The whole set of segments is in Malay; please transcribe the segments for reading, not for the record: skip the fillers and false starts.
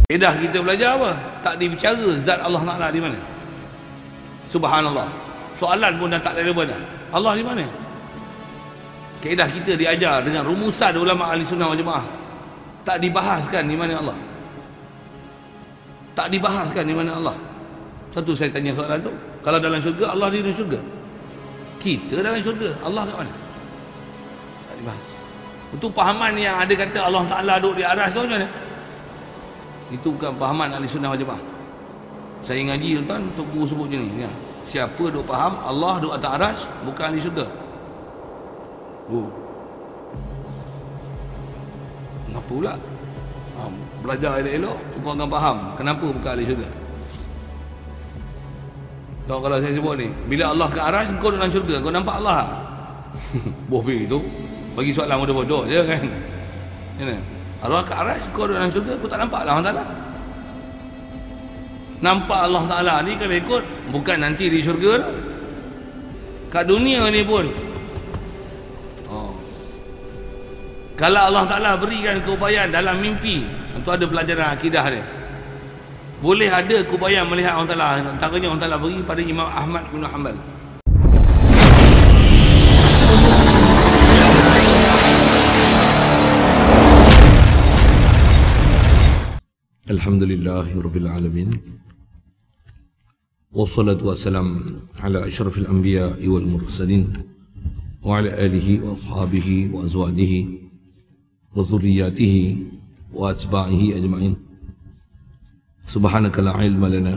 Kaedah kita belajar apa? Tak dibicara zat Allah Ta'ala di mana? Subhanallah. Soalan pun dah tak relevan dah. Allah di mana? Kaedah kita diajar dengan rumusan ulama ahli sunnah wal jamaah. Tak dibahaskan di mana Allah. Tak dibahaskan di mana Allah. Satu saya tanya soalan tu, kalau dalam syurga, Allah di syurga. Kita dalam syurga, Allah kat mana? Tak dibahas. Untuk pahaman yang ada kata Allah Ta'ala duduk di aras tu macam mana? Itu bukan pahaman ahli sunnah wal jamaah. Saya ngaji tuan, Tok Guru sebut je ni ya. Siapa duk faham Allah duk atas aras, bukan ahli syurga. Kenapa pula? Belajar elok-elok, kau akan faham kenapa bukan ahli syurga. Kalau saya sebut ni, bila Allah ke aras, kau dalam syurga, kau nampak Allah. Bohong tu bagi soalan bodoh-bodoh je kan. Mana? Allah ke aras, kau dalam syurga, kau tak nampak Allah Ta'ala. Nampak Allah Ta'ala ni kalau ikut, bukan nanti di syurga dah. Kat dunia ni pun. Kalau Allah Ta'ala berikan keupayaan dalam mimpi, itu ada pelajaran akidah dia. Boleh ada keupayaan melihat Allah Ta'ala. Antaranya Allah Ta'ala beri pada Imam Ahmad bin Hanbal. Alhamdulillahirabbil alamin. Wassalatu wassalam ala asyrafil anbiya'i wal mursalin wa ala alihi wa ashabihi wa azwajihi wa dzurriyyatihi wa atba'ihi ajma'in. Subhanaka la ilma lana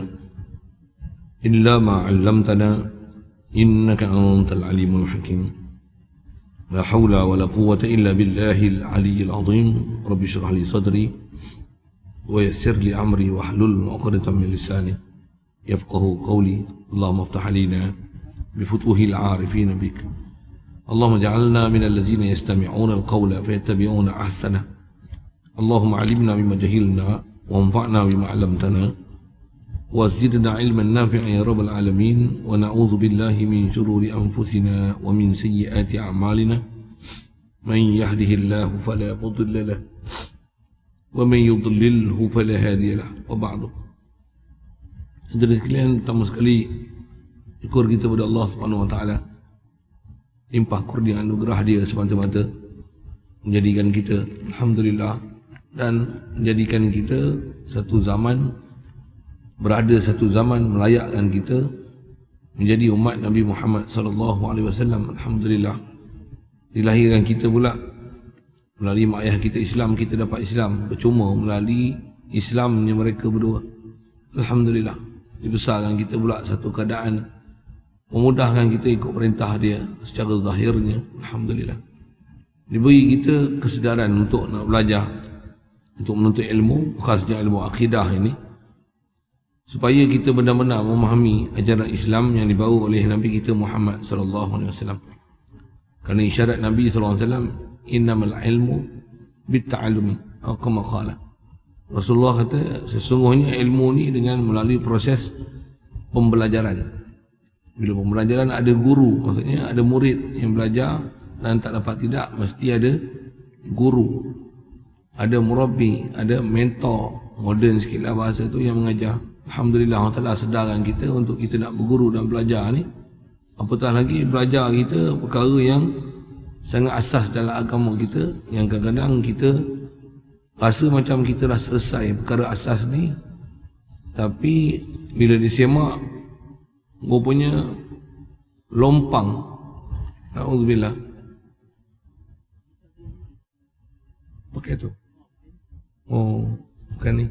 illa ma 'allamtana innaka antal alimul hakim. La haula wa la quwwata illa billahil aliyyil azim. Rabbi shrah li sadri wa yassir li amri wahlul 'uqdatam min lisani yafqahu qawli. Allahumma iftah 'alaina bi futuhil 'arifin bik. Allahumma ij'alna minal ladzina yastami'una al-qawla fayattabi'una ahsana. Allahumma 'allimna bima jahilna wanfa'na bima 'allamtana wa zidna 'ilman nafi'an ya rabbal alamin. Wa na'udzu billahi min shururi anfusina wa min sayyiati a'malina. Man yahdihillahu fala mudilla lahu wa man yudlilhu fala hadiya lahu. Wa ba'du. Hadirin sekalian, pertama sekali syukur kita kepada Allah Subhanahu wa taala, limpah kurnia anugerah dia semata-mata menjadikan kita alhamdulillah dan menjadikan kita satu zaman berada satu zaman melayakkan kita menjadi umat Nabi Muhammad sallallahu alaihi wasallam. Alhamdulillah, dilahirkan kita pula melalui mak ayah kita Islam, kita dapat Islam percuma melalui Islamnya mereka berdua. Alhamdulillah, dibesarkan kita pula satu keadaan memudahkan kita ikut perintah dia secara zahirnya. Alhamdulillah, diberi kita kesedaran untuk nak belajar, untuk menuntut ilmu, khasnya ilmu akidah ini, supaya kita benar-benar memahami ajaran Islam yang dibawa oleh Nabi kita Muhammad sallallahu alaihi wasallam. Kerana isyarat Nabi sallallahu alaihi wasallam, innamal ilmu bitta'allumi atau kama qala. Rasulullah kata sesungguhnya ilmu ni dengan melalui proses pembelajaran. Bila pembelajaran ada guru, maksudnya ada murid yang belajar, dan tak dapat tidak mesti ada guru, ada murabbi, ada mentor, moden sikitlah bahasa tu, yang mengajar. Alhamdulillah, Allah Ta'ala sedarkan kita untuk kita nak berguru dan belajar ni. Apatah lagi belajar kita perkara yang sangat asas dalam agama kita, yang kadang-kadang kita rasa macam kita dah selesai perkara asas ni, tapi bila disemak rupanya lompang. Na'udzubillah. Pakai tu. Oh, bukan ni.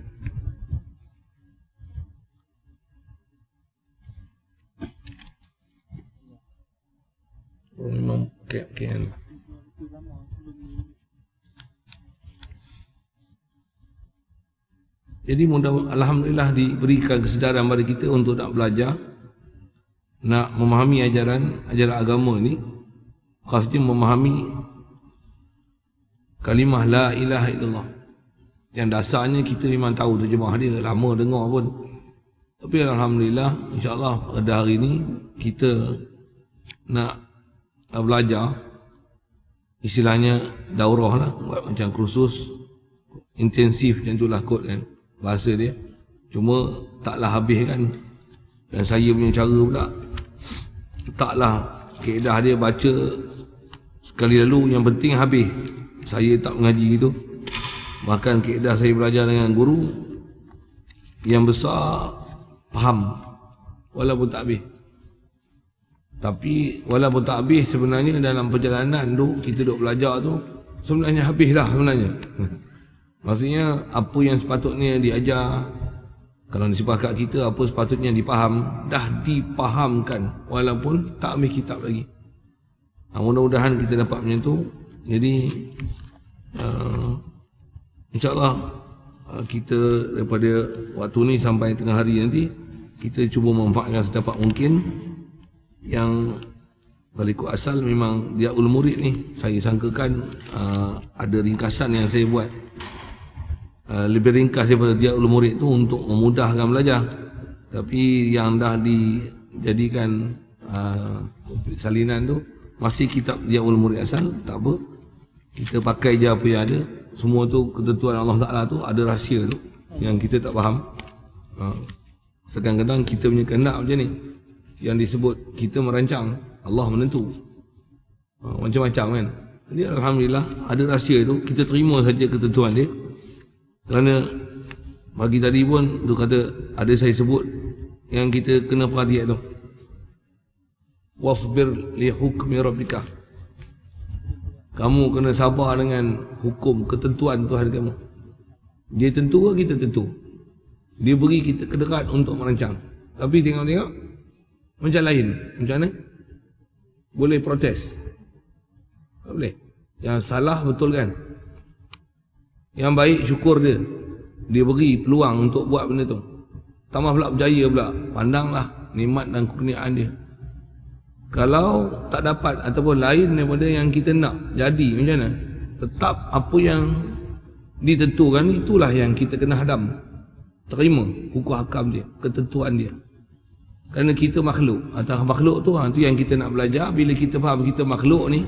Oh, memang pakai ni. Jadi mudah, alhamdulillah diberikan kesedaran pada kita untuk nak belajar, nak memahami ajaran agama ni, khasnya memahami kalimah la ilaha illallah. Yang dasarnya kita memang tahu terjemah dia, lama dengar pun. Tapi alhamdulillah, insya-Allah pada hari ni kita nak belajar, istilahnya daurah lah, buat macam kursus intensif macam itulah kot kan. bahasa dia. Cuma taklah habis kan. Dan saya punya cara pula taklah kaedah dia baca sekali lalu, yang penting habis. Saya tak mengaji gitu. Bahkan kaedah saya belajar dengan guru yang besar faham walaupun tak habis. Tapi walaupun tak habis, sebenarnya dalam perjalanan tu kita duk belajar tu sebenarnya habis dah sebenarnya. Maksudnya apa yang sepatutnya diajar, kalau disebut kat kita apa sepatutnya dipaham, dah dipahamkan walaupun tak habis kitab lagi. Mudah-mudahan kita dapat macam tu. Jadi InsyaAllah kita daripada waktu ni sampai tengah hari nanti, kita cuba manfaatkan sedapat mungkin. Yang kalau ikut asal memang Diaul Murid ni, saya sangkakan ada ringkasan yang saya buat lebih ringkas daripada Diaul Murid tu untuk memudahkan belajar. Tapi yang dah dijadikan salinan tu masih kitab Diaul Murid asal, tak apa. Kita pakai je apa yang ada. Semua tu ketentuan Allah Ta'ala tu ada rahsia tu yang kita tak faham. Kadang-kadang kita punya kehendak macam ni, yang disebut kita merancang, Allah menentu. Macam-macam kan. Jadi Alhamdulillah ada rahsia tu, kita terima saja ketentuan dia. Kerana pagi tadi pun tu kata, ada saya sebut yang kita kena perhatikan tu, wasbir li hukmi rabbika. Kamu kena sabar dengan hukum, ketentuan Tuhan kamu. Dia tentu ke kita tentu? Dia beri kita kedekat untuk merancang. Tapi tengok-tengok macam lain. Macam mana? Boleh protes? Tak boleh. Yang salah betul kan? Yang baik syukur dia. Dia beri peluang untuk buat benda tu. Tambah pula berjaya pula. Pandanglah nikmat dan kurniaan dia. Kalau tak dapat ataupun lain daripada yang kita nak jadi, macam mana? Tetap apa yang ditentukan itulah yang kita kena hadam. Terima hukum hakam dia, ketentuan dia. Kerana kita makhluk. Atau makhluk tu yang kita nak belajar. Bila kita faham kita makhluk ni,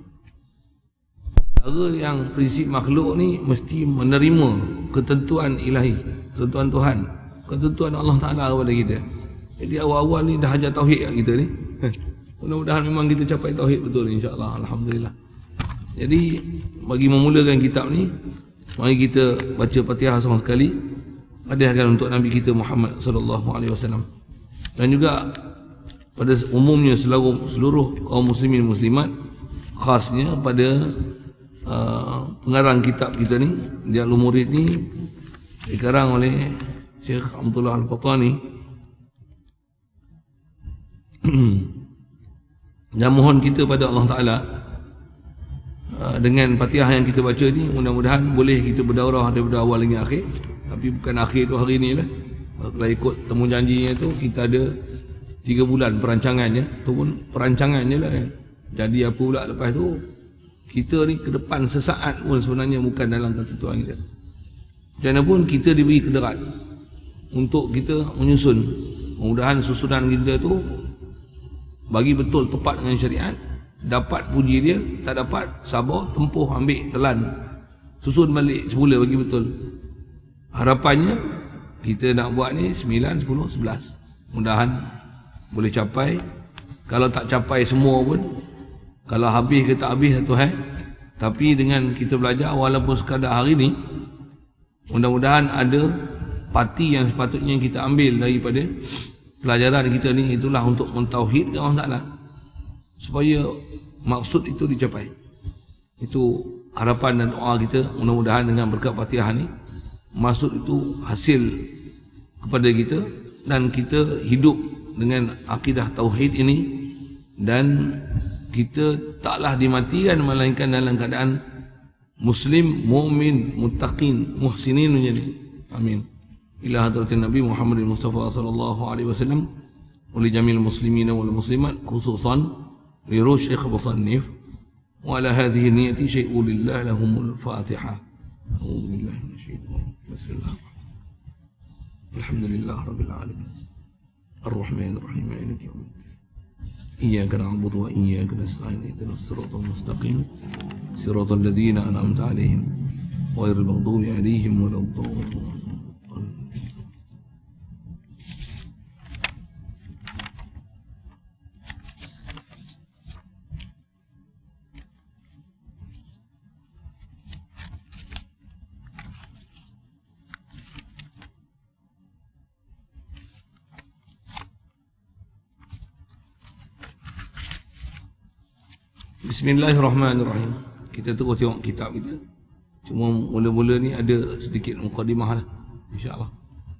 cara yang prinsip makhluk ni mesti menerima ketentuan ilahi, ketentuan Tuhan, ketentuan Allah Ta'ala kepada kita. Jadi awal-awal ni dah ajar tauhid kat kita ni. Mudah-mudahan memang kita capai tauhid betul, insya-Allah. Alhamdulillah. Jadi bagi memulakan kitab ni, mari kita baca Fatihah sama sekali. Hadiahkan untuk Nabi kita Muhammad sallallahu alaihi wasallam. Dan juga pada umumnya seluruh kaum muslimin muslimat, khasnya pada pengarang kitab kita ni, Diaul Murid ni dikarang oleh Syekh Abdullah Al-Fatani. Dan mohon kita pada Allah Ta'ala, dengan Fatihah yang kita baca ni, mudah-mudahan boleh kita berdaurah daripada awal hingga akhir. Tapi bukan akhir tu hari ni lah. Kalau ikut temu janjinya tu, kita ada 3 bulan perancangannya. Tu pun perancangannya lah kan. Jadi apa pula lepas tu, kita ni ke depan sesaat pun sebenarnya bukan dalam ketentuan kita. Macam mana pun kita diberi kederat untuk kita menyusun. Mudah-mudahan susunan kita tu bagi betul tepat dengan syariat. Dapat puji dia, tak dapat sabar, tempuh, ambil, telan, susun balik semula bagi betul. Harapannya kita nak buat ni 9, 10, 11. Mudahan boleh capai. Kalau tak capai semua pun, kalau habis ke tak habis Tuhan, tapi dengan kita belajar walaupun sekadar hari ni, mudah-mudahan ada parti yang sepatutnya kita ambil daripada pelajaran kita ni, itulah untuk mentauhidkan Allah Ta'ala, supaya maksud itu dicapai. Itu harapan dan doa kita. Mudah-mudahan dengan berkat Fatihah ni, maksud itu hasil kepada kita, dan kita hidup dengan akidah tauhid ini, dan kita taklah dimatikan melainkan dalam keadaan muslim, mu'min, muttaqin, muhsinin menjadi. Amin. Ila hadratin Nabi Muhammad Mustafa sallallahu alaihi wasallam wa li jamil muslimin wal muslimat, khususan li ruh Syekh Musannif, wa ala hadhihi niyyati syai'un lillah lahumul Fatihah. A'udzu billahi minasyaitonir rajim. Bismillahirrahmanirrahim. Alhamdulillah rabbil alamin. Ar-Rahmanir Rahim. Maliki yaumiddin. إياك نعبد وإياك نستعين اهدنا الصراط المستقيم صراط الذين أنعمت عليهم غير المغضوب عليهم ولا الضالين. Bismillahirrahmanirrahim. Kita terus tengok kitab kita. Cuma mula-mula ni ada sedikit mukadimah lah, insya-Allah.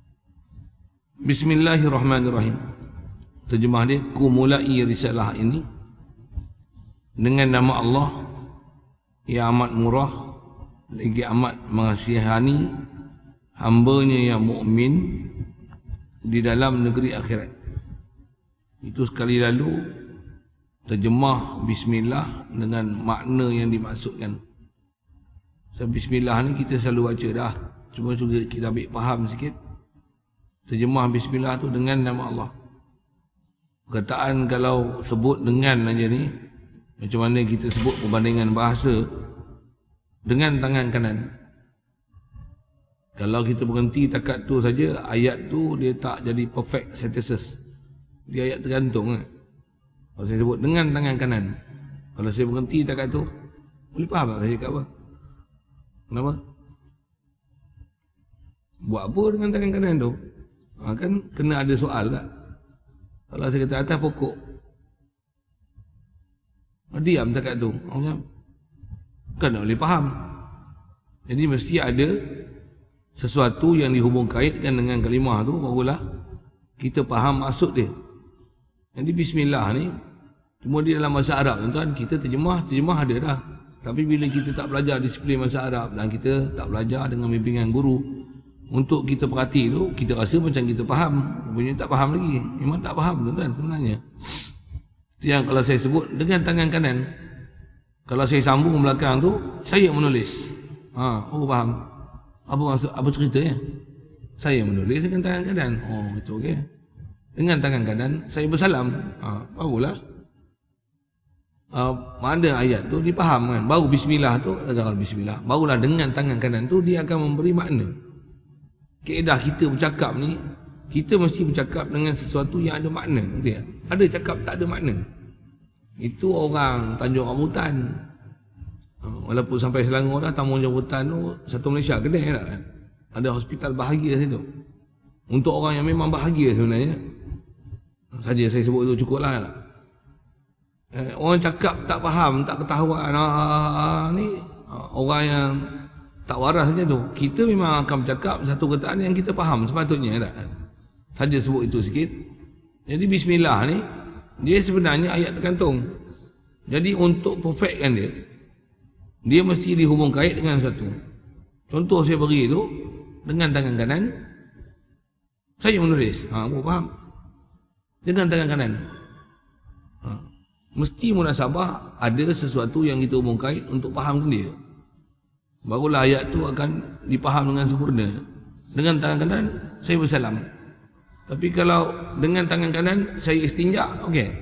Bismillahirrahmanirrahim. Terjemah dia, ku mulai risalah ini dengan nama Allah yang amat murah lagi amat mengasihani hambanya yang mukmin di dalam negeri akhirat. Itu sekali lalu terjemah bismillah dengan makna yang dimaksudkan. So, bismillah ni kita selalu baca dah, cuma juga kita ambil faham sikit. Terjemah bismillah tu dengan nama Allah. Perkataan kalau sebut dengan aja ni, macam mana kita sebut perbandingan bahasa dengan tangan kanan. Kalau kita berhenti takat tu saja, ayat tu dia tak jadi perfect synthesis. Dia ayat tergantung kan. Kalau saya sebut dengan tangan kanan, kalau saya berhenti takat tu, boleh faham tak saya cakap apa? Kenapa? Buat apa dengan tangan kanan tu? Kan kena ada soal tak? Kalau saya kata atas pokok, diam takat tu, kan tak boleh faham. Jadi mesti ada sesuatu yang dihubung kaitkan dengan kalimah tu, barulah kita faham maksud dia. Jadi bismillah ni cuma di dalam bahasa Arab, tuan-tuan, kita terjemah ada dah. Tapi bila kita tak belajar disiplin bahasa Arab dan kita tak belajar dengan bimbingan guru, untuk kita perhati tu, kita rasa macam kita faham, rupanya tak faham lagi. Memang tak faham, tuan-tuan, sebenarnya. Itu yang kalau saya sebut dengan tangan kanan, kalau saya sambung belakang tu, saya menulis. Oh faham. Apa maksud, apa ceritanya? Saya menulis dengan tangan kanan. Oh, itu okey. Dengan tangan kanan saya bersalam. Barulah mana ayat tu dipaham kan. Baru bismillah tu, kalau bismillah, barulah dengan tangan kanan tu dia akan memberi makna. Kaedah kita bercakap ni, kita mesti bercakap dengan sesuatu yang ada makna, betul tak? Ada cakap tak ada makna. Itu orang Tanjung Rambutan, walaupun sampai Selangor dah, Tanjung Rambutan tu satu Malaysia kedai tak kan? Ada hospital bahagia situ. Untuk orang yang memang bahagia sebenarnya, saja saya sebut itu cukup lah. Orang cakap tak faham, tak ketahuan, ni orang yang tak waras macam tu. Kita memang akan bercakap satu kataan yang kita faham sepatutnya tak? Saja sebut itu sikit. Jadi bismillah ni, dia sebenarnya ayat tergantung. Jadi untuk perfectkan dia, dia mesti dihubung kait dengan satu. Contoh saya beri tu, dengan tangan kanan saya menulis. Faham? Dengan tangan kanan. Mesti munasabah ada sesuatu yang kita hubung kait untuk fahamkan dia. Barulah ayat tu akan dipaham dengan sempurna. Dengan tangan kanan saya bersalam. Tapi kalau dengan tangan kanan saya istinja, okey.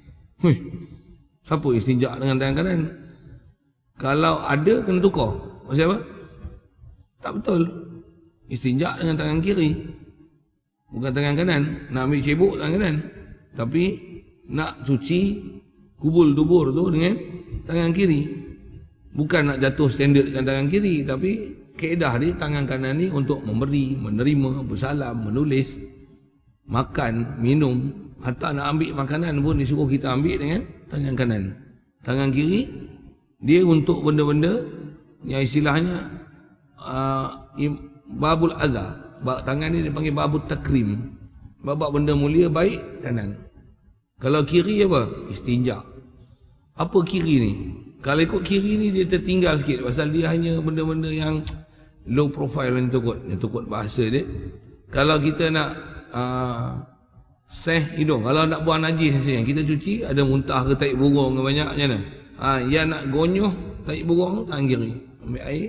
Siapa istinja dengan tangan kanan? Kalau ada kena tukar. Maksud apa? Tak betul. Istinja dengan tangan kiri, bukan tangan kanan. Nak ambil cebok tangan kanan, tapi nak cuci kubul dubur tu dengan tangan kiri. Bukan nak jatuh standard dengan tangan kiri, tapi kaedah dia tangan kanan ni untuk memberi, menerima, bersalam, menulis, makan, minum. Hatta nak ambil makanan pun disuruh kita ambil dengan tangan kanan. Tangan kiri dia untuk benda-benda yang istilahnya babul azza. Tangan ni dia panggil babul takrim. Babak benda mulia baik kanan. Kalau kiri apa? Istinja. Apa kiri ni? Kalau ikut kiri ni dia tertinggal sikit, pasal dia hanya benda-benda yang low profile yang tukut bahasa dia. Kalau kita nak seh hidung, kalau nak buang najis yang kita cuci, ada muntah ke taik burung ke banyak macam mana? Yang nak gonyoh taik burung tangan kiri, ambil air,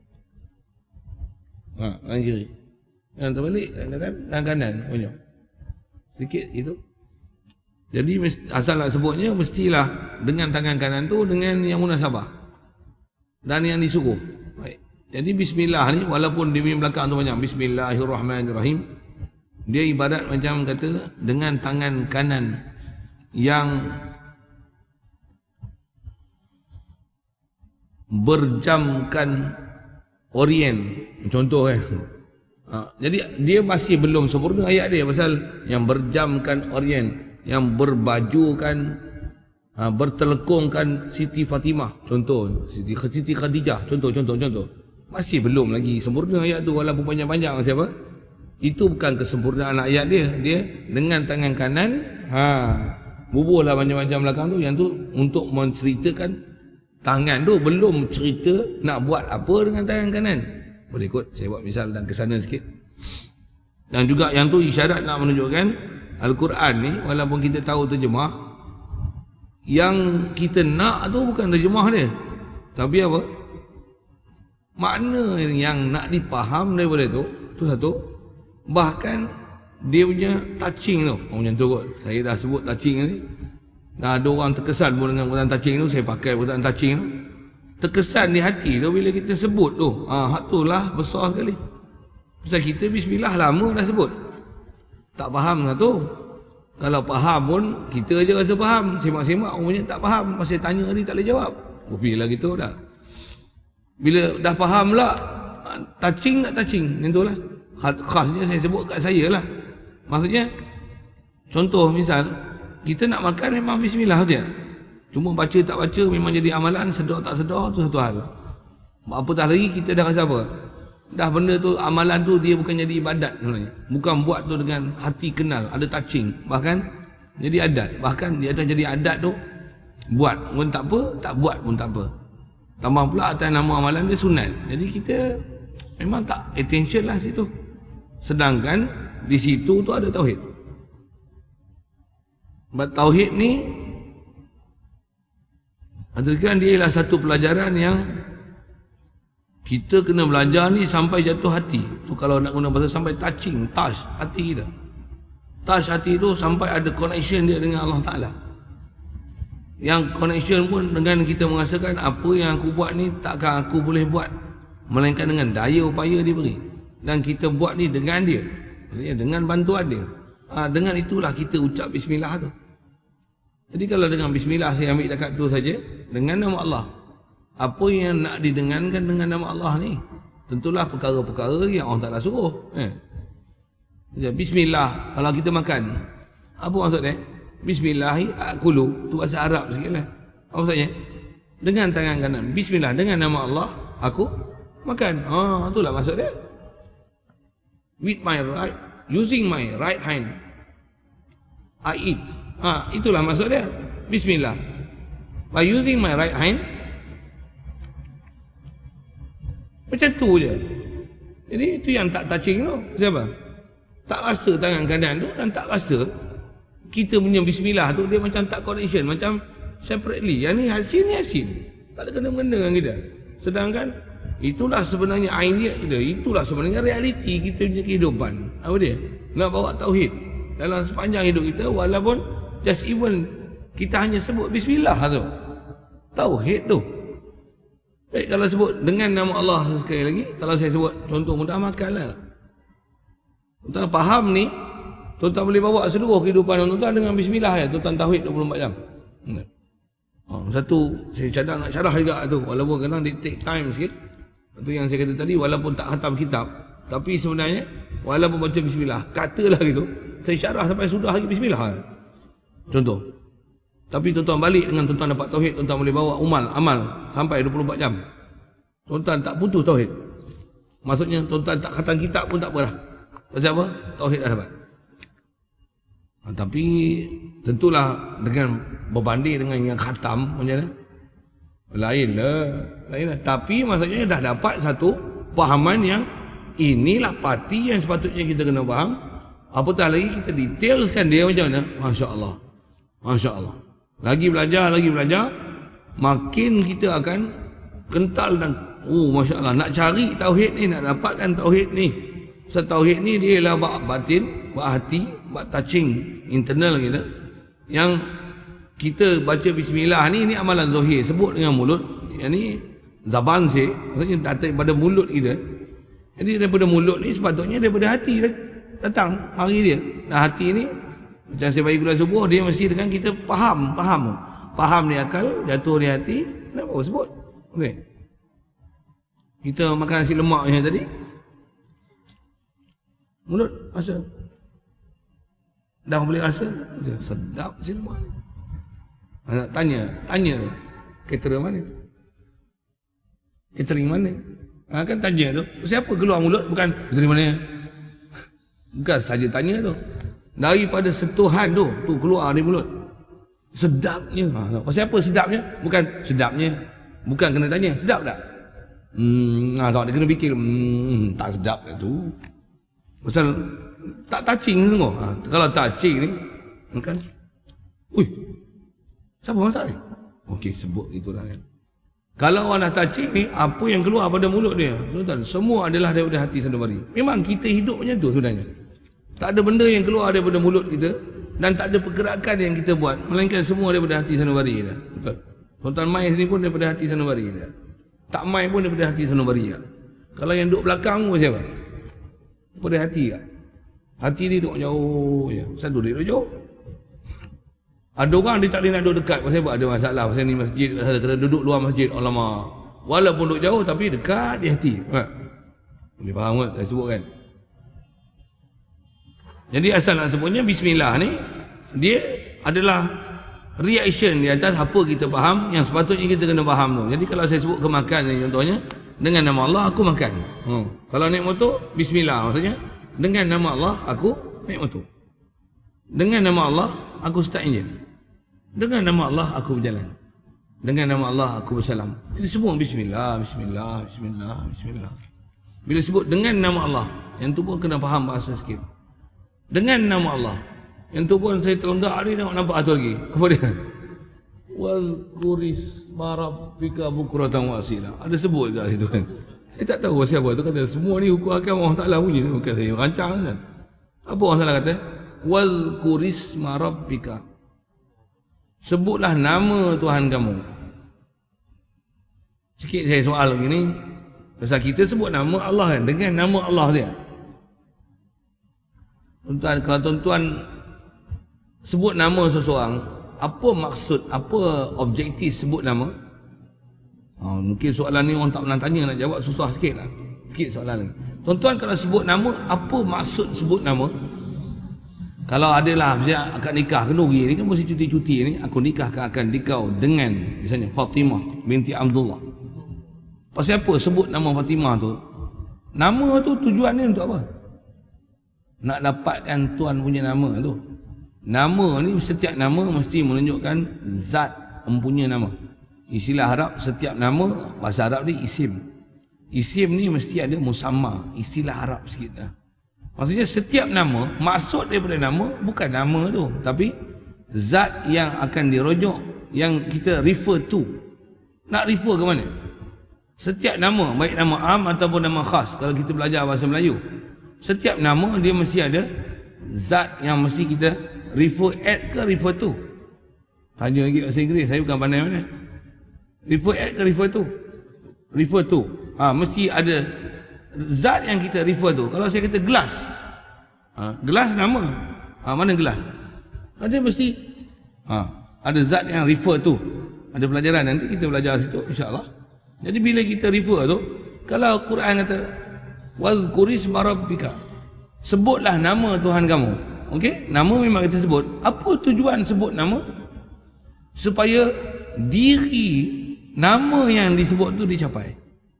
tangan kiri, yang terbalik tangan kanan gonyoh sikit itu. Jadi asal nak sebutnya mestilah dengan tangan kanan tu dengan yang munasabah dan yang disuruh. Baik. Jadi bismillah ni walaupun di belakang tu banyak bismillahirrahmanirrahim, dia ibarat macam kata dengan tangan kanan yang berjamkan orient. Contoh kan. Jadi dia masih belum sempurna ayat dia, pasal yang berjamkan orient, yang berbajukan bertelekungkan Siti Fatimah, contoh Siti Khadijah, contoh. Masih belum lagi sempurna ayat tu, walaupun panjang-panjang siapa? Itu bukan kesempurnaan ayat dia. Dia dengan tangan kanan bubuhlah macam-macam belakang tu. Yang tu untuk menceritakan tangan tu, belum cerita nak buat apa dengan tangan kanan. Boleh ikut saya buat misal dan kesana sikit. Dan juga yang tu isyarat nak menunjukkan Al-Quran ni walaupun kita tahu terjemah, yang kita nak tu bukan terjemah dia, tapi apa? Makna yang nak dipaham daripada tu satu. Bahkan dia punya touching tu, macam tu kot. Saya dah sebut touching ni. Dah ada orang terkesan pun dengan perkataan touching tu. Saya pakai perkataan touching tu. Terkesan di hati tu bila kita sebut tu. Hak tu lah besar sekali. Pasal kita bismillah lama dah sebut. Tak faham lah tu. Kalau faham pun kita je rasa faham. Semak-semak orang tak faham. Pasal tanya ni tak boleh jawab. Kopi lah gitu dah. Bila dah faham lah, touching tak touching, macam tu lah. Khasnya saya sebut kat saya lah. Maksudnya, contoh misal, kita nak makan memang bismillah je. Cuma baca tak baca memang jadi amalan, sedar tak sedar tu satu hal. Apatah lagi kita dah rasa apa? Dah benda tu, amalan tu dia bukan jadi ibadat sebenarnya. Bukan buat tu dengan hati kenal, ada touching. Bahkan jadi adat. Bahkan di atas jadi adat tu, buat pun tak apa, tak buat pun tak apa. Tambah pula atas nama amalan dia sunat. Jadi kita memang tak attention lah situ. Sedangkan di situ tu ada tauhid. Tauhid ni adalah dia ialah satu pelajaran yang kita kena belajar ni sampai jatuh hati. Tu kalau nak guna bahasa sampai touching, touch hati kita. Touch hati tu sampai ada connection dia dengan Allah Ta'ala. Yang connection pun dengan kita merasakan apa yang aku buat ni takkan aku boleh buat melainkan dengan daya upaya diberi. Dan kita buat ni dengan dia. Maksudnya dengan bantuan dia. Dengan itulah kita ucap bismillah tu. Jadi kalau dengan bismillah saya ambil dekat tu saja, dengan nama Allah. Apa yang nak didengarkan dengan nama Allah ni, tentulah perkara-perkara yang Allah Ta'ala suruh. Bismillah, kalau kita makan, apa maksud dia? Bismillahi akulu, tu bahasa Arab sikit lah. Apa maksudnya? Dengan tangan kanan, bismillah, dengan nama Allah, aku makan. Itulah maksud dia. With my right, using my right hand, I eat. Itulah maksud dia. Bismillah. By using my right hand, macam tu je. Jadi itu yang tak touching tu. Siapa? Tak rasa tangan kanan tu dan tak rasa kita punya bismillah tu dia macam tak connection, macam separately. Yang ni Yasin. Tak ada kena-mengena dengan kita. Sedangkan itulah sebenarnya ain dia kita. Itulah sebenarnya realiti kita punya kehidupan. Apa dia? Nak bawa tauhid dalam sepanjang hidup kita, walaupun just even kita hanya sebut bismillah tu. Tauhid tu. Baik, kalau sebut dengan nama Allah sekali lagi, kalau saya sebut contoh mudah makanlah. Tuan faham ni, tuan boleh bawa seluruh kehidupan tuan dengan bismillah ya, tuan tauhid 24 jam. Satu saya cadang nak syarah juga tu, walaupun kadang dia take time sikit. Itu yang saya kata tadi, walaupun tak khatam kitab, tapi sebenarnya walaupun baca bismillah, katalah gitu, saya syarah sampai sudah lagi bismillah. Contoh. Tapi tuan balik dengan tuan dapat tauhid, tuan boleh bawa amal sampai 24 jam. Tuan tak putus tauhid. Maksudnya tuan tak khatam kitab pun tak apa dah. Pasal apa? Tauhid dah dapat. Tapi tentulah dengan berbanding dengan yang khatam macam mana? Lainlah. Tapi maksudnya dah dapat satu fahaman yang inilah parti yang sepatutnya kita kena faham. Apatah lagi kita detailkan dia macam mana? Masya-Allah. Masya-Allah. Lagi belajar, makin kita akan kental dan masya-Allah, nak cari tauhid ni, nak dapatkan tauhid ni. Tauhid ni dia ialah bab batin, bab hati, bab touching internal kita. Yang kita baca bismillah ni amalan zahir, sebut dengan mulut. Yang ni zaban sih, maksudnya daripada mulut kita. Jadi daripada mulut ni sepatutnya daripada hati datang hari dia. Nah, hati ni macam saya bagi kuliah subuh, dia mesti dengan kita faham ni akal, jatuh di hati. Kenapa sebut? Okey. Kita makan nasi lemak macam tadi, mulut rasa, dah boleh rasa sedap nasi lemak. Nak tanya caterer mana? Catering mana? Kan tanya tu. Siapa keluar mulut? Bukan dari mana? Bukan saja tanya tu. Daripada sentuhan tu keluar dari mulut. Sedapnya. Pasal apa sedapnya? Bukan sedapnya. Bukan kena tanya. Sedap tak? Tak, dia kena fikir. Tak sedap kat tu. Pasal tak touching semua. Kalau touching ni, kan? Ui, siapa masak ni? Okey, sebut itulah kan. Kalau orang dah touching ni, apa yang keluar pada mulut dia, tuan-tuan, semua adalah daripada hati sanubari. Memang kita hidup macam tu sebenarnya. Tak ada benda yang keluar daripada mulut kita dan tak ada pergerakan yang kita buat, melainkan semua daripada hati sanubari kita. Betul. Tuan-tuan main sini pun daripada hati sanubari kita. Tak main pun daripada hati sanubari kita. Kalau yang duduk belakang pun siapa? Daripada hati tak? Hati dia duduk jauh je. Satu dia duduk jauh. Ada orang dia tak boleh nak duduk dekat. Pasal apa? Ada masalah. Pasal ni masjid. Pasal kena duduk luar masjid. Alamak. Walaupun duduk jauh tapi dekat di hati. Boleh faham kan? Saya sebut kan? Jadi asal nak sebutnya bismillah ni, dia adalah reaction di atas apa kita faham yang sepatutnya kita kena faham tu. Jadi kalau saya sebut ke makan ni contohnya, dengan nama Allah aku makan. Kalau naik motor, bismillah maksudnya. Dengan nama Allah aku naik motor. Dengan nama Allah aku start enjin. Dengan nama Allah aku berjalan. Dengan nama Allah aku bersalam. Jadi semua bismillah, bismillah, bismillah, bismillah. Bila sebut dengan nama Allah, yang tu pun kena faham bahasa sikit. Dengan nama Allah, yang tu pun saya terlenggak ni tengok nampak tu lagi. Apa dia? Wazkuris marabbika bukratan wa asila. Ada sebut kat situ kan. Saya tak tahu siapa tu kata semua ni hukum hakam Allah Taala punya. Bukan saya rancang kan. Apa orang salah kata? Wazkuris marabbika. Sebutlah nama Tuhan kamu. Sikit saya soal lagi ni. Pasal kita sebut nama Allah kan, dengan nama Allah dia. Tuan-tuan, kalau tuan-tuan sebut nama seseorang, apa maksud, apa objektif sebut nama? Mungkin soalan ni orang tak pernah tanya, nak jawab susah sikit lah. Sikit soalan lagi. Tuan-tuan kalau sebut nama, apa maksud sebut nama? Kalau adalah misalnya akad nikah kenduri ni kan mesti cuti-cuti ni, aku nikahkan akan dikau dengan misalnya Fatimah binti Abdullah. Pasal apa sebut nama Fatimah tu? Nama tu tujuan ni untuk apa? Nak dapatkan tuan punya nama tu. Nama ni, setiap nama mesti menunjukkan zat mempunyai nama. Istilah Arab, setiap nama bahasa Arab ni isim. Isim ni mesti ada musamma, istilah Arab sikit lah. Maksudnya setiap nama, maksud daripada nama bukan nama tu, tapi zat yang akan dirujuk, yang kita refer to. Nak refer ke mana? Setiap nama, baik nama am ataupun nama khas, kalau kita belajar bahasa Melayu, setiap nama dia mesti ada zat yang mesti kita refer at ke refer to. Tanya lagi bahasa Inggeris, saya bukan pandai mana. Refer at ke refer to? Refer to. Mesti ada zat yang kita refer tu. Kalau saya kata gelas, gelas nama, mana gelas? Dia mesti ada zat yang refer tu. Ada pelajaran nanti kita belajar situ insya-Allah. Jadi bila kita refer tu, kalau Quran kata wazkuris marabbika, sebutlah nama Tuhan kamu. Okey, nama memang kita sebut. Apa tujuan sebut nama? Supaya diri nama yang disebut tu dicapai.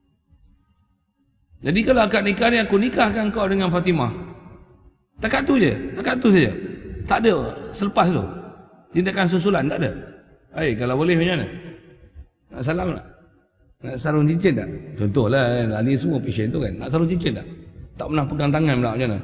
Jadi kalau akad nikah ni, aku nikahkan kau dengan Fatimah. Takat tu je, takat tu saja. Tak ada selepas tu. Tindakan susulan tak ada. Kalau boleh macam mana? Nak salam tak? Nak sarung cincin tak? Contohlah kan, ni semua passion tu kan. Nak sarung cincin tak? Tak pernah pegang tangan pula macam mana?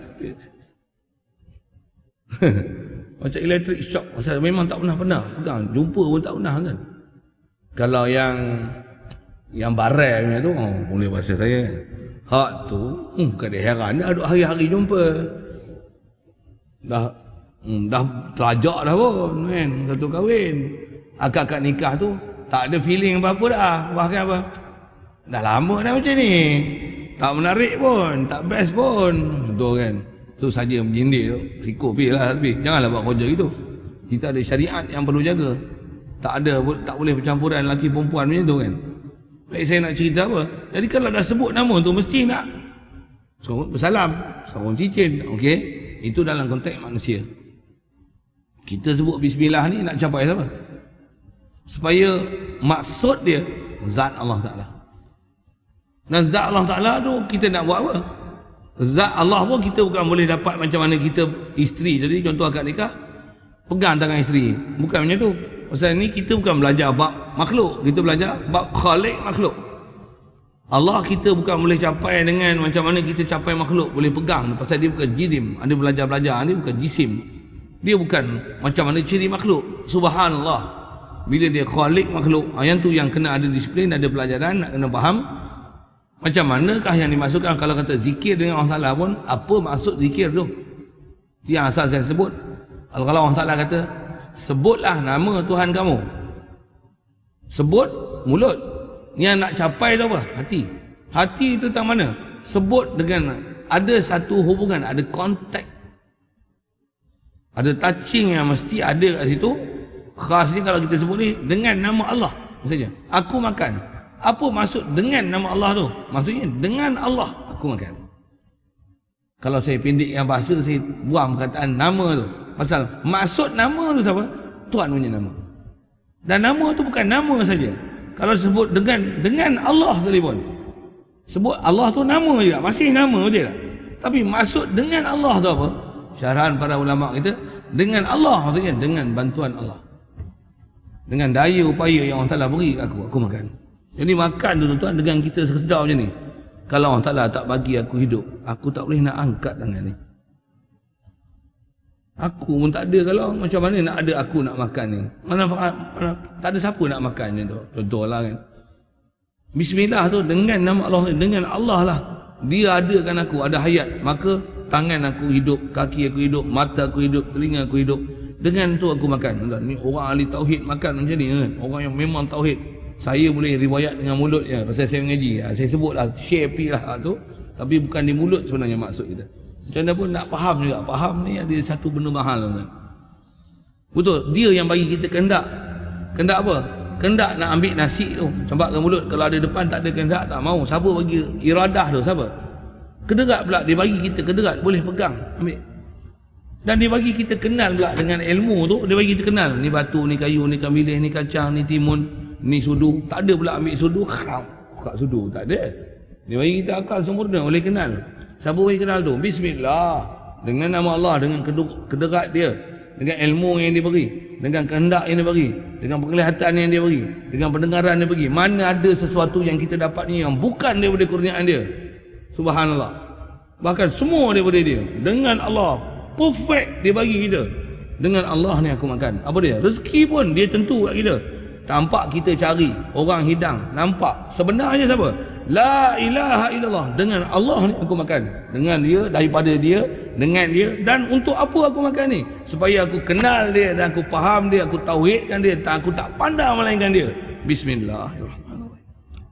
Macam electric shock. Pasal memang tak pernah pegang. Jumpa pun tak pernah kan. Kalau yang barai punya tu, boleh bahasa saya. Hak tu, bukan dia heran. Dia ada hari-hari jumpa. Dah terajak dah pun kan, satu kahwin. Akad-akad nikah tu tak ada feeling apa-apa dah. Bahkan apa, dah lama dah macam ni, tak menarik pun, tak best pun. Betul kan. Tu saja menyindir tu, sikut pergi lah. Tapi janganlah buat kerja gitu. Kita ada syariat yang perlu jaga. Tak boleh percampuran lelaki perempuan macam tu kan. Baik, saya nak cerita apa? Jadi kalau dah sebut nama tu mesti nak bersalam, sarung cincin. Okey, itu dalam konteks manusia. Kita sebut bismillah ni nak capai siapa? supaya maksud dia zat Allah Ta'ala. Dan zat Allah Ta'ala tu kita nak buat apa? Zat Allah pun kita bukan boleh dapat macam mana kita isteri. Jadi contoh akad nikah, pegang tangan isteri, bukan macam tu. Pasal ni kita bukan belajar bab makhluk, kita belajar bab khalik makhluk. Allah kita bukan boleh capai dengan macam mana kita capai makhluk, boleh pegang. Pasal dia bukan jirim, ada belajar-belajar, dia bukan jisim. Dia bukan macam mana ciri makhluk. Subhanallah. Bila dia khalik makhluk, yang tu yang kena ada disiplin, ada pelajaran, nak kena faham. Macam manakah yang dimaksudkan kalau kata zikir dengan Allah Ta'ala pun, apa maksud zikir tu? Yang asal saya sebut. Kalau Allah Ta'ala kata, sebutlah nama Tuhan kamu. Sebut mulut. Yang nak capai tu apa? Hati. Hati itu tentang mana? Sebut dengan ada satu hubungan, ada kontak. Ada touching yang mesti ada kat situ. Khas ni kalau kita sebut ni dengan nama Allah saja. Aku makan. Apa maksud dengan nama Allah tu? Maksudnya dengan Allah aku makan. Kalau saya pendekkan bahasa, saya buang perkataan nama tu. Pasal maksud nama tu siapa? Tuhan punya nama. Dan nama tu bukan nama saja. Kalau sebut dengan Allah tadi pun, sebut Allah tu nama juga, masih nama je tak? Tapi maksud dengan Allah tu apa? Syarahan para ulama kita, dengan Allah maksudnya dengan bantuan Allah. Dengan daya upaya yang Allah Ta'ala beri aku makan. Jadi makan tu tuan dengan kita sedar macam ni. Kalau Allah Ta'ala tak bagi aku hidup, aku tak boleh nak angkat tangan ni. Aku pun tak ada. Kalau macam mana nak ada aku nak makan ni? Mana tak ada siapa nak makan je tu. Contohlah kan. Bismillah tu dengan nama Allah, dengan Allah lah. Dia adakan aku, ada hayat. Maka tangan aku hidup, kaki aku hidup, mata aku hidup, telinga aku hidup. Dengan tu aku makan. Ni orang ahli tauhid makan macam ni kan. Orang yang memang tauhid. Saya boleh riwayat dengan mulut je. Pasal saya mengaji. Saya sebutlah, share lah tu. Tapi bukan di mulut sebenarnya maksud kita. Macam mana pun nak faham juga. Faham ni ada satu benda mahal kan. Betul. Dia yang bagi kita kehendak. Kehendak apa? Kehendak nak ambil nasi tu. Campakkan mulut. Kalau ada depan tak ada kehendak, tak mau. Siapa bagi iradah tu? Siapa? Kederat pula. Dia bagi kita kederat. Boleh pegang. Ambil. Dan dia bagi kita kenal pula dengan ilmu tu. Dia bagi kita kenal. Ni batu, ni kayu, ni ikan bilis, ni kacang, ni timun, ni sudu. Tak ada pula ambil sudu. Kat sudu. Tak ada. Dia bagi kita akal sempurna. Boleh kenal. Siapa bagi kenal tu? Bismillah. Dengan nama Allah. Dengan kederat dia. Dengan ilmu yang dia beri. Dengan kehendak yang dia beri. Dengan penglihatan yang dia beri. Dengan pendengaran dia beri. Mana ada sesuatu yang kita dapat ni yang bukan daripada kurniaan dia. Subhanallah. Bahkan semua daripada dia. Dengan Allah. Perfect dia bagi kita. Dengan Allah ni aku makan. Apa dia? Rezeki pun dia tentu kat kita. Tampak kita cari orang hidang, nampak sebenarnya siapa? La ilaha illallah. Dengan Allah ni aku makan. Dengan dia, daripada dia, dengan dia. Dan untuk apa aku makan ni? Supaya aku kenal dia dan aku faham dia, aku tauhidkan dia, aku tak pandang melainkan dia. Bismillahirrahmanirrahim.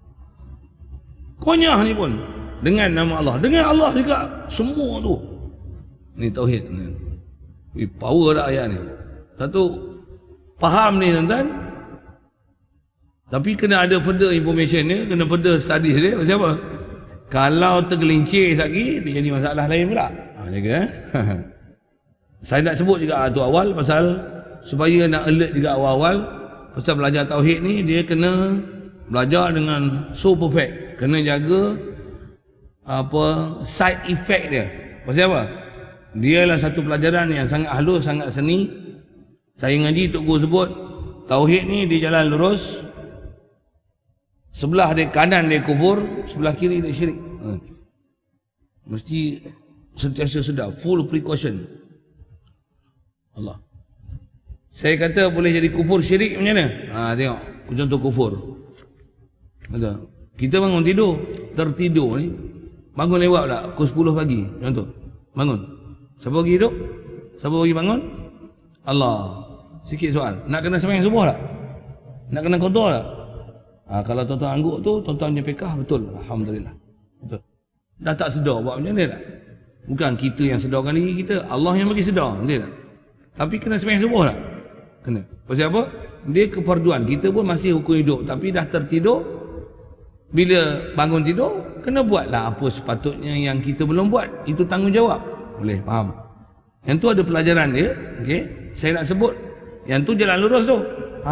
Konyah ni pun dengan nama Allah. Dengan Allah juga semua tu. Ni tauhid ni. Power dah ayat ni. Satu faham ni tuan-tuan. Tapi kena ada further information dia, kena further studies dia. Pasal apa? Kalau tergelincir lagi, dia jadi masalah lain pula. Jaga. Saya nak sebut juga tu awal pasal supaya nak alert juga awal-awal pasal belajar tauhid ni, dia kena belajar dengan so perfect. Kena jaga apa side effect dia. Pasal apa? Dia lah satu pelajaran yang sangat halus, sangat seni. Saya ngaji Tok Guru sebut, tauhid ni dia jalan lurus. Sebelah dia kanan dia kufur, sebelah kiri dia syirik. Mesti sentiasa sedar, full precaution. Allah. Saya kata boleh jadi kufur syirik macam mana? Tengok, contoh kufur. Betul. Kita bangun tidur, tertidur ni, bangun lewat pula pukul 10 pagi, contoh. Bangun. Siapa bagi hidup? Siapa bagi bangun? Allah. Sikit soal. Nak kena sembahyang subuh tak? Nak kena qada tak? Kalau tuan-tuan angguk tu, tuan-tuan punya pekah betul. Alhamdulillah. Betul. Dah tak sedar buat macam mana tak? Bukan kita yang sedarkan diri kita. Allah yang bagi sedar. Betul tak? Tapi kena sembahyang subuh tak? Kena. Pasal apa? Dia keperduan. Kita pun masih hukum hidup. Tapi dah tertidur. Bila bangun tidur, kena buatlah apa sepatutnya yang kita belum buat. Itu tanggungjawab. Boleh faham? Yang tu ada pelajaran dia. Okay? Saya nak sebut. Yang tu jalan lurus tu.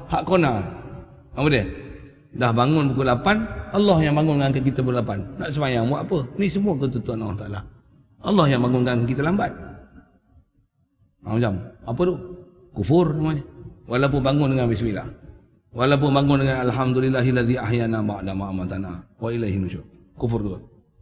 hak kona. Apa dia? Dah bangun pukul 8, Allah yang bangunkan kita pukul 8. Nak sembahyang buat apa? Ni semua ketentuan Allah Taala. Allah yang bangunkan kita lambat. Macam apa tu? Kufur namanya. Walaupun bangun dengan bismillah. Walaupun bangun dengan alhamdulillahillazi ahyana ba'da ma amatana wa ilaihi nusyur. Kufur tu.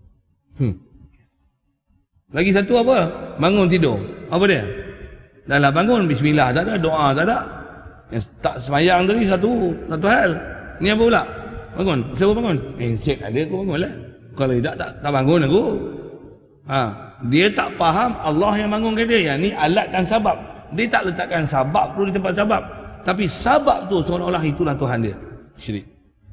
Lagi satu apa? Bangun tidur. Apa dia? Dah lah bangun bismillah tak ada, doa tak ada. Yang tak sembahyang tadi satu hal. Ni apa pula? Bangun. Siapa bangun? Set ada aku bangun lah. Kalau tidak tak bangun aku. Dia tak faham Allah yang bangunkan dia. Yang ni alat dan sabab. Dia tak letakkan sabab tu di tempat sabab. Tapi sabab tu seolah-olah itulah Tuhan dia. Syirik.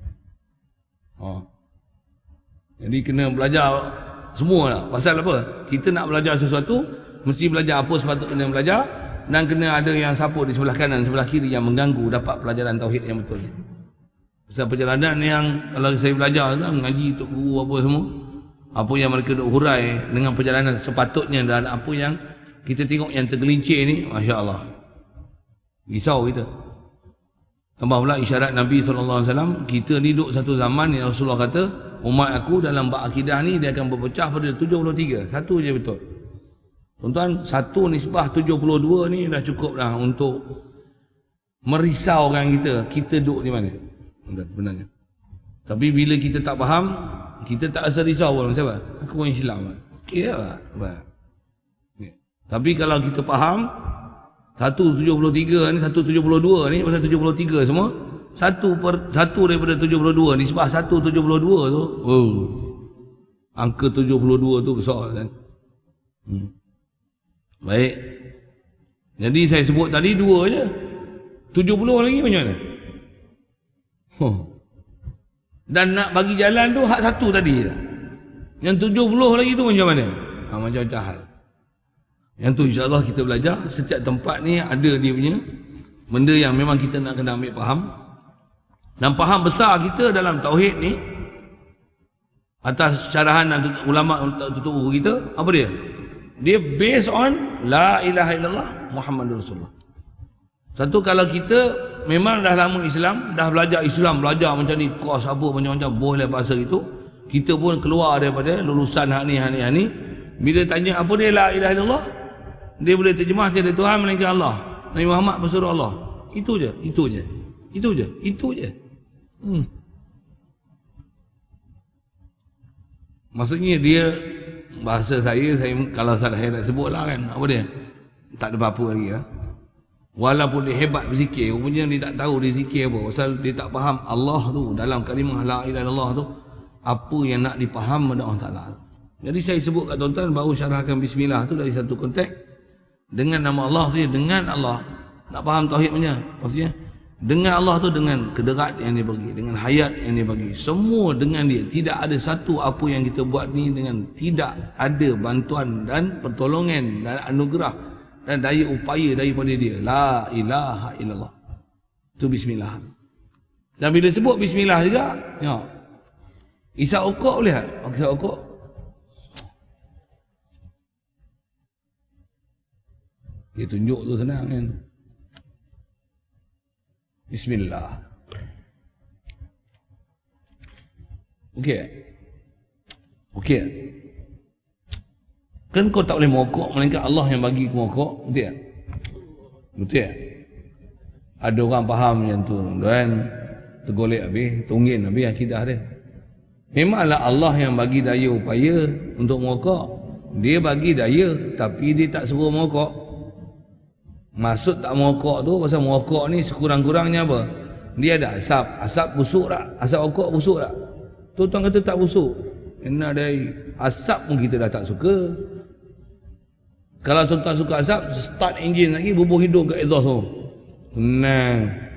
Jadi kena belajar semua lah. Pasal apa? Kita nak belajar sesuatu, mesti belajar apa sepatutnya belajar, dan kena ada yang support di sebelah kanan, sebelah kiri yang mengganggu dapat pelajaran tauhid yang betul. Pasal perjalanan yang kalau saya belajar kan, mengaji tok guru apa semua, apa yang mereka duk hurai dengan perjalanan sepatutnya, dan apa yang kita tengok yang tergelincir ni, Masya Allah, risau kita. Tambah pula isyarat Nabi SAW, kita ni duduk satu zaman yang Rasulullah kata, umat aku dalam bab akidah ni dia akan berpecah pada 73. Satu je betul. Tuan-tuan, satu nisbah 72 ni dah cukup dah untuk merisaukan kita. Kita duduk di mana? Sebenarnya. Tapi bila kita tak faham, kita tak rasa risau pun. Siapa? Aku orang Islam. Okey lah. Tapi kalau kita faham, 173 ni, 172 ni, pasal 73 semua, satu daripada 72, nisbah 172 tu, angka 72 tu besar kan. Baik. Jadi saya sebut tadi 2 je. 70 lagi macam mana? Dan nak bagi jalan tu hak satu tadi je. Yang 70 lagi tu macam mana? Macam-macam hal. Yang tu insya-Allah kita belajar. Setiap tempat ni ada dia punya benda yang memang kita nak kena ambil faham. Dan faham besar kita dalam tauhid ni, atas syarahan ulama tutup buku kita, apa dia? Dia based on la ilaha illallah Muhammadur Rasulullah. Satu, kalau kita memang dah lama Islam, dah belajar Islam, belajar macam ni, kos apa macam-macam, boleh bahasa itu, kita pun keluar daripada lulusan hak ni. Bila tanya apa dia la ilaha illallah, dia boleh terjemah tiada Tuhan melainkan Allah, Nabi Muhammad pesuruh Allah. Itu je. Maksudnya dia, bahasa saya kalau saya nak sebut lah kan, apa dia? Tak ada apa-apa lagi lah. Walaupun dia hebat berzikir, rupanya dia tak tahu dia zikir apa. Pasal dia tak faham Allah tu, dalam kalimah la ilaha illallah tu, apa yang nak dipaham oleh Allah Ta'ala. Jadi saya sebut kat tuan-tuan, baru syarahkan bismillah tu dari satu konteks. Dengan nama Allah saja, dengan Allah. Nak faham tauhid punya. Maksudnya, dengan Allah tu, dengan kederat yang dia bagi, dengan hayat yang dia bagi, semua dengan dia. Tidak ada satu apa yang kita buat ni dengan tidak ada bantuan dan pertolongan dan anugerah dan daya upaya daripada dia. La ilaha illallah. Itu bismillah. Dan bila sebut bismillah juga, ya, isap okok boleh tak? Isap okok. Dia tunjuk tu senang kan. Bismillah. Okey. Kan kau tak boleh mokok melainkan Allah yang bagi kau mokok, betul tak? Betul tak? Ada orang faham macam tu kan, tergolek habis, tunggin habis akidah dia. Memanglah Allah yang bagi daya upaya untuk mokok. Dia bagi daya, tapi dia tak suruh mokok. Maksud tak merokok tu, pasal merokok ni sekurang-kurangnya apa? Dia ada asap. Asap busuk tak? Asap rokok busuk tak? Tuan-tuan kata tak busuk. Kena dari asap pun kita dah tak suka. Kalau tuan-tuan suka asap, start enjin lagi, bubuh hidung ke exhaust tu. Senang.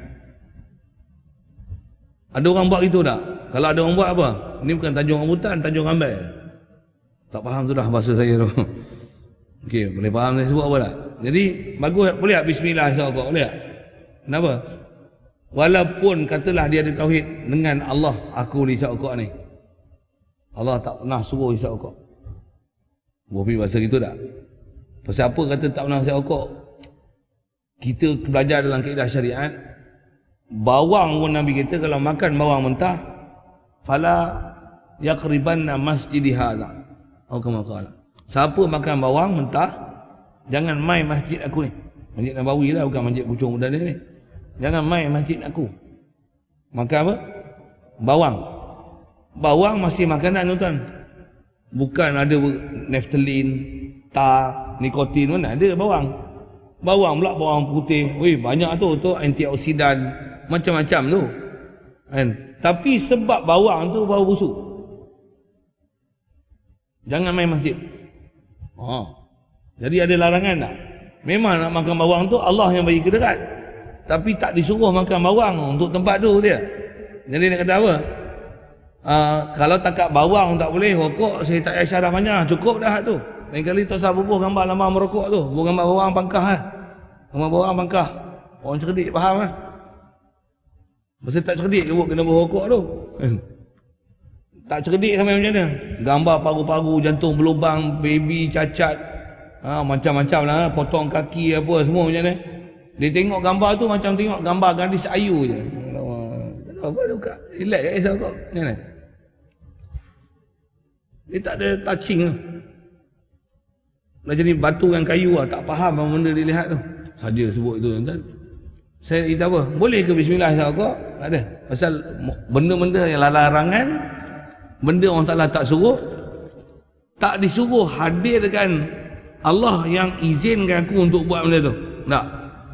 Ada orang buat gitu tak? Kalau ada orang buat apa? Ini bukan tajuk rambutan, tajuk rambai. Tak faham tu dah bahasa saya tu. Okey, boleh faham saya sebut apa tak? Jadi, bagus, boleh tak bismillah isap rokok? Boleh tak? Kenapa? Walaupun katalah dia ada tauhid dengan Allah, aku ni isap rokok ni. Allah tak pernah suruh isap rokok. Boleh bahasa gitu tak? Pasal apa kata tak pernah isap rokok? Kita belajar dalam kaedah syariat, bawang pun Nabi kata kalau makan bawang mentah, fala yaqribanna masjidi hadza. Atau kama qala. Siapa makan bawang mentah, jangan mai masjid aku ni. Masjid Nabawi lah, bukan masjid Puchong Udara ni. Jangan mai masjid aku. Makan apa? Bawang. Bawang masih makanan tuan. Bukan ada naftalin, tar, nikotin, mana ada bawang. Bawang pula bawang putih. Weh, banyak tu antioksidan, macam-macam tu. Kan? Tapi sebab bawang tu bau busuk. Jangan main masjid. Jadi ada larangan tak? Memang nak makan bawang tu Allah yang bagi kedekat. Tapi tak disuruh makan bawang untuk tempat tu dia. Jadi nak kata apa? Kalau takat bawang tak boleh, rokok saya tak payah syarah banyak, cukup dah tu. Lain kali tak usah bubuh gambar lambang merokok tu, bubuh gambar bawang pangkah lah. Gambar bawang pangkah. Orang cerdik faham lah. Masa tak cerdik dia buat kena berokok tu. Tak cerdik sampai macam mana? Gambar paru-paru, jantung berlubang, baby cacat, macam-macam lah, potong kaki apa semua macam mana. Dia tengok gambar tu macam tengok gambar gadis ayu je. Tak tahu apa dia buka. Relax kat kisah kau. Macam mana? Dia tak ada touching tu. Dah jadi batu dengan kayu lah. Tak faham apa benda dia lihat tu. Saja sebut itu tuan. Saya kata apa? Boleh ke bismillah kau? Tak ada. Pasal benda-benda yang larangan, benda orang Ta'ala tak suruh, tak disuruh hadirkan Allah yang izinkan aku untuk buat benda tu. Tak.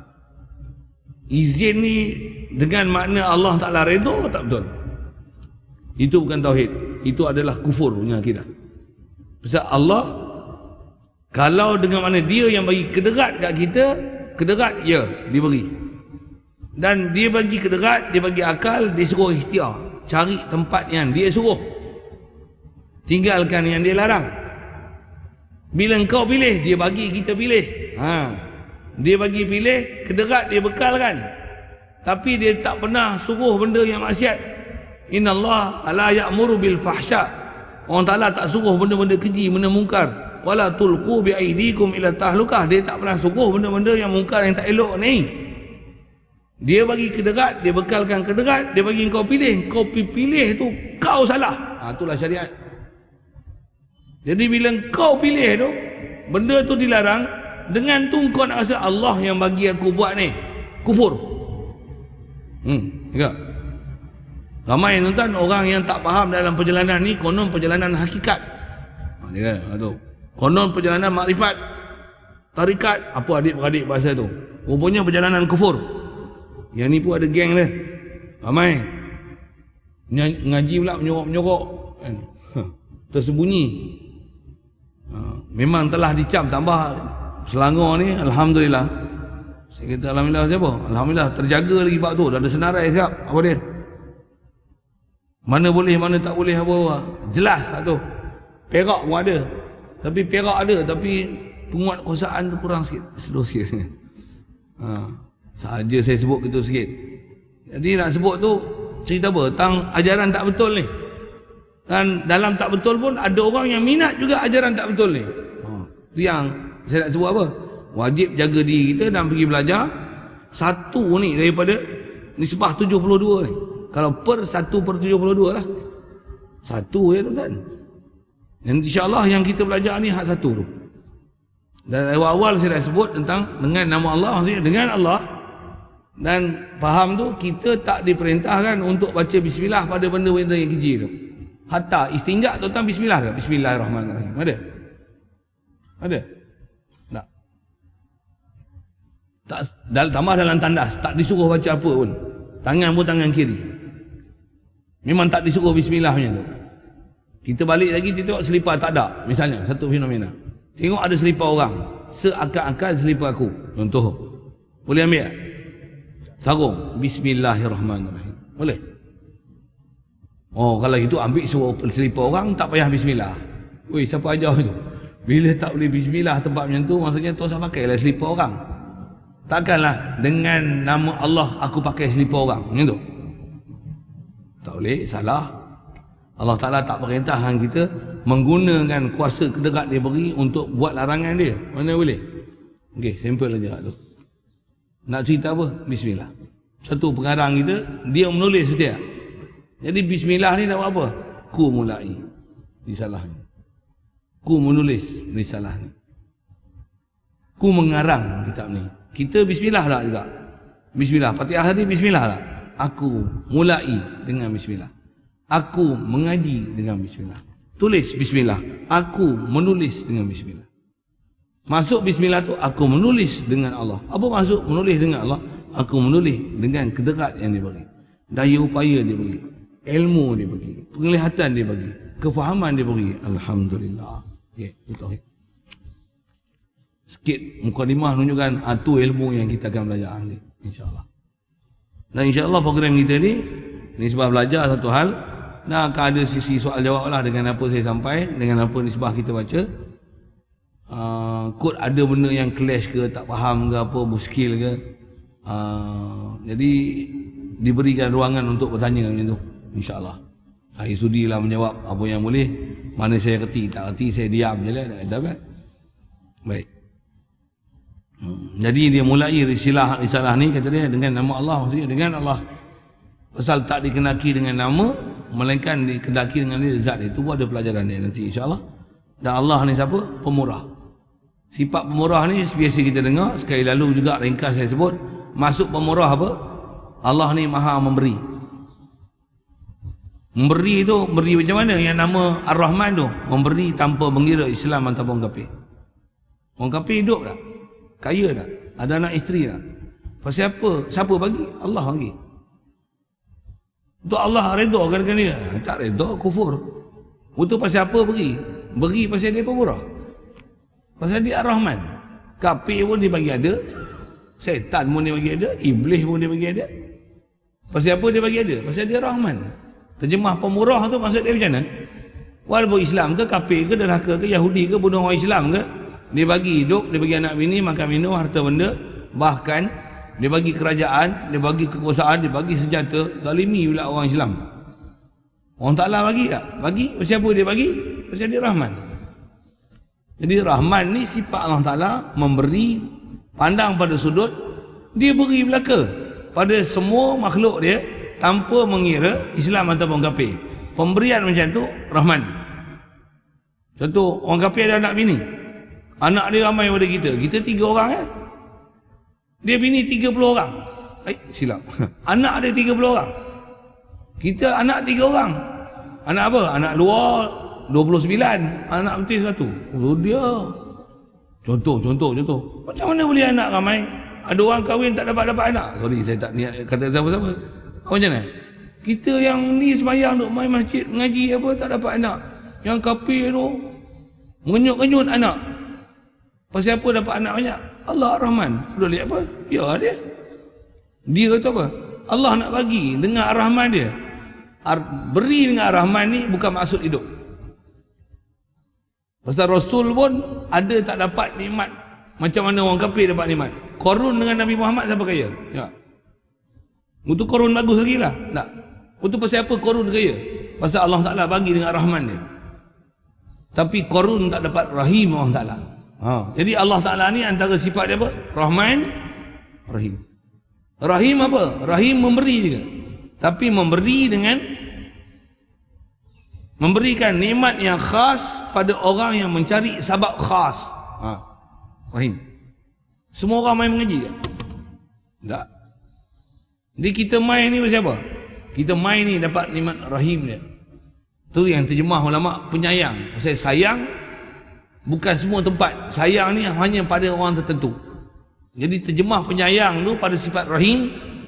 Izin ni dengan makna Allah Ta'ala redha, tak betul. Itu bukan tauhid. Itu adalah kufur punya akidah. Pasal Allah, kalau dengan makna dia yang bagi kederat kat kita, kederat ya, dia beri. Dan dia bagi kederat, dia bagi akal, dia suruh ikhtiar. Cari tempat yang dia suruh. Tinggalkan yang dia larang. Bila engkau pilih, dia bagi kita pilih. Dia bagi pilih, kederat dia bekalkan. Tapi dia tak pernah suruh benda yang maksiat. Innallaha la ya'muru bil fahsya. Allah Ta'ala tak suruh benda-benda keji, benda mungkar. Wala tulqu bi aidikum ila tahlukah. Dia tak pernah suruh benda-benda yang mungkar, yang tak elok ni. Dia bagi kederat, dia bekalkan kederat, dia bagi kau pilih. Kau pilih tu, kau salah. Itulah syariat. Jadi bila kau pilih tu, benda tu dilarang, dengan tu kau nak rasa Allah yang bagi aku buat ni. Kufur. Tak? Ramai tuan orang yang tak faham dalam perjalanan ni, konon perjalanan hakikat. Dia tu. Konon perjalanan makrifat, tarikat, apa adik-beradik bahasa tu. Rupanya perjalanan kufur. Yang ni pun ada geng dia. Ramai. Ngaji pula menyorok-menyorok. Tersembunyi. Memang telah dicam tambah Selangor ni, alhamdulillah. Saya kata alhamdulillah siapa? Alhamdulillah terjaga lagi bab tu, dah ada senarai siap. Apa dia? Mana boleh, mana tak boleh apa-apa. Jelas tak tu. Perak pun ada. Tapi perak ada, tapi penguatkuasaan tu kurang sikit. Slow sikit. Sahaja saya sebut gitu sikit. Jadi nak sebut tu cerita apa? Tentang ajaran tak betul ni. Dan dalam tak betul pun ada orang yang minat juga ajaran tak betul ni. Itu yang saya nak sebut apa? Wajib jaga diri kita dan pergi belajar. Satu ni daripada nisbah 72 ni. Kalau per 1/72 lah. Satu ya tuan-tuan. Dan insyaAllah yang kita belajar ni hak satu tu. Dan awal-awal saya dah sebut tentang dengan nama Allah, maksudnya dengan Allah. Dan faham tu, kita tak diperintahkan untuk baca bismillah pada benda-benda yang keji tu. Hatta istinja tuan-tuan bismillah ke? Bismillahirrahmanirrahim. Ada? Ada? Tak. Tak, tambah dalam tandas, tak disuruh baca apa pun. Tangan pun tangan kiri. Memang tak disuruh bismillah macam tu. Kita balik lagi, kita tengok selipar tak ada. Misalnya, satu fenomena. Tengok ada selipar orang. Seakan-akan selipar aku. Contoh. Boleh ambil tak? Sarung. Bismillahirrahmanirrahim. Boleh? Oh, kalau itu ambil selipar orang, tak payah bismillah. Weh, siapa ajar itu? Bila tak boleh bismillah tempat macam tu, maksudnya tu usah pakailah selipar orang. Takkanlah dengan nama Allah aku pakai selipar orang. Macam tu. Tak boleh, salah. Allah Ta'ala tak perintahkan kita menggunakan kuasa kederat dia beri untuk buat larangan dia. Mana boleh? Okey, simple aja tu. Nak cerita apa? Bismillah. Satu pengarang kita, dia menulis betul tak? Jadi bismillah ni nak buat apa? Ku mulai risalah ni. Ku menulis risalah ni. Ku mengarang kitab ni. Kita bismillah tak juga? Bismillah. Fatihah tadi bismillah tak? Aku mulai dengan bismillah. Aku mengaji dengan bismillah. Tulis bismillah. Aku menulis dengan bismillah. Masuk bismillah tu, aku menulis dengan Allah. Apa maksud menulis dengan Allah? Aku menulis dengan kederat yang dia bagi. Daya upaya dia bagi. Ilmu dia bagi. Penglihatan dia bagi. Kefahaman dia bagi. Alhamdulillah. Okay, betul. Sikit mukadimah menunjukkan tu ilmu yang kita akan belajar ni, insya-Allah. Dan insya-Allah program kita ni sebab belajar satu hal, dan akan ada sisi soal jawab lah dengan apa saya sampai, dengan apa nisbah kita baca. Kod ada benda yang clash ke, tak faham ke apa, muskil ke. Jadi diberikan ruangan untuk bertanya macam tu, insya-Allah. Saya sudilah menjawab apa yang boleh. Mana saya kerti, tak kerti saya diam je lah, tak dapat. Baik. Jadi dia mulai risalah ni, kata dia, dengan nama Allah, maksudnya dengan Allah. Pasal tak dikenaki dengan nama, melainkan dikenaki dengan dia zat. Itu pun ada pelajaran dia nanti, insya-Allah. Dan Allah ni siapa? Pemurah. Sifat pemurah ni biasa kita dengar, sekali lalu juga ringkas saya sebut. Masuk pemurah apa? Allah ni maha memberi. Memberi tu, beri macam mana? Yang nama Ar-Rahman tu, memberi tanpa mengira Islam ataupun kafir. Orang kafir hidup tak? Kaya tak? Ada anak isteri tak? Pasal apa? Siapa bagi? Allah bagi. Untuk Allah redha kan dia? Tak redha, kufur. Untuk pasal apa beri? Beri pasal dia pemurah. Pasal dia Ar-Rahman. Kafir pun dia bagi ada. Syaitan pun dia bagi ada. Iblis pun dia bagi ada. Pasal apa dia bagi ada? Pasal dia Rahman. Terjemah pemurah tu maksud dia macam mana? Walaupun Islam ke, kafir ke, derhaka ke, Yahudi ke, bunuh orang Islam ke, dia bagi hidup, dia bagi anak bini, makan minum, harta benda, bahkan dia bagi kerajaan, dia bagi kekuasaan, dia bagi senjata. Zalimi pula orang Islam. Orang Ta'ala bagi tak? Bagi. Pasal apa dia bagi? Pasal dia Rahman. Jadi Rahman ni sifat Allah Ta'ala, memberi, pandang pada sudut, dia beri belaka pada semua makhluk dia tanpa mengira Islam ataupun kafir. Pemberian macam tu Rahman. Contoh, orang kafir ada anak bini, anak dia ramai pada kita. Kita 3 orang ya. Dia bini 30 orang. Silap. Anak dia 30 orang. Kita anak 3 orang. Anak apa? Anak luar 29. Anak betul satu. Oh dia. Contoh. Macam mana boleh anak ramai? Ada orang kahwin tak dapat anak. Sorry, saya tak niat kata siapa-siapa. Macam mana? Kita yang ni sembahyang duk main masjid mengaji apa tak dapat anak. Yang kafir tu mengenyut-kenyut anak. Pasal apa dapat anak banyak? Allah Ar-Rahman. Boleh lihat apa? Ya dia. Dia kata apa? Allah nak bagi dengan Ar-Rahman dia. Beri dengan Ar-Rahman ni bukan maksud hidup. Pasal Rasul pun ada tak dapat nikmat macam mana orang kafir dapat nikmat. Qarun dengan Nabi Muhammad siapa kaya? Ya. Untuk Qarun bagus lagi lah. Tak. Untuk pasal apa Qarun kaya? Pasal Allah Ta'ala bagi dengan Rahman dia. Tapi Qarun tak dapat Rahim Allah Ta'ala. Jadi Allah Ta'ala ni antara sifat dia apa? Rahman, Rahim. Rahim apa? Rahim memberi juga. Tapi memberi dengan memberikan nikmat yang khas pada orang yang mencari sebab khas. Rahim. Semua orang main mengaji ke? Tak. Jadi kita main ni pasal apa? Kita main ni dapat nikmat Rahim dia. Tu yang terjemah ulama penyayang. Pasal sayang bukan semua tempat. Sayang ni hanya pada orang tertentu. Jadi terjemah penyayang tu pada sifat Rahim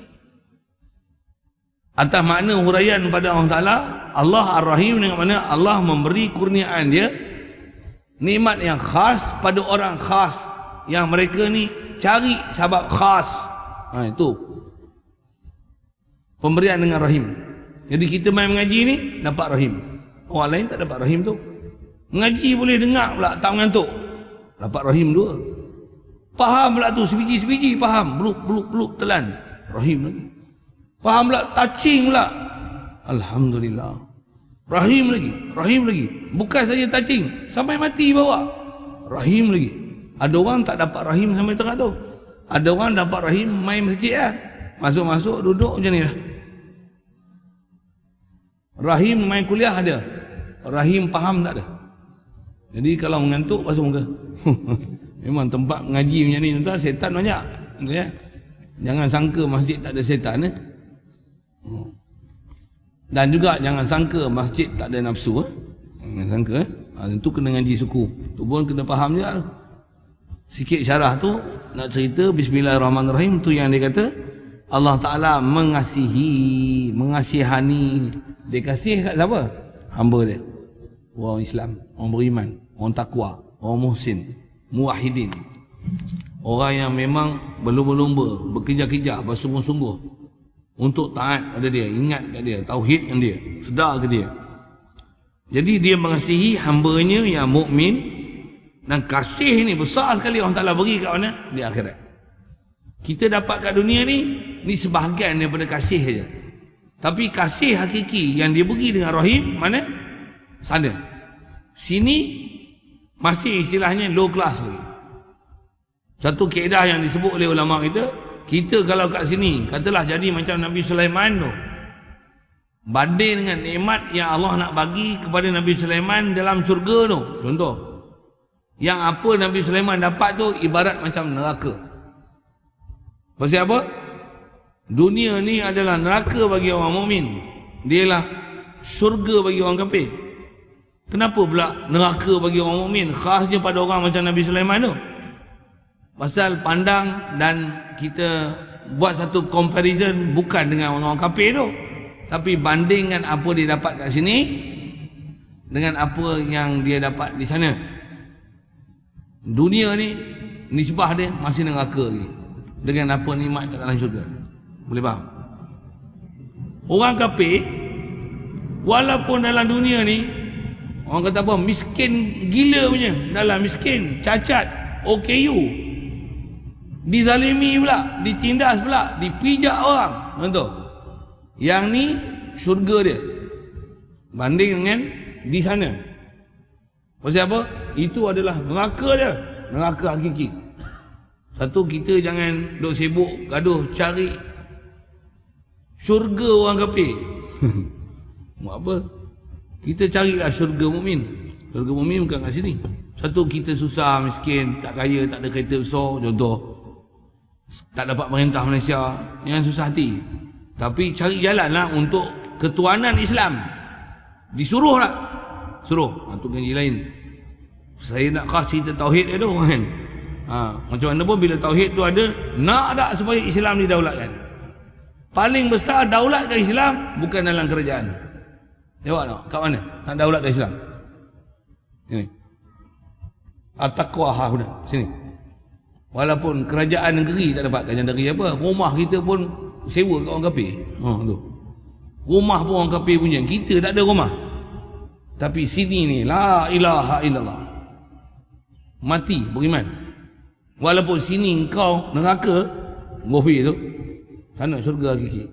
atas makna huraian pada Allah Ta'ala. Allah Ar-Rahim dengan makna Allah memberi kurniaan dia nikmat yang khas pada orang khas yang mereka ni cari sebab khas. Itu pemberian dengan Rahim. Jadi kita main mengaji ni dapat Rahim. Orang lain tak dapat Rahim tu. Mengaji boleh dengar pula tak mengantuk, dapat Rahim 2. Faham pula tu sebiji-sebiji faham, beluk telan, Rahim lagi. Faham pula touching pula, alhamdulillah, Rahim lagi. Bukan saja touching, sampai mati bawa, Rahim lagi. Ada orang tak dapat Rahim sampai tengah tu. Ada orang dapat Rahim main masjid lah. Masuk-masuk duduk macam ni lah. Rahim main kuliah ada, Rahim faham tak ada. Jadi kalau mengantuk basuh muka. Memang tempat ngaji macam ni tuan, setan banyak. Ya? Jangan sangka masjid tak ada setan. Dan juga jangan sangka masjid tak ada nafsu. Jangan sangka. Itu kena ngaji suku. Tu pun kena faham je. Sikit syarah tu nak cerita Bismillahirrahmanirrahim tu yang dia kata Allah Ta'ala mengasihi, mengasihani. Dia kasih kat siapa? Hamba dia. Orang Islam, orang beriman, orang takwa, orang muhsin, muwahhidin. Orang yang memang berlumba-lumba, berkejar-kejar, bersungguh-sungguh untuk taat pada dia, ingat kat dia, tauhid dengan dia, sedar ke dia. Jadi dia mengasihi hambanya yang mukmin. Dan kasih ni besar sekali Allah Ta'ala bagi kat mana? Di akhirat. Kita dapat kat dunia ni sebahagian daripada kasih saja. Tapi kasih hakiki yang dia bagi dengan Rahim, mana? Sana. Sini masih istilahnya low class lagi. Satu kaedah yang disebut oleh ulama kita kalau kat sini, katalah jadi macam Nabi Sulaiman tu. Banding dengan nikmat yang Allah nak bagi kepada Nabi Sulaiman dalam syurga tu. Contoh. Yang apa Nabi Sulaiman dapat tu ibarat macam neraka. Pasal apa? Dunia ni adalah neraka bagi orang mukmin. Dia lah syurga bagi orang kafir. Kenapa pula neraka bagi orang mukmin? Khasnya pada orang macam Nabi Sulaiman tu. Pasal pandang dan kita buat satu comparison bukan dengan orang kafir tu. Tapi bandingkan apa dia dapat kat sini dengan apa yang dia dapat di sana. Dunia ni nisbah dia masih neraka lagi dengan apa nikmat kat dalam syurga. Boleh faham? Orang kafir walaupun dalam dunia ni orang kata apa, miskin gila punya, dalam miskin, cacat, OKU, dizalimi pula, ditindas pula, dipijak orang. Contoh. Yang ni syurga dia banding dengan di sana. Pasal apa? Itu adalah neraka dia, neraka hakiki. Satu, kita jangan duk sibuk gaduh cari syurga orang kafir. Buat apa? Kita carilah syurga mukmin. Syurga mukmin bukan kat sini. Satu, kita susah, miskin, tak kaya, tak ada kereta besar, contoh. Tak dapat perintah Malaysia, jangan susah hati. Tapi cari jalanlah untuk ketuanan Islam. Disuruh tak? Suruh. Itu janji lain. Saya nak khas cerita tauhid dia tu kan. Macam mana pun bila tauhid tu ada, nak tak supaya Islam didaulatkan. Paling besar daulatkan Islam bukan dalam kerajaan. Jawab tak? Kat mana? Nak daulatkan Islam. Ini. At-taqwa hahuna. Sini. Walaupun kerajaan negeri tak dapat kerajaan negeri apa, rumah kita pun sewa kat orang kafir. Tu. Rumah pun orang kafir punya. Kita tak ada rumah. Tapi sini ni la ilaha illallah. Mati beriman. Walaupun sini engkau neraka, gofir tu. Sana syurga hakiki.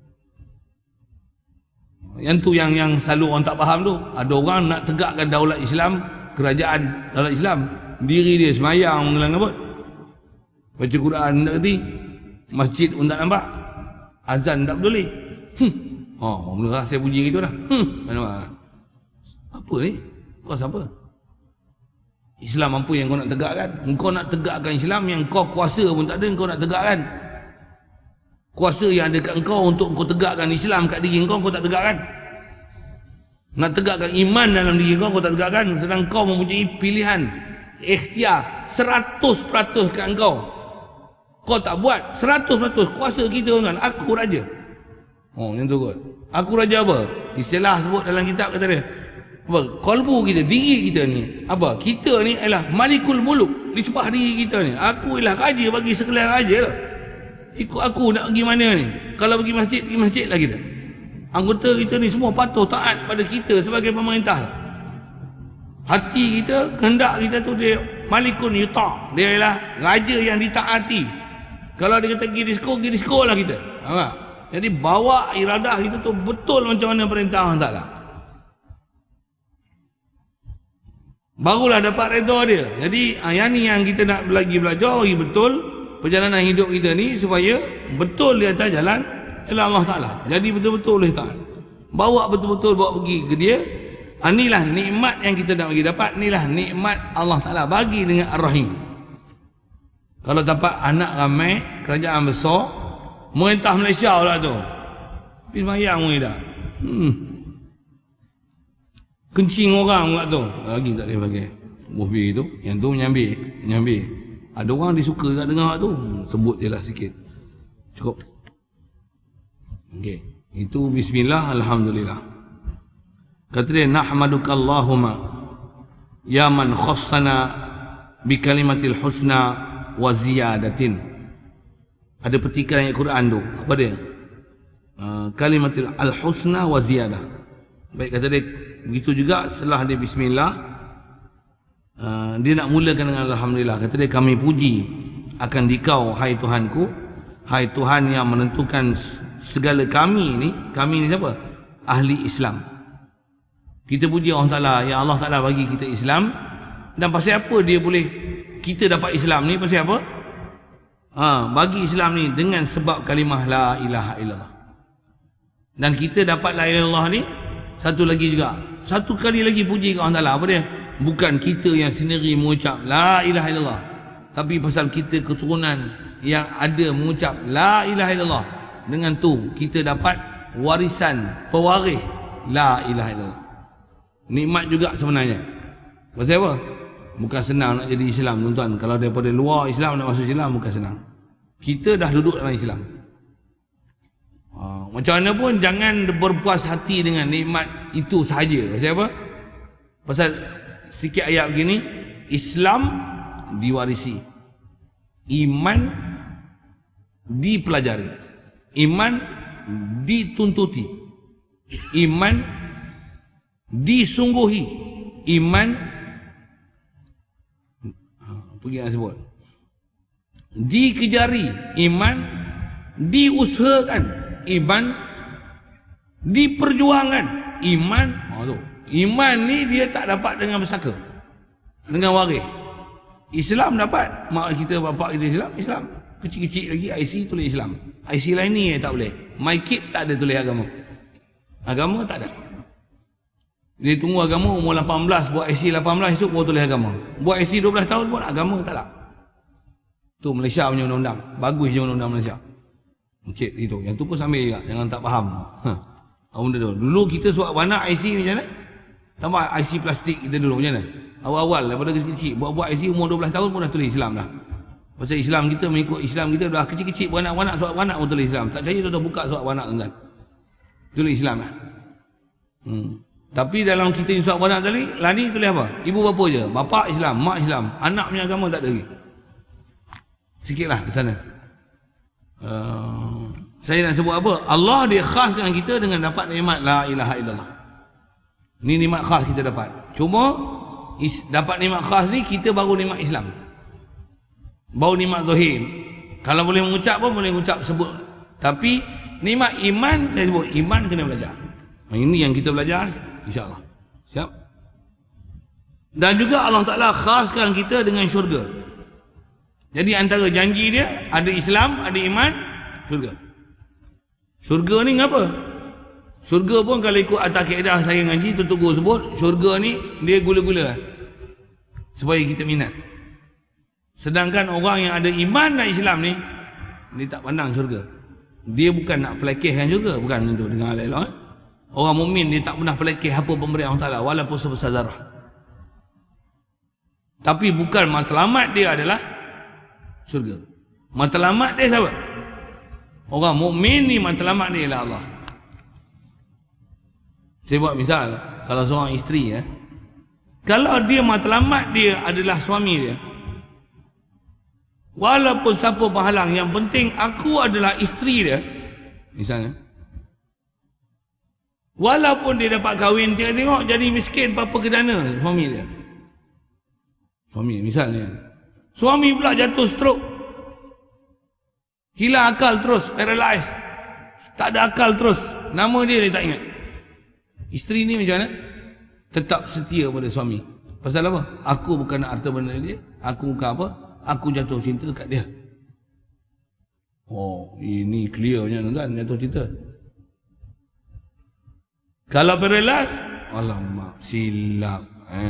Yang tu yang selalu orang tak faham tu. Ada orang nak tegakkan daulat Islam, kerajaan daulat Islam, diri dia semayang mengelang apa? Baca Quran tak kerti, masjid pun tak nampak, azan tak peduli. Mula saya puji gitu dah. Apa ni? Kau siapa? Islam apa yang kau nak tegakkan? Engkau nak tegakkan Islam yang kau kuasa pun tak ada, engkau nak tegakkan. Kuasa yang ada kat engkau untuk engkau tegakkan Islam kat diri engkau, kau tak tegakkan. Nak tegakkan iman dalam diri engkau, kau tak tegakkan. Sedang kau mempunyai pilihan, ikhtiar 100% kat engkau. Kau tak buat 100% kuasa kita tuan. Aku raja. Yang tu kot. Aku raja apa? Istilah sebut dalam kitab kata dia. Apa? Kalbu kita, diri kita ni. Apa? Kita ni ialah malikul muluk. Nisbah diri kita ni. Aku ialah raja bagi sekalian raja lah. Ikut aku nak pergi mana ni? Kalau pergi masjid lah kita. Anggota kita ni semua patuh taat pada kita sebagai pemerintah lah. Hati kita, kehendak kita tu dia malikun yuta'. Dia ialah raja yang ditaati. Kalau dia kata pergi disko lah kita. Nampak? Jadi bawa iradah kita tu betul macam mana perintah Allah Ta'ala. Barulah dapat redha dia. Jadi yang ni yang kita nak lagi belajar lagi betul perjalanan hidup kita ni supaya betul di atas jalan ialah Allah Ta'ala. Jadi betul-betul boleh taat, bawa betul-betul bawa pergi ke dia. Inilah nikmat yang kita nak bagi dapat. Inilah nikmat Allah Ta'ala bagi dengan Ar-Rahim. Kalau dapat anak ramai, kerajaan besar, merintah Malaysia pula tu, pergi semayang pun tak, kencing orang pula tu, lagi tak boleh pakai buah tu. Yang tu menyambil. Ada orang dia suka tak dengar tu, sebut je lah sikit, cukup. Okay. Itu bismillah, alhamdulillah. Kata dia, nahmaduka Allahumma ya man khassana bi kalimatil husna wa ziyadatin. Ada petikan ayat Quran tu, apa dia? Kalimatil al-husna wa ziyadah. Baik, kata dia begitu juga setelah dia bismillah, dia nak mulakan dengan alhamdulillah. Kata dia, kami puji akan dikau hai Tuhanku, hai Tuhan yang menentukan segala kami ni. Kami ni siapa? Ahli Islam. Kita puji Allah Ta'ala, yang Allah Ta'ala bagi kita Islam. Dan pasal apa dia boleh kita dapat Islam ni? Pasal apa? Bagi Islam ni dengan sebab kalimah la ilaha illallah. Dan kita dapat la ilaha illallah ni satu lagi juga, satu kali lagi puji ke Allah Ta'ala. Apa dia? Bukan kita yang sendiri mengucap la ilaha illallah, tapi pasal kita keturunan yang ada mengucap la ilaha illallah. Dengan tu kita dapat warisan pewaris la ilaha illallah. Nikmat juga sebenarnya. Pasal apa? Bukan senang nak jadi Islam, tuan-tuan. Kalau daripada luar Islam nak masuk Islam bukan senang. Kita dah duduk dalam Islam. Macam mana pun jangan berpuas hati dengan nikmat itu sahaja. Pasal apa? Pasal sikit ayat begini, Islam diwarisi, iman dipelajari, iman dituntuti, iman disungguhi, iman pergi nak sebut dikejari, iman diusahakan, iman diperjuangkan, iman tu. Iman ni dia tak dapat dengan bersaka, dengan waris. Islam dapat, mak kita bapak kita Islam kecil-kecil lagi IC tulis Islam. IC lain ni tak boleh. My kid tak ada tulis agama tak ada. Dia tunggu agama umur 18, buat IC 18 esok baru tulis agama. Buat IC 12 tahun pun agama tak ada. Tu Malaysia punya undang-undang. Bagus je undang-undang Malaysia. Encik itu. Yang tu pun sambil juga, jangan tak faham. Dulu kita suap anak IC macam mana? Tambah IC plastik kita dulu macam mana? Awal-awal daripada kecil-kecil buat IC umur 12 tahun pun dah tulis Islam dah. Pasal Islam kita mengikut Islam kita dah kecil-kecil, beranak-beranak suap anak pun tulis Islam. Tak percaya tu dah buka suap anak tuan-tuan. Tulis Islam dah. Tapi dalam kita suap anak tadi, lani tulis apa? Ibu bapa je. Bapa Islam, mak Islam, anak punya agama tak ada lagi. Sikitlah ke sana. Saya nak sebut apa? Allah dia khaskan kita dengan dapat nikmat la ilaha illallah. Ni nikmat khas kita dapat. Cuma dapat nikmat khas ni kita baru nikmat Islam, baru nikmat zahir. Kalau boleh mengucap pun boleh mengucap sebut. Tapi nikmat iman, saya sebut iman kena belajar. Ini yang kita belajar ni, insya-Allah. Siap? Dan juga Allah Ta'ala khaskan kita dengan syurga. Jadi antara janji dia ada Islam, ada iman, syurga. Syurga ni ngapa? Syurga pun kalau ikut atas kaedah saya ngaji, Tuan Guru sebut, syurga ni dia gula-gula supaya kita minat. Sedangkan orang yang ada iman dan Islam ni, dia tak pandang syurga. Dia bukan nak pelekehkan syurga, bukan itu dengan elok. Orang mukmin dia tak pernah pelekeh apa pemberian Allah Ta'ala walaupun sebesar zarah. Tapi bukan matlamat dia adalah syurga. Matlamat dia siapa? Orang mukmin ni matlamat dia ialah Allah. Saya buat misal, kalau seorang isteri kalau dia matlamat dia adalah suami dia, walaupun siapa penghalang, yang penting aku adalah isteri dia, misalnya. Walaupun dia dapat kahwin, tengok jadi miskin apa kedana suami dia. Suami misalnya. Suami pula jatuh stroke, hilang akal terus, paralyzed, tak ada akal terus, nama dia tak ingat. Isteri ni macam mana? Tetap setia pada suami. Pasal apa? Aku bukan nak harta benda dia, aku bukan apa, aku jatuh cinta kat dia. Oh, ini clear punya tuan, jatuh cerita. Kalau paralyzed, alamak, silap.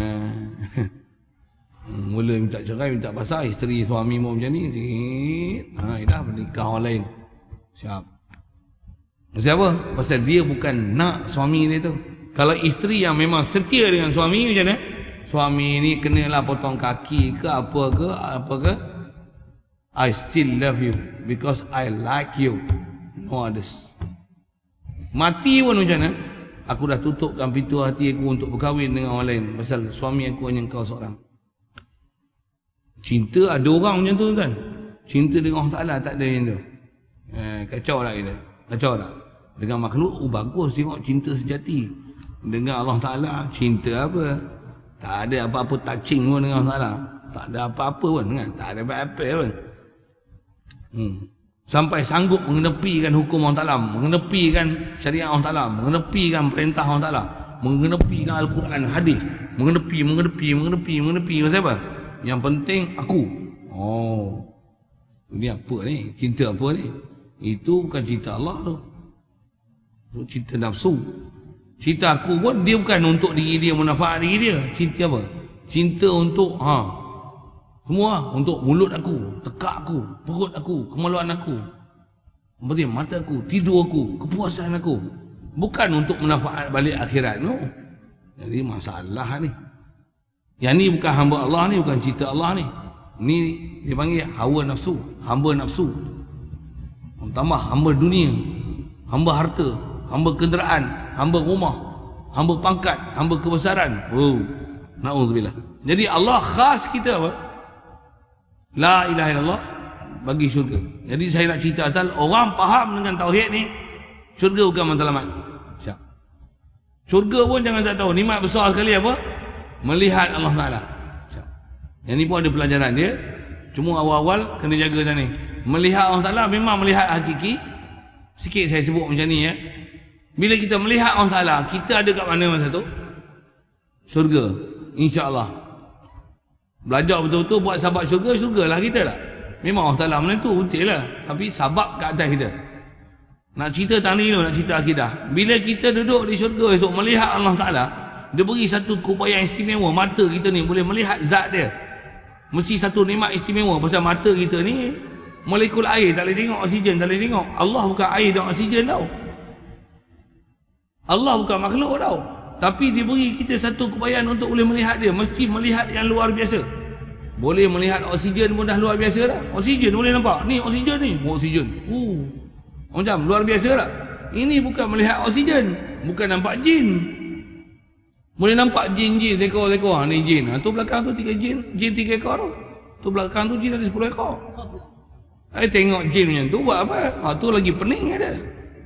Mula minta cerai, minta pasal, isteri suami mau macam ni, sikit. Dah menikah orang lain. Siap. Siapa? Pasal dia bukan nak suami dia tu. Kalau isteri yang memang setia dengan suami macam mana? Suami ni kenalah potong kaki ke apa ke, I still love you because I like you, no others. Mati pun macam mana? Aku dah tutupkan pintu hati aku untuk berkahwin dengan orang lain pasal suami aku hanya kau seorang. Cinta ada orang macam tu kan. Cinta dengan Allah Ta'ala tak ada yang tu. Kacau lah kita. Kacau tak? Dengan makhluk, bagus tengok cinta sejati. Dengan Allah Ta'ala, cinta apa? Tak ada apa-apa touching pun dengan Allah Ta'ala. Tak ada apa-apa pun kan? Tak ada apa-apa pun. Sampai sanggup mengenepikan hukum Allah Ta'ala, mengenepikan syariat Allah Ta'ala, mengenepikan perintah Allah Ta'ala, mengenepikan Al-Quran, hadis, mengenepi. Pasal apa? Yang penting aku. Oh, ini apa ni? Cinta apa ni? Itu bukan cinta Allah tu. Itu cinta nafsu. Cinta aku pun dia bukan untuk diri dia, manfaat diri dia. Cinta apa? Cinta untuk semua, untuk mulut aku, tekak aku, perut aku, kemaluan aku, mata aku, tidur aku, kepuasan aku. Bukan untuk manfaat balik akhirat, no. Jadi masalah ni. Yang ni bukan hamba Allah ni, bukan cinta Allah ni. Ni dia panggil hawa nafsu, hamba nafsu. Tambah hamba dunia, hamba harta, hamba kenderaan, hamba rumah, hamba pangkat, hamba kebesaran. Oh, na'udzubillah. Jadi Allah khas kita apa? La ilaha illallah bagi syurga. Jadi saya nak cerita asal orang faham dengan tauhid ni, syurga bukan matlamat. Siap. Syurga pun jangan tak tahu. Nikmat besar sekali apa? Melihat Allah Ta'ala. Siap. Yang ni pun ada pelajaran dia. Cuma awal-awal kena jaga macam ni. Melihat Allah Ta'ala memang melihat hakiki. Sikit saya sebut macam ni ya. Bila kita melihat Allah Ta'ala, kita ada kat mana masa tu? Syurga. InsyaAllah. Belajar betul-betul buat sabab syurga lah kita tak? Memang Allah Ta'ala menentu, betul lah. Tapi sabab kat atas kita. Nak cerita tang ni nak cerita akidah. Bila kita duduk di syurga esok melihat Allah Ta'ala, dia beri satu keupayaan istimewa. Mata kita ni boleh melihat zat dia. Mesti satu nikmat istimewa. Pasal mata kita ni molekul air, tak boleh tengok oksigen, tak boleh tengok. Allah bukan air dan oksigen tau. Allah bukan makhluk tau. Tapi diberi kita satu keupayaan untuk boleh melihat dia. Mesti melihat yang luar biasa. Boleh melihat oksigen pun dah luar biasa dah. Oksigen boleh nampak. Ni oksigen ni. Oksigen. Macam luar biasa tak? Ini bukan melihat oksigen. Bukan nampak jin. Boleh nampak jin-jin seekor-seekor. Ni jin. Tu belakang tu 3 jin. Jin 3 ekor tu. Tu belakang tu jin ada 10 ekor. Tengok jin macam tu buat apa? Tu lagi pening ada.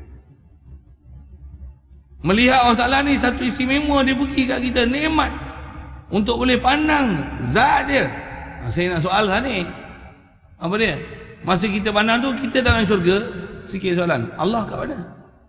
Melihat Allah Ta'ala ni satu istimewa dia bagi kat kita, nikmat untuk boleh pandang zat dia. Saya nak soal lah ni. Apa dia? Masa kita pandang tu, kita dalam syurga. Sikit soalan, Allah kat mana?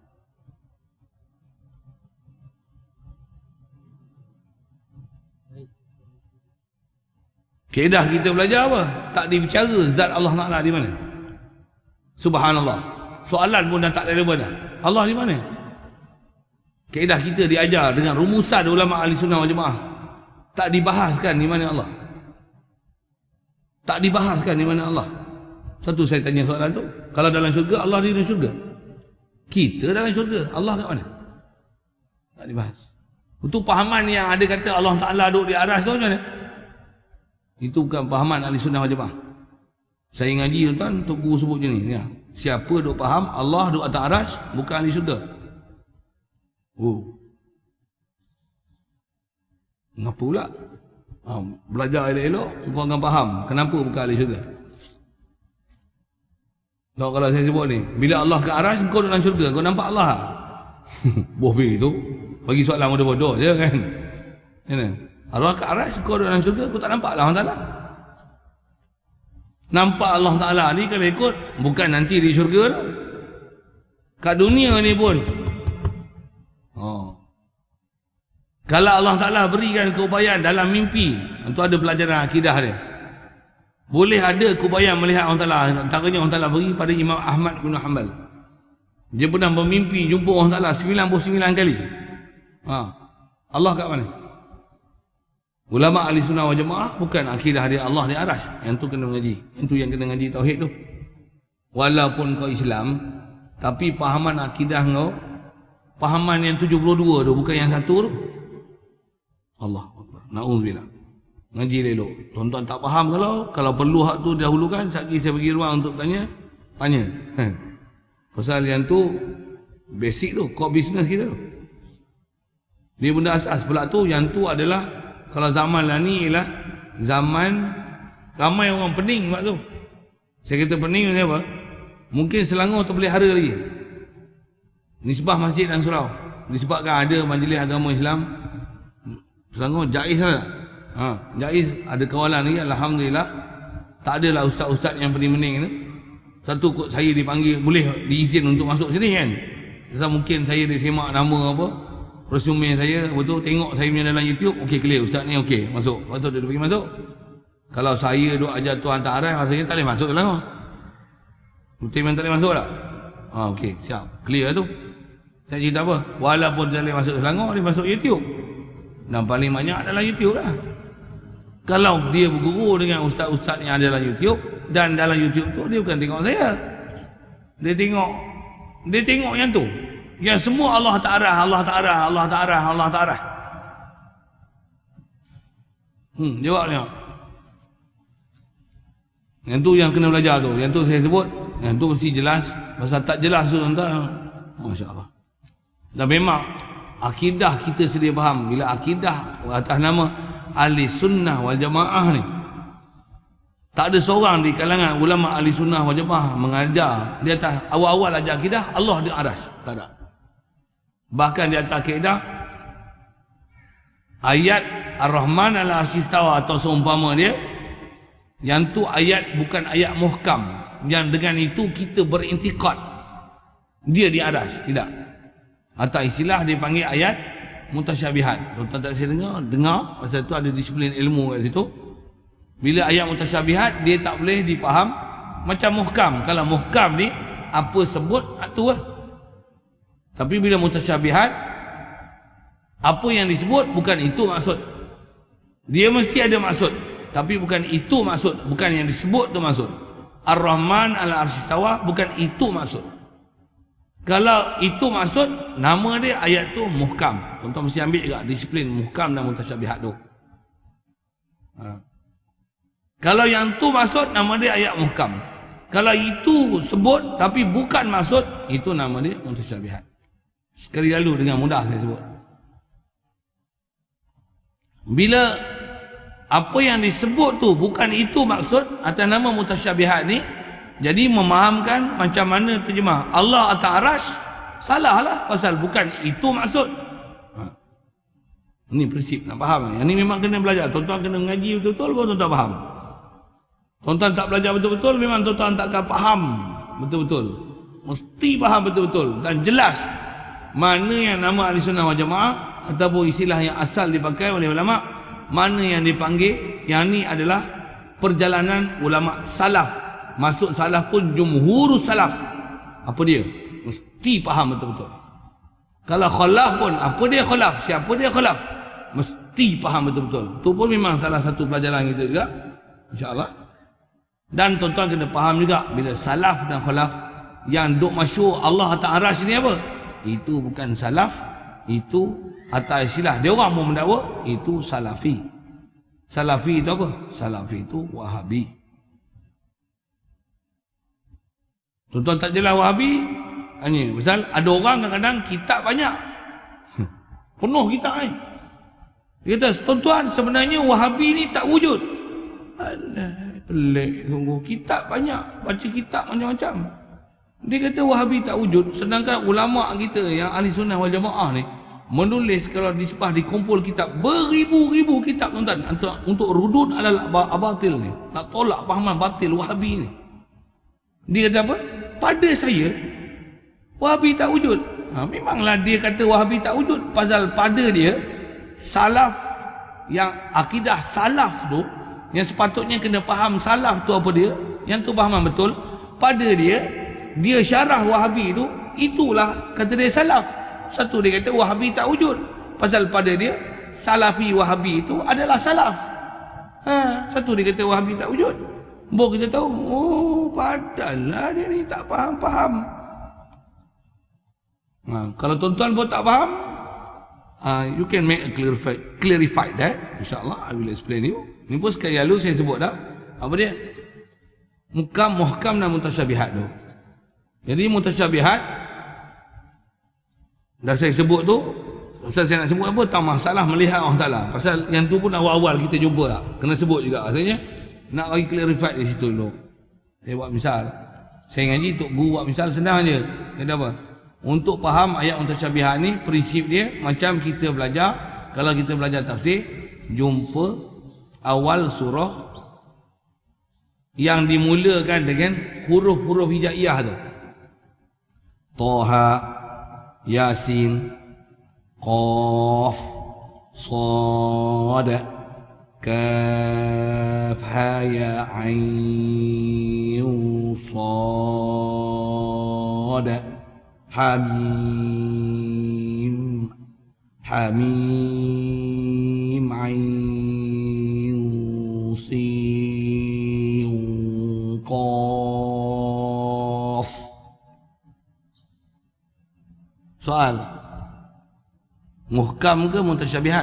Kaedah kita belajar apa? Tak dibicara zat Allah Ta'ala di mana? Subhanallah. Soalan pun dah tak relevan dah. Allah di mana? Kaedah kita diajar dengan rumusan ulama ahli sunnah wal jamaah. Tak dibahaskan di mana Allah. Tak dibahaskan di mana Allah. Satu saya tanya soalan tu. Kalau dalam syurga, Allah di dalam syurga. Kita dalam syurga, Allah kat mana? Tak dibahas. Itu pahaman yang ada kata Allah Ta'ala duduk di aras tu macam mana? Itu bukan pahaman ahli sunnah wal jamaah. Saya ngaji tuan, Tok Guru sebut macam ni. Siapa duk faham Allah duduk atas aras, bukan ahli syurga. Kenapa pula? Belajar elok-elok, kau akan faham kenapa bukan ahli syurga. Kalau saya sebut ni, bila Allah ke aras, kau dalam syurga, kau nampak Allah. Bohbih tu, bagi soalan bodoh-bodoh je kan. Allah ke aras, kau dalam syurga, kau tak nampak Allah Ta'ala. Nampak Allah Ta'ala ni kalau ikut, bukan nanti di syurga tu. Kat dunia ni pun. Kalau Allah Ta'ala berikan keupayaan dalam mimpi, itu ada pelajaran akidah dia. Boleh ada kubayang melihat Allah Ta'ala. Antaranya Allah Ta'ala beri pada Imam Ahmad bin Hanbal. Dia pernah bermimpi jumpa Allah Ta'ala 99 kali. Allah kat mana? Ulama ahli sunnah wal jamaah bukan akidah dia Allah di aras. Yang tu kena mengaji. Yang tu yang kena ngaji tauhid tu. Walaupun kau Islam, tapi pahaman akidah kau, pahaman yang 72 tu, bukan yang satu tu. Allah Akbar. Na'udzubillah. Ngaji elok. Tuan-tuan tak faham kalau perlu hak tu dahulukan, sekali saya bagi ruang untuk tanya. Pasal yang tu basic tu, core business kita tu. Dia benda asas pula tu. Yang tu adalah, kalau zaman lah ni ialah zaman ramai orang pening waktu tu. Saya kata pening ni apa? Mungkin Selangor tak boleh hara lagi. Nisbah masjid dan surau. Disebabkan ada majlis agama Islam Selangor jaiz lah. Jaiz ada kawalan lagi, alhamdulillah. Tak adalah ustaz-ustaz yang pening-pening tu. Satu kot saya dipanggil, boleh diizin untuk masuk sini kan. Sebab mungkin saya disemak nama apa, resume saya, betul tengok saya punya dalam YouTube, okey clear, ustaz ni okey, masuk. Lepas tu dia bagi masuk. Kalau saya duk ajar Tuhan tak arah, rasanya tak boleh masuk Selangor. Betul memang tak boleh masuk tak? Okey, siap. Clear tu. Saya cerita apa? Walaupun dia boleh masuk Selangor, dia masuk YouTube. Dan paling banyak adalah YouTube lah. Kalau dia berguru dengan ustaz-ustaz yang ada dalam YouTube, dan dalam YouTube tu dia bukan tengok saya. Dia tengok yang tu. Yang semua Allah tak arah, Allah tak arah, Allah tak arah, Allah tak arah. Jawab tengok. Yang tu yang kena belajar tu. Yang tu saya sebut, yang tu mesti jelas. Pasal tak jelas tu tuan-tuan, masya-Allah. Dan memang akidah kita sedia faham. Bila akidah atas nama ahli sunnah wal jamaah ni, tak ada seorang di kalangan ulama ahli sunnah wal jamaah mengajar di atas awal-awal ajar akidah Allah di aras. Tak ada. Bahkan di atas akidah ayat Ar-Rahman al-Arsy istawa atau seumpama dia, yang tu ayat bukan ayat muhkam yang dengan itu kita berintikad dia di aras. Tidak. Atau istilah dia panggil ayat mutasyabihat. Tuan-tuan tak saya dengar, pasal tu ada disiplin ilmu kat situ. Bila ayat mutasyabihat, dia tak boleh dipaham macam muhkam. Kalau muhkam ni apa sebut tu lah. Tapi bila mutasyabihat, apa yang disebut bukan itu maksud. Dia mesti ada maksud, tapi bukan itu maksud, bukan yang disebut tu maksud. Ar-Rahman al-Arsy istawa bukan itu maksud. Kalau itu maksud, nama dia ayat tu muhkam. Tuan-tuan mesti ambil juga disiplin muhkam dan mutasyabihat tu. Kalau yang tu maksud, nama dia ayat muhkam. Kalau itu sebut tapi bukan maksud, itu nama dia mutasyabihat. Sekali lalu dengan mudah saya sebut. Bila apa yang disebut tu bukan itu maksud atas nama mutasyabihat ni, jadi memahamkan macam mana terjemah Allah atas aras, salah lah, pasal bukan itu maksud. Ini prinsip nak faham. Yang ni memang kena belajar. Tuan-tuan kena mengaji betul-betul baru tuan-tuan faham. Tuan-tuan tak belajar betul-betul, memang tuan-tuan takkan faham betul-betul. Mesti faham betul-betul dan jelas mana yang nama ahli sunnah wal jamaah ataupun istilah yang asal dipakai oleh ulama, mana yang dipanggil. Yang ni adalah perjalanan ulama salaf. Masuk salaf pun jumhurus salaf. Apa dia? Mesti faham betul-betul. Kalau khalaf pun, apa dia khalaf? Siapa dia khalaf? Mesti faham betul-betul. Itu pun memang salah satu pelajaran kita juga, insya-Allah. Dan tuan-tuan kena faham juga, bila salaf dan khalaf yang duk masyhur Allah atas arasy ni apa? Itu bukan salaf, itu atas istilah dia orang pun mendakwa, itu salafi. Salafi itu apa? Salafi itu Wahabi. Tuan-tuan tak jelas Wahabi, hanya pasal ada orang kadang-kadang kitab banyak. Penuh kitab ni. Dia kata, tuan-tuan sebenarnya Wahabi ni tak wujud. Alah, pelik sungguh. Kitab banyak, baca kitab macam-macam. Dia kata Wahabi tak wujud, sedangkan ulama kita yang ahli sunnah wal jamaah ni menulis, kalau disepah dikumpul kitab beribu-ribu kitab tuan-tuan untuk rudud alal abatil ni, nak tolak pahaman batil Wahabi ni. Dia kata apa? Pada saya Wahabi tak wujud. Memanglah dia kata Wahabi tak wujud, pasal pada dia salaf, yang akidah salaf tu Yang sepatutnya kena faham salaf tu apa dia, yang tu fahaman betul. Pada dia syarah Wahabi tu, itulah kata dia salaf. Satu dia kata Wahabi tak wujud, pasal pada dia Salafi Wahabi itu adalah salaf. Satu dia kata Wahabi tak wujud. Baru kita tahu, oh padahal dia ni tak faham. Kalau tuan-tuan pun tak faham, you can make a clarified that. InsyaAllah I will explain you. Ni pun sekali lalu saya sebut dah. Apa dia? Muhkam dan mutasyabihat tu. Jadi mutasyabihat dah saya sebut tu. Pasal saya nak sebut apa, tak masalah melihat Allah Ta'ala. Pasal yang tu pun awal-awal kita jumpa lah, kena sebut juga. Maksudnya nak bagi clarified di situ dulu. Saya buat misal, saya ngaji Tok Guru buat misal senang je. Kata apa? Untuk faham ayat mutasyabihat ni, prinsip dia macam kita belajar, kalau kita belajar tafsir, jumpa awal surah yang dimulakan dengan huruf-huruf hijaiyah tu. Toha, Yasin, Qaf, Sad, Kaf, Ha, Ya, Ain, Sad, Hamim, Ain, Sin, Qaf. Soal, muhkam ke mutasyabihat?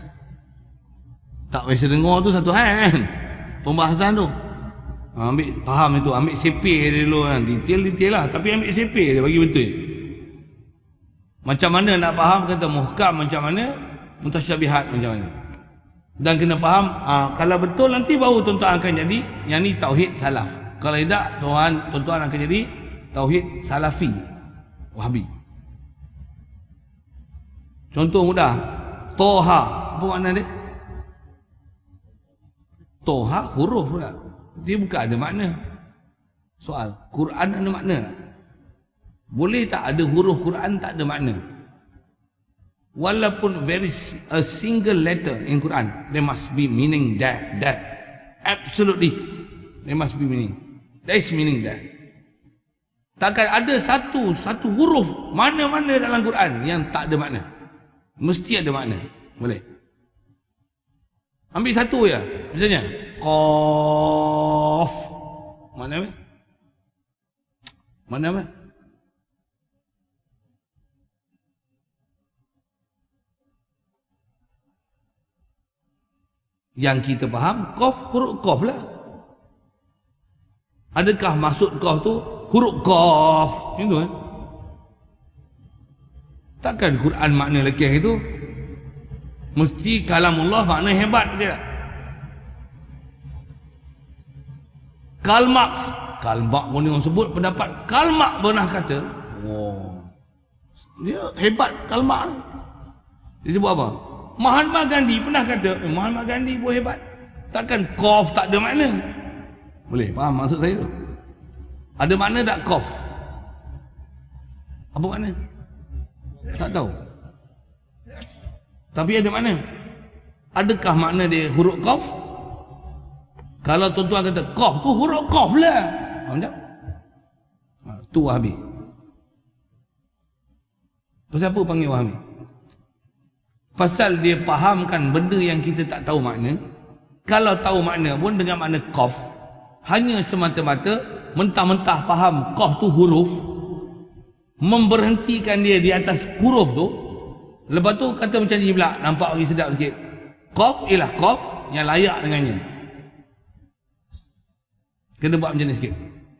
Tak biasa dengar tu satu hal kan, pembahasan tu. Ambil faham itu, ambil sepir dia dulu kan, detail lah, tapi ambil sepir dia bagi betul. Macam mana nak faham kata muhkam macam mana, mutasyabihat macam mana. Dan kena faham, kalau betul nanti baru tuan-tuan akan jadi yang ni tauhid salaf. Kalau tidak, tuan-tuan akan jadi tauhid salafi Wahabi. Contoh mudah, Toha, apa makna dia? Toha huruf pula, dia bukan ada makna. Soal, Quran ada makna tak? Boleh tak ada huruf Quran tak ada makna? Walaupun a single letter in Quran, there must be meaning that. Absolutely, there must be meaning. There is meaning that. Takkan ada satu huruf mana-mana dalam Quran yang tak ada makna. Mesti ada makna. Boleh. Ambil satu je. Misalnya Qaf. Mana apa? Mana apa? Yang kita faham Qaf, huruf Qaf lah. Adakah maksud Qaf tu huruf Qaf? Itu kan? Takkan Quran makna lekeh itu mesti kalamullah makna hebat dia tak? Karl Marx pun orang sebut pendapat Karl Marx pernah kata, dia hebat Karl Marx. Dia sebut apa? Mahatma Gandhi pernah kata, Mahatma Gandhi pun hebat. Takkan Qaf tak ada makna? Boleh faham maksud saya tu? Ada makna tak Qaf? Apa makna? Tak tahu. Tapi ada makna. Adakah makna dia huruf Qaf? Kalau tuan-tuan kata Qaf tu huruf Qaf lah, faham tak? Tu Wahabi. Pasal apa panggil Wahabi? Pasal dia fahamkan benda yang kita tak tahu makna. Kalau tahu makna pun dengan makna Qaf, hanya semata-mata mentah-mentah faham Qaf tu huruf, memberhentikan dia di atas huruf tu. Lepas tu kata macam ni pula, nampak lagi sedap sikit. Qaf ialah Qaf yang layak dengannya. Kena buat macam ni sikit.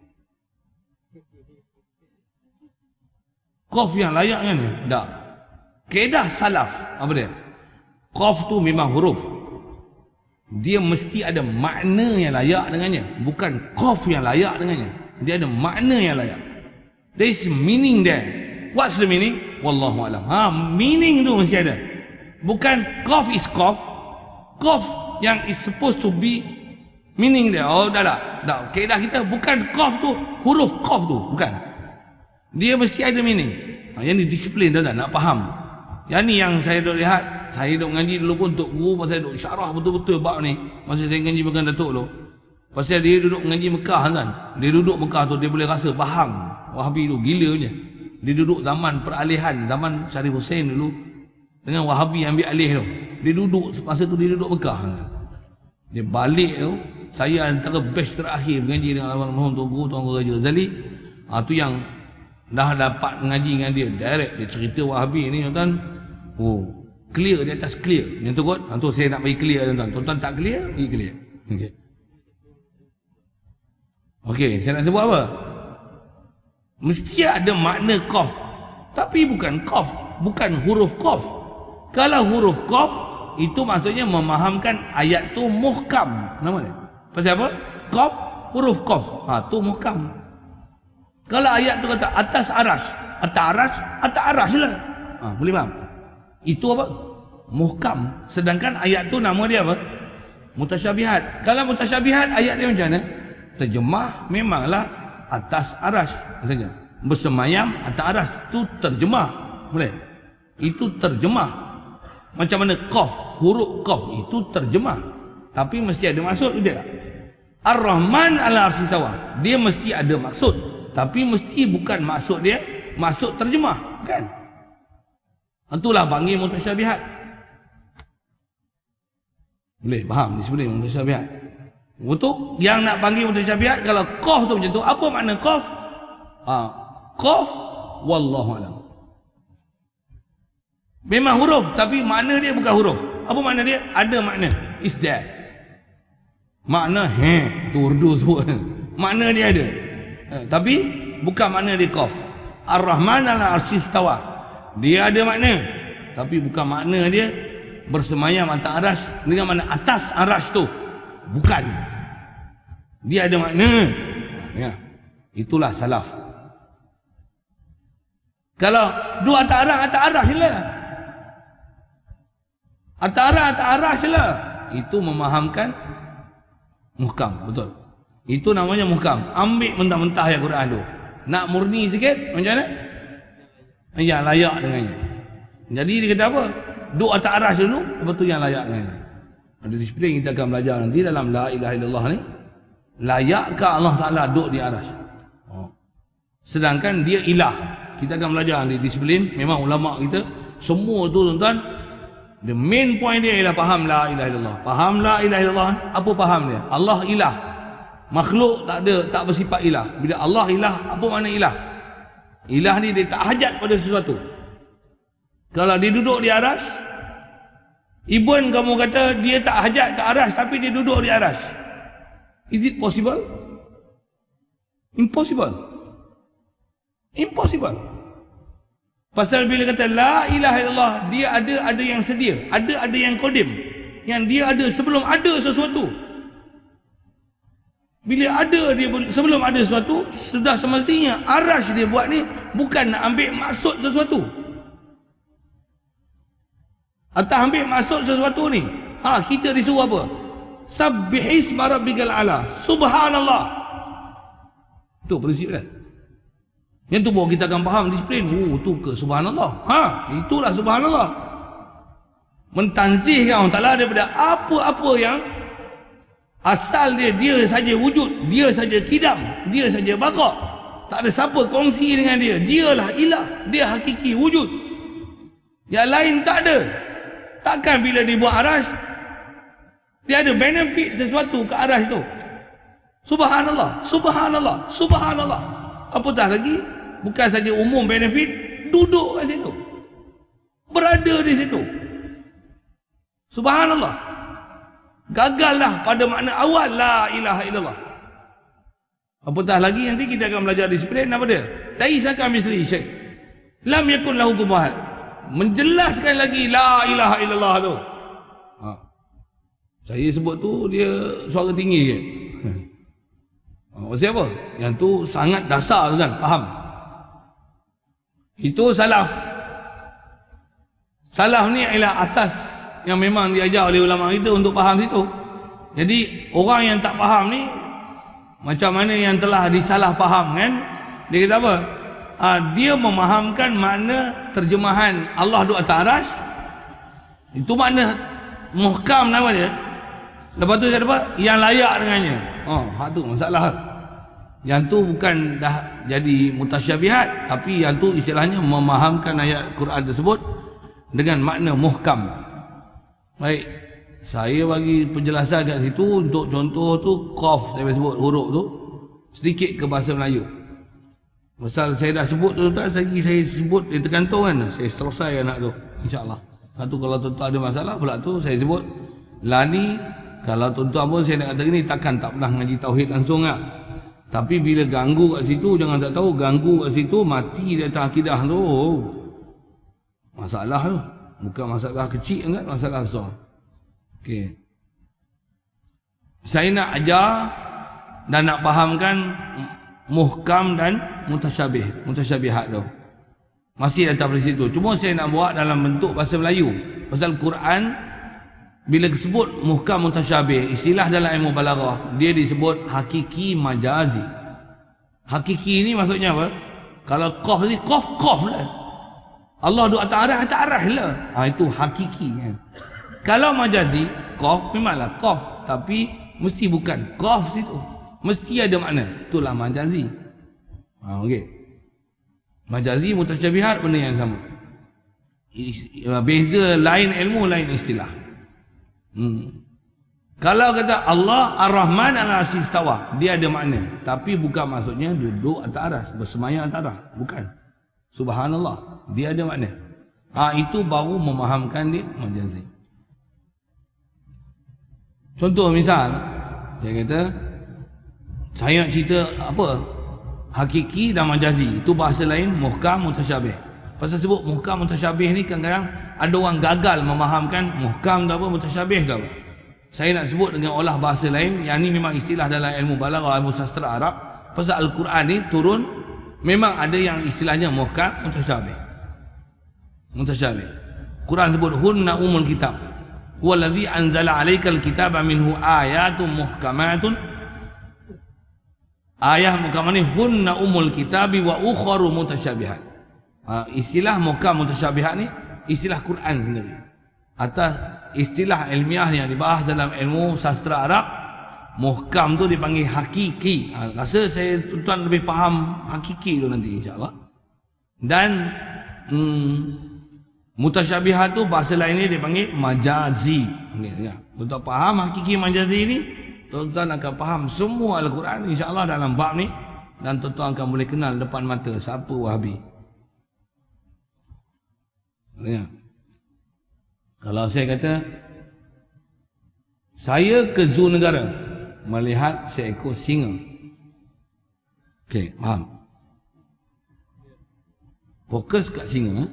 Qaf yang layak dengannya? Tak. Kaedah salaf apa dia? Qaf tu memang huruf, dia mesti ada makna yang layak dengannya, bukan Qaf yang layak dengannya. Dia ada makna yang layak. There is meaning there. What's the meaning? Wallahu alam. Meaning tu mesti ada. Bukan Qaf is Qaf. Qaf yang is supposed to be meaning there. Oh dah lah. Dah. Kaedah kita bukan Qaf tu huruf Qaf tu, bukan. Dia mesti ada meaning. Yang ni disiplin dah nak faham. Yang ni yang saya dah lihat saya duk ngaji dulu pun Tok Guru pasal duk syarah betul-betul bab ni. Masa saya ngaji dengan Datuk dulu. Pasal dia duduk ngaji Mekah kan. Dia duduk Mekah tu dia boleh rasa faham Wahabi tu gila punya. Dia duduk zaman peralihan, zaman Syarif Hussein dulu dengan Wahabi ambil alih tu. Dia duduk masa tu dia duduk Mekah kan. Dia balik tu, saya antara batch terakhir mengaji dengan almarhum Tok Guru Tuan Guru Raja Ghazali. Tu yang dah dapat mengaji dengan dia direct. Dia cerita Wahabi ni tuan-tuan. Clear di atas clear. Yang tu kot, tu saya nak bagi clear tuan-tuan. Tuan-tuan tak clear, bagi clear. Okey. Okey, saya nak sebut apa? Mesti ada makna qaf. Tapi bukan qaf, bukan huruf qaf. Kalau huruf qaf itu maksudnya memahamkan ayat tu muhkam. Nama dia. Pasal apa? Qaf, huruf qaf. Tu muhkam. Kalau ayat tu kata atas arash, atas arash lah. Boleh faham? Itu apa? Muhkam. Sedangkan ayat tu nama dia apa? Mutasyabihat. Kalau mutasyabihat ayat dia macam mana? Terjemah memanglah atas arash. Maksudnya bersemayam atas arash. Itu terjemah. Boleh? Itu terjemah. Macam mana qaf, huruf qaf itu terjemah. Tapi mesti ada maksud tidak? Ar-Rahman ala arsy sawa. Dia mesti ada maksud. Tapi mesti bukan maksud dia, maksud terjemah. Kan? Itulah panggil mutasyabihat. Boleh faham disiplin mutasyabihat? Untuk yang nak panggil mutasyabihat, kalau qaf tu macam tu, apa makna qaf? Qaf wallahu alam. Memang huruf tapi makna dia bukan huruf. Apa makna dia? Ada makna. Is there. Makna tu Urdu sebut. Makna dia ada. Tapi bukan makna dia qaf. Ar-Rahman ala arsy istawa. Dia ada makna. Tapi bukan makna dia bersemayam atas arash dengan makna atas arash tu. Bukan. Dia ada makna. Ya. Itulah salaf. Kalau dua atas arash je lah. Atas arash je lah. Itu memahamkan muhkam. Betul. Itu namanya muhkam. Ambil mentah-mentah ayat Quran tu. Nak murni sikit, macam mana? Yang layak dengannya. Jadi dia kata apa? Duk atas arash dulu, lepas tu yang layak dengannya. Ada disiplin kita akan belajar nanti dalam la ilaha illallah ni. Layakkah Allah Ta'ala duduk di arash? Sedangkan dia ilah. Kita akan belajar di disiplin. Memang ulama kita semua tu tuan-tuan, the main point dia ialah faham la ilaha illallah. Faham la ilaha illallah, apa faham dia? Allah ilah. Makhluk tak ada, tak bersifat ilah. Bila Allah ilah, apa makna ilah? Ilah ni dia tak hajat pada sesuatu. Kalau dia duduk di arash, even kamu kata dia tak hajat ke arash tapi dia duduk di arash, is it possible? Impossible. Impossible. Pasal bila kata la ilaha illallah, dia ada yang sedia, ada yang qadim, yang dia ada sebelum ada sesuatu. Bila ada dia sebelum ada sesuatu, sudah semestinya arash dia buat ni bukan nak ambil maksud sesuatu. Atau ambil maksud sesuatu ni. Kita disuruh apa? Sabbihisma rabbikal a'la. Subhanallah. Itu prinsip kan? Yang tu baru kita akan faham disiplin. Tu ke subhanallah. Itulah subhanallah. Mentanzihkan Allah Ta'ala daripada apa-apa yang asal dia saja wujud, dia saja kidam, dia saja baqa. Tak ada siapa kongsi dengan dia. Dialah ilah, dia hakiki wujud. Yang lain tak ada. Takkan bila dia buat arash, dia ada benefit sesuatu ke arash tu. Subhanallah, subhanallah, subhanallah. Apatah lagi, bukan saja umum benefit, duduk kat situ, berada di situ. Subhanallah. Gagallah pada makna awal la ilaha illallah. Apatah lagi nanti kita akan belajar disiplin apa dia? Laisa kamitslihi syai'. Lam yakun lahu kufuwan ahad. Menjelaskan lagi la ilaha illallah tu. Saya sebut tu dia suara tinggi je. Maksud apa? Yang tu sangat dasar tu kan, faham? Itu salaf. Salaf ni ialah asas yang memang diajar oleh ulama kita untuk faham situ. Jadi orang yang tak faham ni, macam mana yang telah disalah faham kan, dia kata apa? Dia memahamkan makna terjemahan Allah duduk atas arash. Itu makna muhkam nama dia. Lepas tu saya dapat yang layak dengannya. Hak tu masalah. Yang tu bukan dah jadi mutasyabihat, tapi yang tu istilahnya memahamkan ayat Quran tersebut dengan makna muhkam. Baik, saya bagi penjelasan kat situ. Untuk contoh tu, qaf saya sebut huruf tu sedikit ke bahasa Melayu. Pasal saya dah sebut tu tak, lagi saya sebut dia tergantung kan. Saya selesai anak tu, insya-Allah. Satu kalau tuan-tuan ada masalah pula tu saya sebut. Lani, kalau tuan-tuan pun saya nak kata gini, takkan tak pernah ngaji tauhid langsung lah. Tapi bila ganggu kat situ, jangan tak tahu ganggu kat situ, mati di atas akidah tu. Masalah tu. Bukan masalah kecil kan, masalah besar. Okey. Saya nak ajar dan nak fahamkan muhkam dan mutasyabihat tu. Masih datang dari situ. Cuma saya nak buat dalam bentuk bahasa Melayu. Pasal Quran bila disebut muhkam mutasyabih, istilah dalam ilmu balaghah, dia disebut hakiki majazi. Hakiki ni maksudnya apa? Kalau qaf ni qaf lah. Allah duk atas arah lah. Itu hakiki kan. Kalau majazi, qaf memanglah qaf, tapi mesti bukan qaf situ. Mesti ada makna. Itulah majazi. Okey. Majazi mutasyabihat benda yang sama. Beza lain ilmu, lain istilah. Kalau kata Allah Ar-Rahman Al-Arsi istawa, dia ada makna, tapi bukan maksudnya duduk atas aras, bersemayam atas aras, bukan. Subhanallah, dia ada makna. Itu baru memahamkan dia majazi. Contoh misal, saya kata saya nak cerita apa? Hakiki dan majazi. Itu bahasa lain, muhkam mutasyabih. Pasal sebut muhkam mutasyabih ni kadang-kadang ada orang gagal memahamkan muhkam tu apa, mutasyabih tu apa. Saya nak sebut dengan olah bahasa lain, yang ni memang istilah dalam ilmu balaghah, ilmu sastra Arab. Pasal Al-Quran ni turun memang ada yang istilahnya muhkam mutasyabih. Mutasyabih. Quran sebut hunna umul kitab. Huwallazi anzala 'alaikal kitaba minhu ayatun muhkamatun. Ayat muhkamah ni hunna umul kitabi wa ukharu mutasyabihat. Istilah muhkam mutasyabihat ni istilah Quran sendiri. Atas istilah ilmiah yang dibahas dalam ilmu sastra Arab, muhkam tu dipanggil hakiki. Rasa saya tuan-tuan lebih faham hakiki tu nanti insya-Allah. Dan mutasyabihat tu bahasa lain ni dipanggil majazi. Okey ya. Untuk faham hakiki majazi ni, tuan-tuan akan faham semua Al-Quran insya-Allah dalam bab ni, dan tuan-tuan akan boleh kenal depan mata siapa Wahabi. Ya. Kalau saya kata saya ke zoo negara melihat seekor singa. Okey, faham? Fokus kat singa.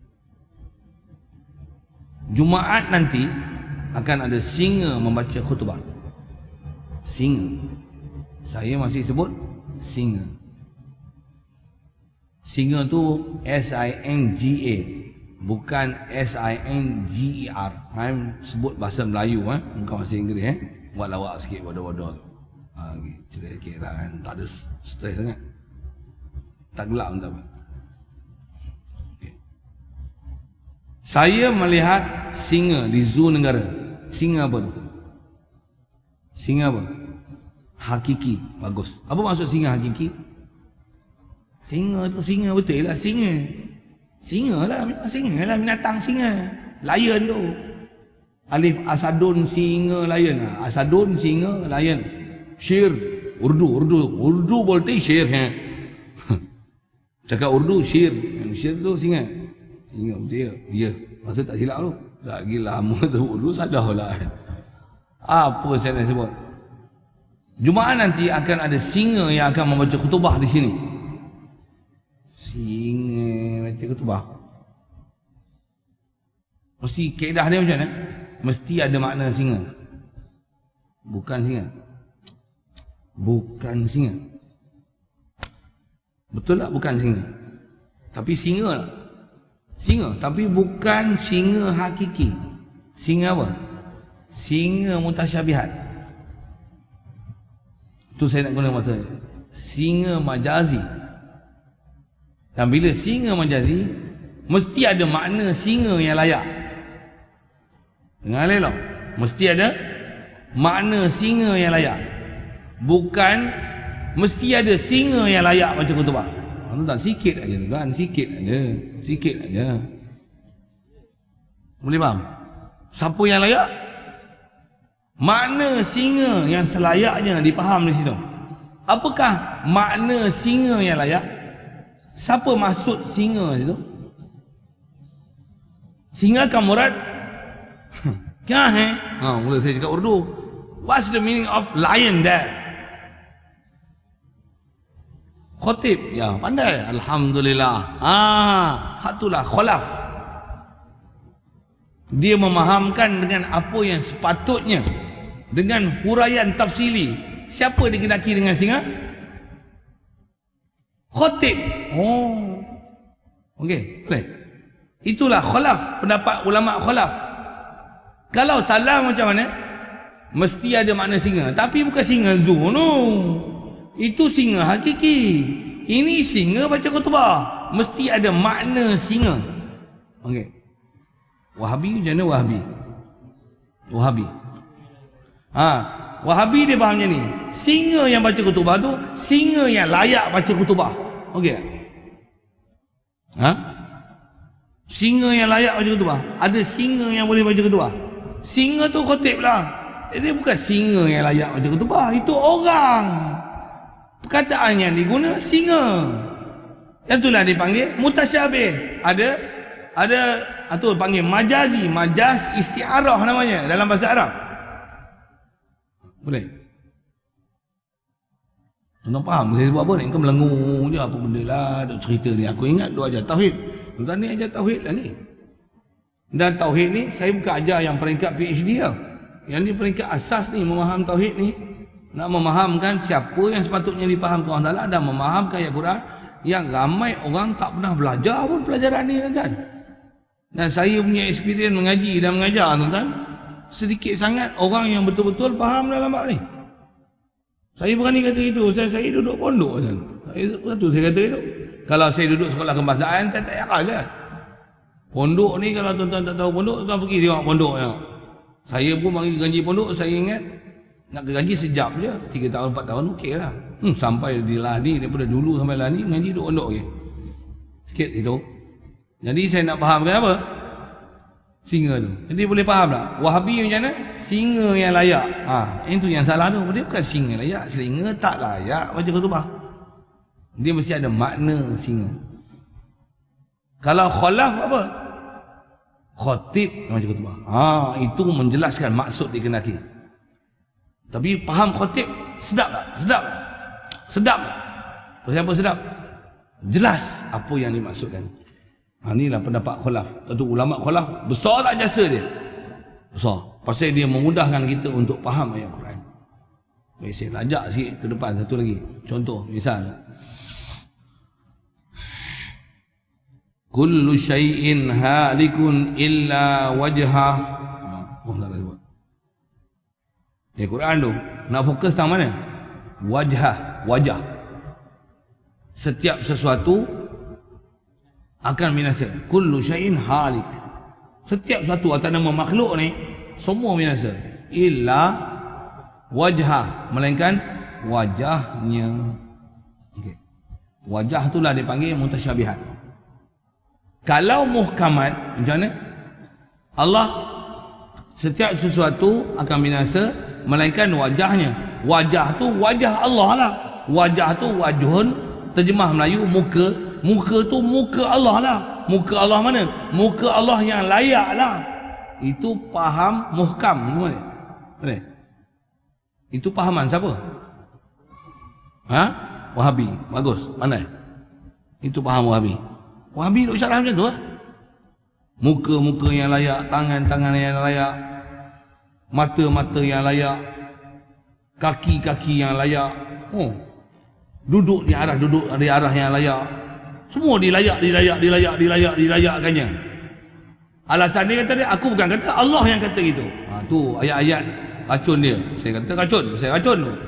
Jumaat nanti akan ada singa membaca khutbah. Singa. Saya masih sebut singa. Singa tu S-I-N-G-A, bukan S-I-N-G-E-R. I'm sebut bahasa Melayu bukan bahasa Inggeris Buat lawak sikit bodoh-bodoh. Cerita sikit lah kan. Tak ada stres sangat. Tak gelap pun tak apa. Okay. Saya melihat singa di zoo negara. Singa apa tu? Singa apa? Hakiki. Bagus. Apa maksud singa hakiki? Singa tu singa betul lah, singa. Singa lah, memang singa lah, binatang singa. Lion tu. Alif asadun singa lion. Asadun singa lion. Syir Urdu boleh syir Cakap Urdu syir. Yang syir tu singa. Singa betul ya. Ya. Masa tak silap tu. Tak gila lama tu Urdu sadah lah. Apa saya nak sebut? Jumaat nanti akan ada singa yang akan membaca khutbah di sini. Singa baca khutbah. Mesti kaedah dia macam mana? Mesti ada makna singa. Bukan singa. Bukan singa. Betul tak bukan singa? Tapi singa lah. Singa. Tapi bukan singa hakiki. Singa apa? Singa mutasyabihat. Itu saya nak guna masa. Singa majazi. Dan bila singa majazi, mesti ada makna singa yang layak. Dengar elok. Mesti ada makna singa yang layak. Bukan mesti ada singa yang layak baca khutbah. Tuan, sikit aja tuan, sikit aja. Boleh faham? Siapa yang layak? Makna singa yang selayaknya dipaham di situ. Apakah makna singa yang layak? Siapa maksud singa itu? Singa kan murad? Kya hai? Mula saya cakap Urdu. What's the meaning of lion there? Khatib, ya pandai. Alhamdulillah. Hatulah khalaf. Dia memahamkan dengan apa yang sepatutnya, dengan huraian tafsili. Siapa dikenaki dengan singa? Khatib. Okey, boleh. Itulah khalaf, pendapat ulama khalaf. Kalau salah macam mana? Mesti ada makna singa, tapi bukan singa zoo, no. Itu singa hakiki. Ini singa baca khutbah. Mesti ada makna singa. Okey. Wahabi macam mana Wahabi? Wahabi dia faham macam ni. Singa yang baca khutbah tu singa yang layak baca khutbah. Okey. Singa yang layak baca khutbah. Ada singa yang boleh baca khutbah. Singa tu khatib lah. Dia bukan singa yang layak baca khutbah. Itu orang. Perkataan yang diguna singa. Yang itulah dipanggil mutasyabih. Ada atau panggil majazi, majaz isti'arah namanya dalam bahasa Arab. Boleh? Tuan faham saya sebut apa ni? Kau melengung je apa benda lah, duk cerita ni. Aku ingat duk ajar tauhid. Tuan ni ajar tauhid lah ni. Dan tauhid ni saya bukan ajar yang peringkat PhD lah. Yang ni peringkat asas ni, memaham tauhid ni. Nak memahamkan siapa yang sepatutnya dipahamkan Allah Ta'ala dan memahamkan ayat Quran yang ramai orang tak pernah belajar pun pelajaran ni, tuan-tuan. Dan saya punya experience mengaji dan mengajar, tuan-tuan, sedikit sangat orang yang betul-betul faham dalam bab ni. Saya berani kata itu. Saya duduk pondok, tuan. Saya kata itu. Kalau saya duduk sekolah kebangsaan, tak payah je. Pondok ni kalau tuan-tuan tak tahu pondok, tuan pergi tengok pondok ya. Saya pun bagi gaji pondok, saya ingat nak gaji sejap je, 3 tahun 4 tahun okey lah. Sampai dilani daripada dulu sampai lani ngaji duduk pondok je. Sikit itu. Jadi saya nak fahamkan apa? Singa tu. Jadi boleh faham tak? Wahabi macam mana? Singa yang layak. Itu yang salah tu. Dia bukan singa layak. Singa tak layak baca khutbah. Dia mesti ada makna singa. Kalau khalaf apa? Khatib baca khutbah. Itu menjelaskan maksud dikenaki. Tapi faham khatib sedap tak? Sedap tak? Siapa sedap? Jelas apa yang dimaksudkan. Inilah pendapat khalaf. Tentu ulama khalaf besar tak jasa dia? Besar. Pasal dia memudahkan kita untuk faham ayat Quran. Baik, saya lajak sikit ke depan satu lagi. Contoh, misal kullu syai'in halikun illa wajhah. Tak ada sebut. Quran tu nak fokus tang mana? Wajah. Setiap sesuatu akan binasa. Kullu syai'in halik. Setiap satu atas nama makhluk ni semua binasa. Illa wajhah, melainkan wajahnya. Okey. Wajah itulah dipanggil mutasyabihat. Kalau muhkamat macam mana? Allah setiap sesuatu akan binasa melainkan wajahnya. Wajah tu wajah Allah lah. Wajah tu wajhun, terjemah Melayu muka. Muka tu muka Allah lah. Muka Allah mana? Muka Allah yang layak lah. Itu faham muhkam. Boleh? Itu pahaman siapa? Wahabi. Bagus. Pandai. Itu faham Wahabi. Wahabi duk syarah macam tu lah. Muka-muka yang layak, tangan-tangan yang layak, mata-mata yang layak, kaki-kaki yang layak. Duduk di arah yang layak. Semua dilayakkannya. Alasan dia kata dia, aku bukan kata, Allah yang kata gitu. Tu ayat-ayat racun dia. Saya kata racun. Saya racun tu.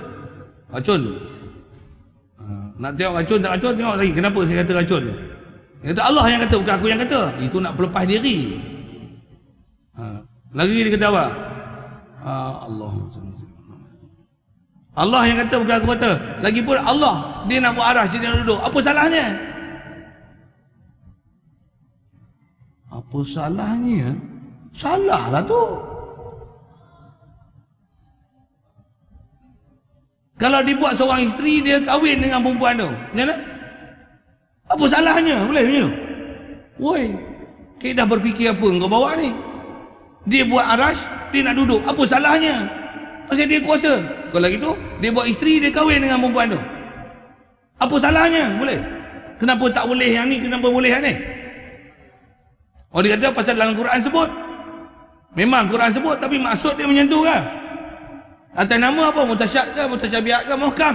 Nak tengok racun tak racun, tengok lagi. Kenapa saya kata racun tu? Dia kata Allah yang kata, bukan aku yang kata. Itu nak pelepas diri. Lagi dia kata apa? Allah yang kata, bukan aku kata. Lagipun Allah, dia nak buat arash, dia nak duduk. Apa salahnya? Apa salahnya? Salah lah tu. Kalau dibuat seorang isteri, dia kahwin dengan perempuan tu, macam mana? Apa salahnya? Boleh macam tu? Woi, kita dah berfikir apa kau bawa ni? Dia buat arash, dia nak duduk. Apa salahnya? Pasal dia kuasa. Kalau gitu, dia buat isteri, dia kahwin dengan perempuan tu. Apa salahnya? Boleh. Kenapa tak boleh yang ni? Kenapa boleh yang ni? Oh, dia kata pasal dalam Quran sebut. Memang Quran sebut, tapi maksud dia macam tu kan? Atas nama apa? Mutasyad ke? Mutasyabihat ke? Muhkam?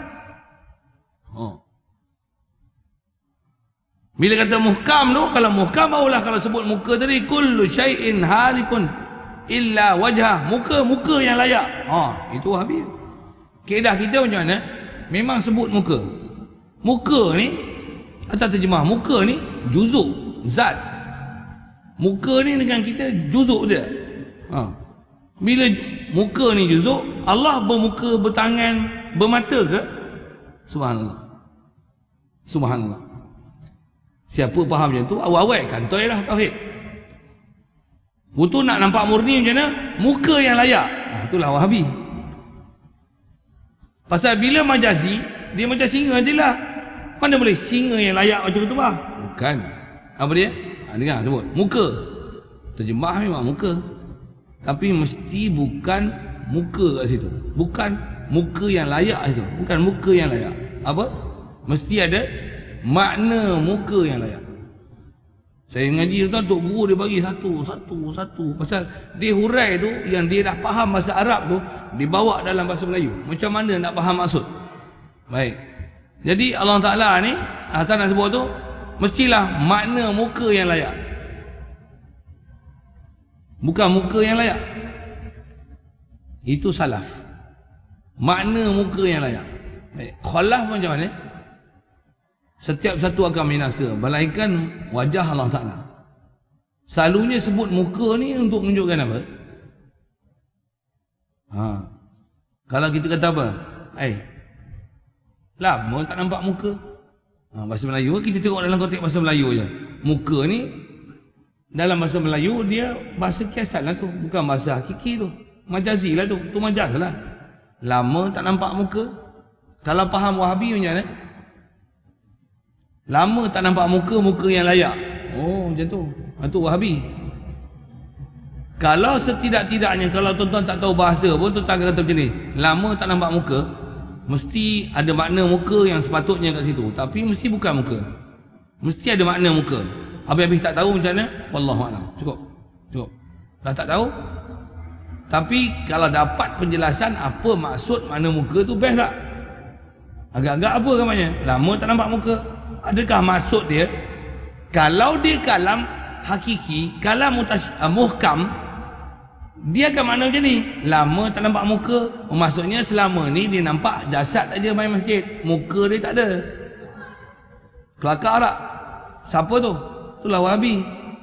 Bila kata muhkam tu, kalau muhkam barulah kalau sebut muka tadi, kullu syai'in halikun illa wajhah. Muka yang layak. Itu Wahabi. Kaedah kita macam mana? Memang sebut muka. Muka ni, atas terjemah, muka ni juzuk, zat. Muka ni dengan kita juzuk dia. Bila muka ni juzuk, Allah bermuka, bertangan, bermata ke? Subhanallah. Subhanallah. Siapa faham macam tu, awal-awal kantoi lah tauhid. Betul nak nampak murni macam mana? Muka yang layak. Itulah Wahabi. Pasal bila majazi, dia macam singa je lah. Mana boleh singa yang layak macam tu bah? Bukan. Apa dia? Dengar sebut. Muka. Terjemah memang muka. Tapi mesti bukan muka kat situ. Bukan muka yang layak itu. Bukan muka yang layak. Apa? Mesti ada makna muka yang layak. Saya ngaji tu, Tok Guru dia bagi satu. Pasal dia hurai tu, yang dia dah faham bahasa Arab tu, dibawa dalam bahasa Melayu. Macam mana nak faham maksud? Baik. Jadi Allah Ta'ala ni, Hasan nak sebut tu, mestilah makna muka yang layak. Bukan muka yang layak. Itu salaf. Makna muka yang layak. Baik. Khalaf macam mana? Setiap satu akan binasa, melainkan wajah Allah Ta'ala. Selalunya sebut muka ni untuk menunjukkan apa? Kalau kita kata apa? Lama tak nampak muka. Bahasa Melayu, kita tengok dalam konteks bahasa Melayu je. Muka ni dalam bahasa Melayu dia bahasa kiasan lah tu, bukan bahasa hakiki tu. Majazi lah tu, tu majaz lah. Lama tak nampak muka. Kalau faham Wahabi macam mana? Lama tak nampak muka yang layak. Macam tu. Itu Wahabi. Kalau setidak-tidaknya, kalau tuan-tuan tak tahu bahasa pun, tuan-tuan akan kata macam ni, lama tak nampak muka, mesti ada makna muka yang sepatutnya kat situ. Tapi mesti bukan muka. Mesti ada makna muka. Habis-habis tak tahu macam mana? Wallahualam. Cukup. Dah tak tahu? Tapi kalau dapat penjelasan apa maksud makna muka tu, best tak? Agak-agak apa kamarnya? Lama tak nampak muka. Adakah maksud dia, kalau dia kalam hakiki, kalam muhkam, dia akan makna macam ni. Lama tak nampak muka, maksudnya selama ni dia nampak jasad aja main masjid, muka dia tak ada. Kelakar tak? Siapa tu? Itulah Wahabi.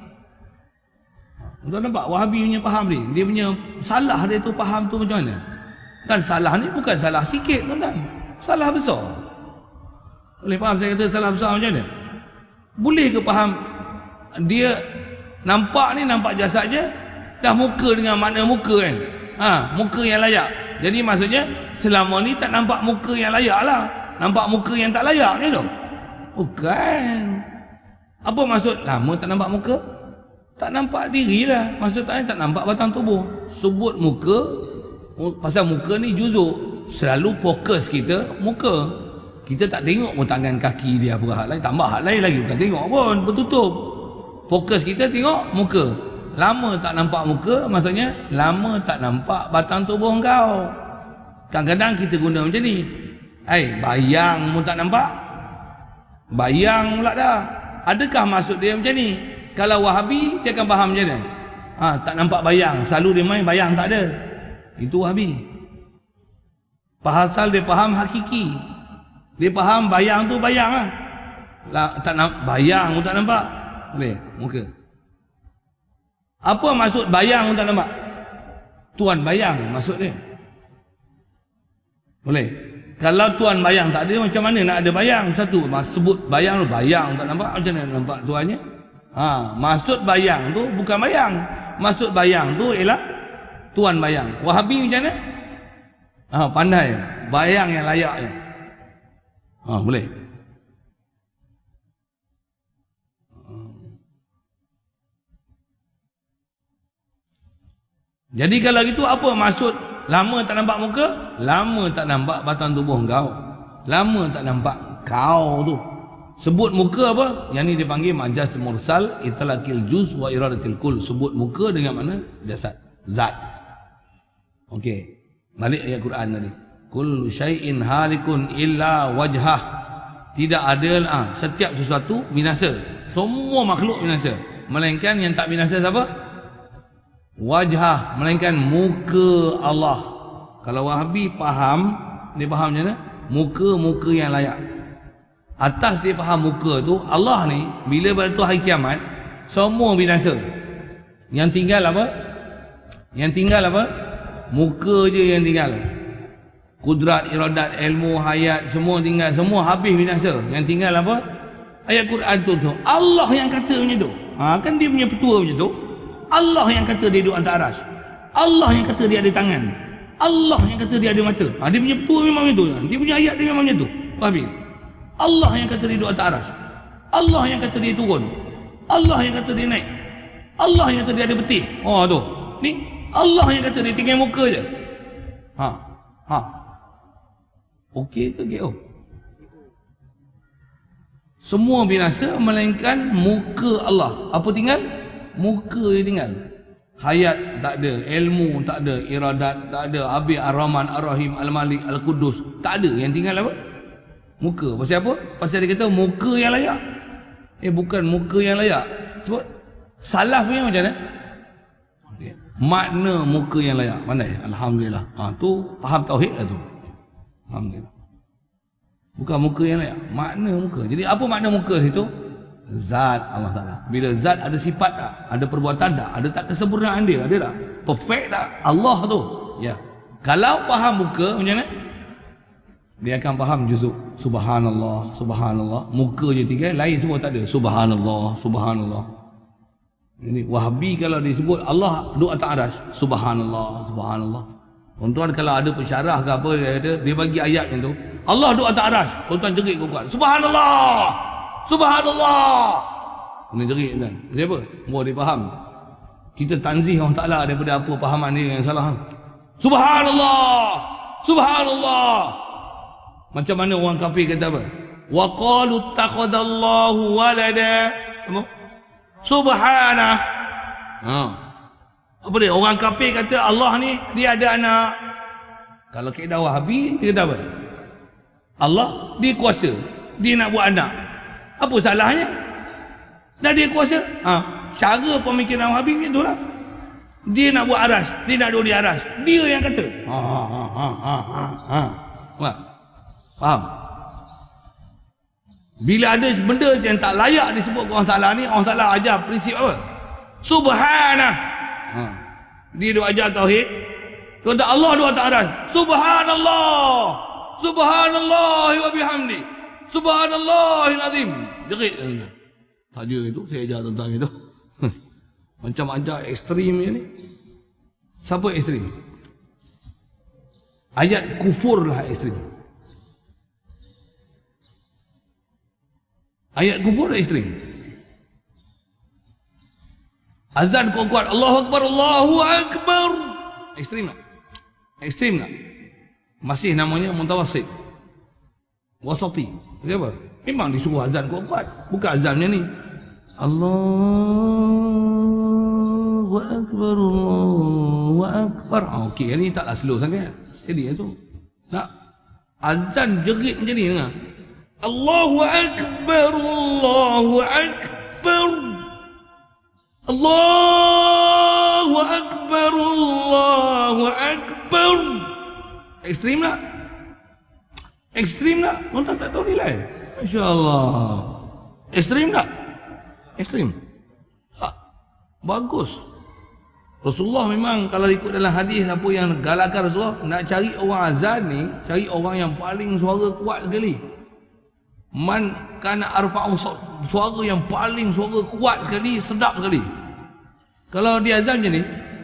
Tuan nampak Wahabi punya faham ni, dia punya salah dia tu faham tu macam mana? Dan salah ni bukan salah sikit tuan-tuan, salah besar. Boleh faham saya kata salah besar macam mana? Boleh ke faham dia nampak ni, nampak jasad je, dah muka dengan makna muka kan? Muka yang layak. Jadi maksudnya selama ni tak nampak muka yang layak lah, nampak muka yang tak layak ni tu. Bukan. Apa maksud lama tak nampak muka? Tak nampak diri lah. Maksud tak nampak batang tubuh. Sebut muka, pasal muka ni juzuk. Selalu fokus kita muka. Kita tak tengok pun tangan kaki dia apa hal lain. Tambah hal lain lagi, bukan tengok pun, bertutup. Fokus kita tengok muka. Lama tak nampak muka, maksudnya lama tak nampak batang tubuh kau. Kadang-kadang kita guna macam ni. Bayang pun tak nampak. Bayang pula dah. Adakah maksud dia macam ni? Kalau Wahabi, dia akan faham macam mana? Tak nampak bayang. Selalu dia main bayang tak ada. Itu Wahabi. Pasal dia faham hakiki. Dia faham bayang tu bayang lah. Tak nampak bayang pun tak nampak. Boleh? Muka. Apa maksud bayang tak nampak? Tuan bayang maksud dia. Boleh? Kalau tuan bayang tak ada, macam mana nak ada bayang? Satu, sebut bayang tu, bayang tak nampak, macam mana nampak tuannya? Maksud bayang tu bukan bayang. Maksud bayang tu ialah tuan bayang. Wahabi macam mana? Pandai. Bayang yang layaknya. Boleh. Jadi kalau gitu apa maksud lama tak nampak muka? Lama tak nampak batang tubuh kau. Lama tak nampak kau tu. Sebut muka apa? Yang ni dipanggil majaz mursal, itlaqil juz wa iradatil kull. Sebut muka dengan mana? Jasad, zat. Okey. Balik ayat Quran tadi. Kullu syai'in halikun illa wajhah. Tidak ada setiap sesuatu binasa. Semua makhluk binasa. Melainkan yang tak binasa siapa? Wajhah, melainkan muka Allah. Kalau Wahabi faham, dia faham macam mana? Muka-muka yang layak. Atas dia faham muka tu, Allah ni bila pada tu hari kiamat, semua binasa. Yang tinggal apa? Yang tinggal apa? Muka je yang tinggal. Kudrat, iradat, ilmu, hayat, semua tinggal, semua habis binasa. Yang tinggal apa? Ayat Quran tu. Allah yang kata macam tu. Kan dia punya petua macam tu. Allah yang kata dia duduk atas aras. Allah yang kata dia ada tangan. Allah yang kata dia ada mata. Dia punya petua memang macam tu. Dia punya ayat dia memang macam tu. Faham? Allah yang kata dia duduk atas aras. Allah yang kata dia turun. Allah yang kata dia naik. Allah yang kata dia ada betih. Tu. Ni Allah yang kata dia tinggal muka je. Okey ke KO? Semua binasa melainkan muka Allah. Apa tinggal? Muka je tinggal. Hayat tak ada, ilmu tak ada, iradat tak ada, habis Ar-Rahman, Ar-Rahim, Al-Malik, Al-Qudus tak ada. Yang tinggal apa? Muka. Pasal apa? Pasal dia kata muka yang layak. Bukan muka yang layak. Sebut salaf punya macam mana? Makna muka yang layak. Pandai? Alhamdulillah. Tu faham tauhid lah tu. Alhamdulillah. Bukan muka yang layak, makna muka. Jadi apa makna muka situ? Zat Allah Ta'ala. Bila zat ada sifat tak? Ada perbuatan tak? Ada tak kesempurnaan dia? Ada tak? Perfect tak? Allah tu. Ya. Kalau faham muka macam mana? Dia akan faham juzuk. Subhanallah, Subhanallah. Muka je tinggal, lain semua tak ada. Subhanallah, Subhanallah. Jadi Wahabi kalau disebut Allah duduk atas aras, Subhanallah, Subhanallah. Tuan-tuan kalau ada pensyarah ke apa dia bagi ayat macam tu, Allah duduk atas aras, tuan-tuan jerit kuat-kuat, Subhanallah, Subhanallah. Kena jerit kan? Siapa? Dia faham. Kita tanzih Allah Ta'ala daripada apa fahaman dia yang salah. Subhanallah, Subhanallah. Macam mana orang kafir kata apa? Wa qalu ittakhadallahu walada. Subhanah. Apa dia? Orang kafir kata Allah ni dia ada anak. Kalau kaedah Wahabi dia kata apa? Allah dia kuasa. Dia nak buat anak. Apa salahnya? Dah dia kuasa. Cara pemikiran Wahabi macam itulah. Dia nak buat aras, dia nak duduk di aras. Dia yang kata. Faham? Bila ada benda yang tak layak disebut Allah Ta'ala ni, Allah Ta'ala ajar prinsip apa? Subhanah. Dia duk ajar tauhid. Dia kata Allah duk atas aras. Subhanallah, Subhanallah wa bihamdi, Subhanallahil azim. Jerit. Saja itu saya ajar tentang itu. Macam ajar ekstrim ni. Siapa ekstrim? Ayat kufur lah ekstrim. Ayat kufur dah ekstrim. Azan kuat-kuat, Allahu Akbar, Allahu Akbar. Ekstrim tak? Ekstrim tak? Masih namanya mutawassit. Wasati. Siapa? Memang disuruh azan kuat-kuat. Bukan azannya ni. Allahu Akbar, Allahu Akbar. Okey, ni taklah slow sangat. Jadi itu. Tak? Azan jerit macam ni dengar. Allahu Akbar, Allahu Akbar, Allahu Akbar, Allahu Akbar. Ekstrim tak? Ekstrim tak? Tuan tak tahu nilai. Masya Allah. Ekstrim tak? Ekstrim tak? Bagus. Rasulullah memang kalau ikut dalam hadis apa yang galakkan Rasulullah, nak cari orang azan ni, cari orang yang paling suara kuat sekali. Man kana arfa'u, suara yang paling suara kuat sekali, sedap sekali. Kalau dia azan macam ni,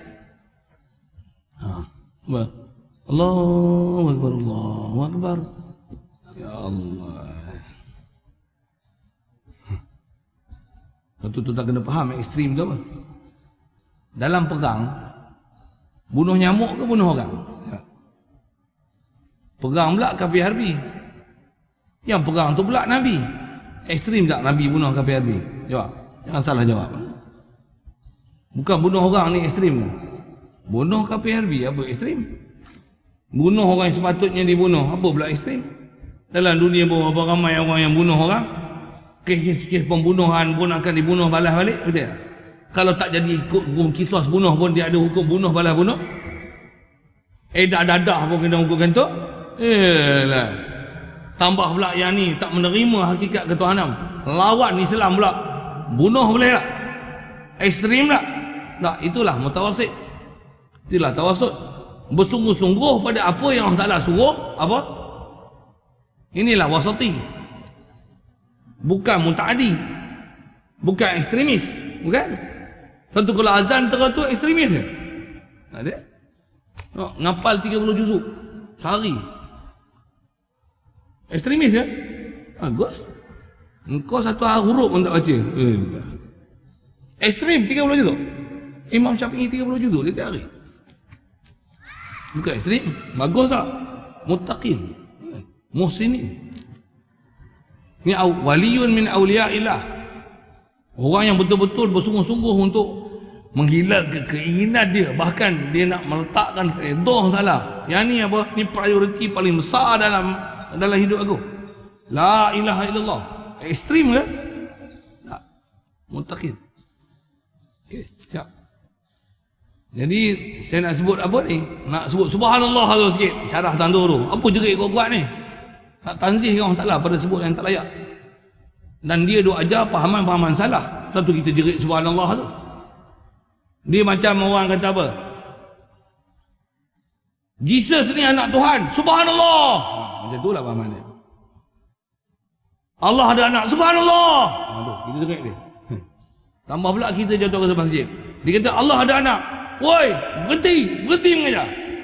Allahu Akbar, Allahu Akbar. Ya Allah. Tu tak kena faham ekstrim tu apa. Dalam perang, bunuh nyamuk ke bunuh orang? Perang pula kafir harbi. Yang perang tu pula Nabi. Ekstrim tak Nabi bunuh kafir harbi? Jawab. Jangan salah jawab. Bukan bunuh orang ni ekstrim. Bunuh kafir harbi apa ekstrim? Bunuh orang yang sepatutnya dibunuh apa pula ekstrim? Dalam dunia berapa ramai orang yang bunuh orang. Kes-kes pembunuhan pun akan dibunuh balas balik, betul tak? Kalau tak jadi hukum kisos bunuh pun dia ada hukum bunuh balas bunuh. Edak dadah pun kena hukum gantung. Lah. Tambah pula yang ni tak menerima hakikat ketuhanan. Lawan Islam pula. Bunuh boleh tak? Ekstrim tak? Tak, itulah mutawasit. Itulah tawassut. Bersungguh-sungguh pada apa yang Allah Ta'ala suruh, apa? Inilah wasati. Bukan mutaadi. Bukan ekstremis. Bukan? Tentu kalau azan teratur ekstremis ke? Tak ada. Ngapal 30 juzuk sehari. Ekstremis ke? Bagus. Engkau satu huruf pun tak baca. Ekstrim 30 juzuk. Imam Syafi'i 30 juzuk setiap hari. Bukan ekstrim. Bagus tak? Muttaqin. Muhsinin. Ni waliyun min awliya'illah. Orang yang betul-betul bersungguh-sungguh untuk menghilangkan keinginan dia, bahkan dia nak meletakkan redha salah. Yang ni apa? Ni prioriti paling besar dalam hidup aku. La ilaha illallah. Ekstrim ke? Tak. Muttaqin. Okey, siap. Jadi saya nak sebut apa ni? Nak sebut subhanallah tu sikit. Syarah tandur tu. Apa jerit kuat-kuat ni? Tak tanzih orang Ta'ala pada sebut yang tak layak. Dan dia duk ajar pahaman-pahaman salah. Satu kita jerit subhanallah tu. Dia macam orang kata apa? Jesus ni anak Tuhan. Subhanallah. Macam itulah pahaman dia. Allah ada anak. Subhanallah. Tu, kita jerit dia. Tambah pula kita jatuh ke sebelah masjid. Dia kata Allah ada anak. Woi, berhenti mengajar.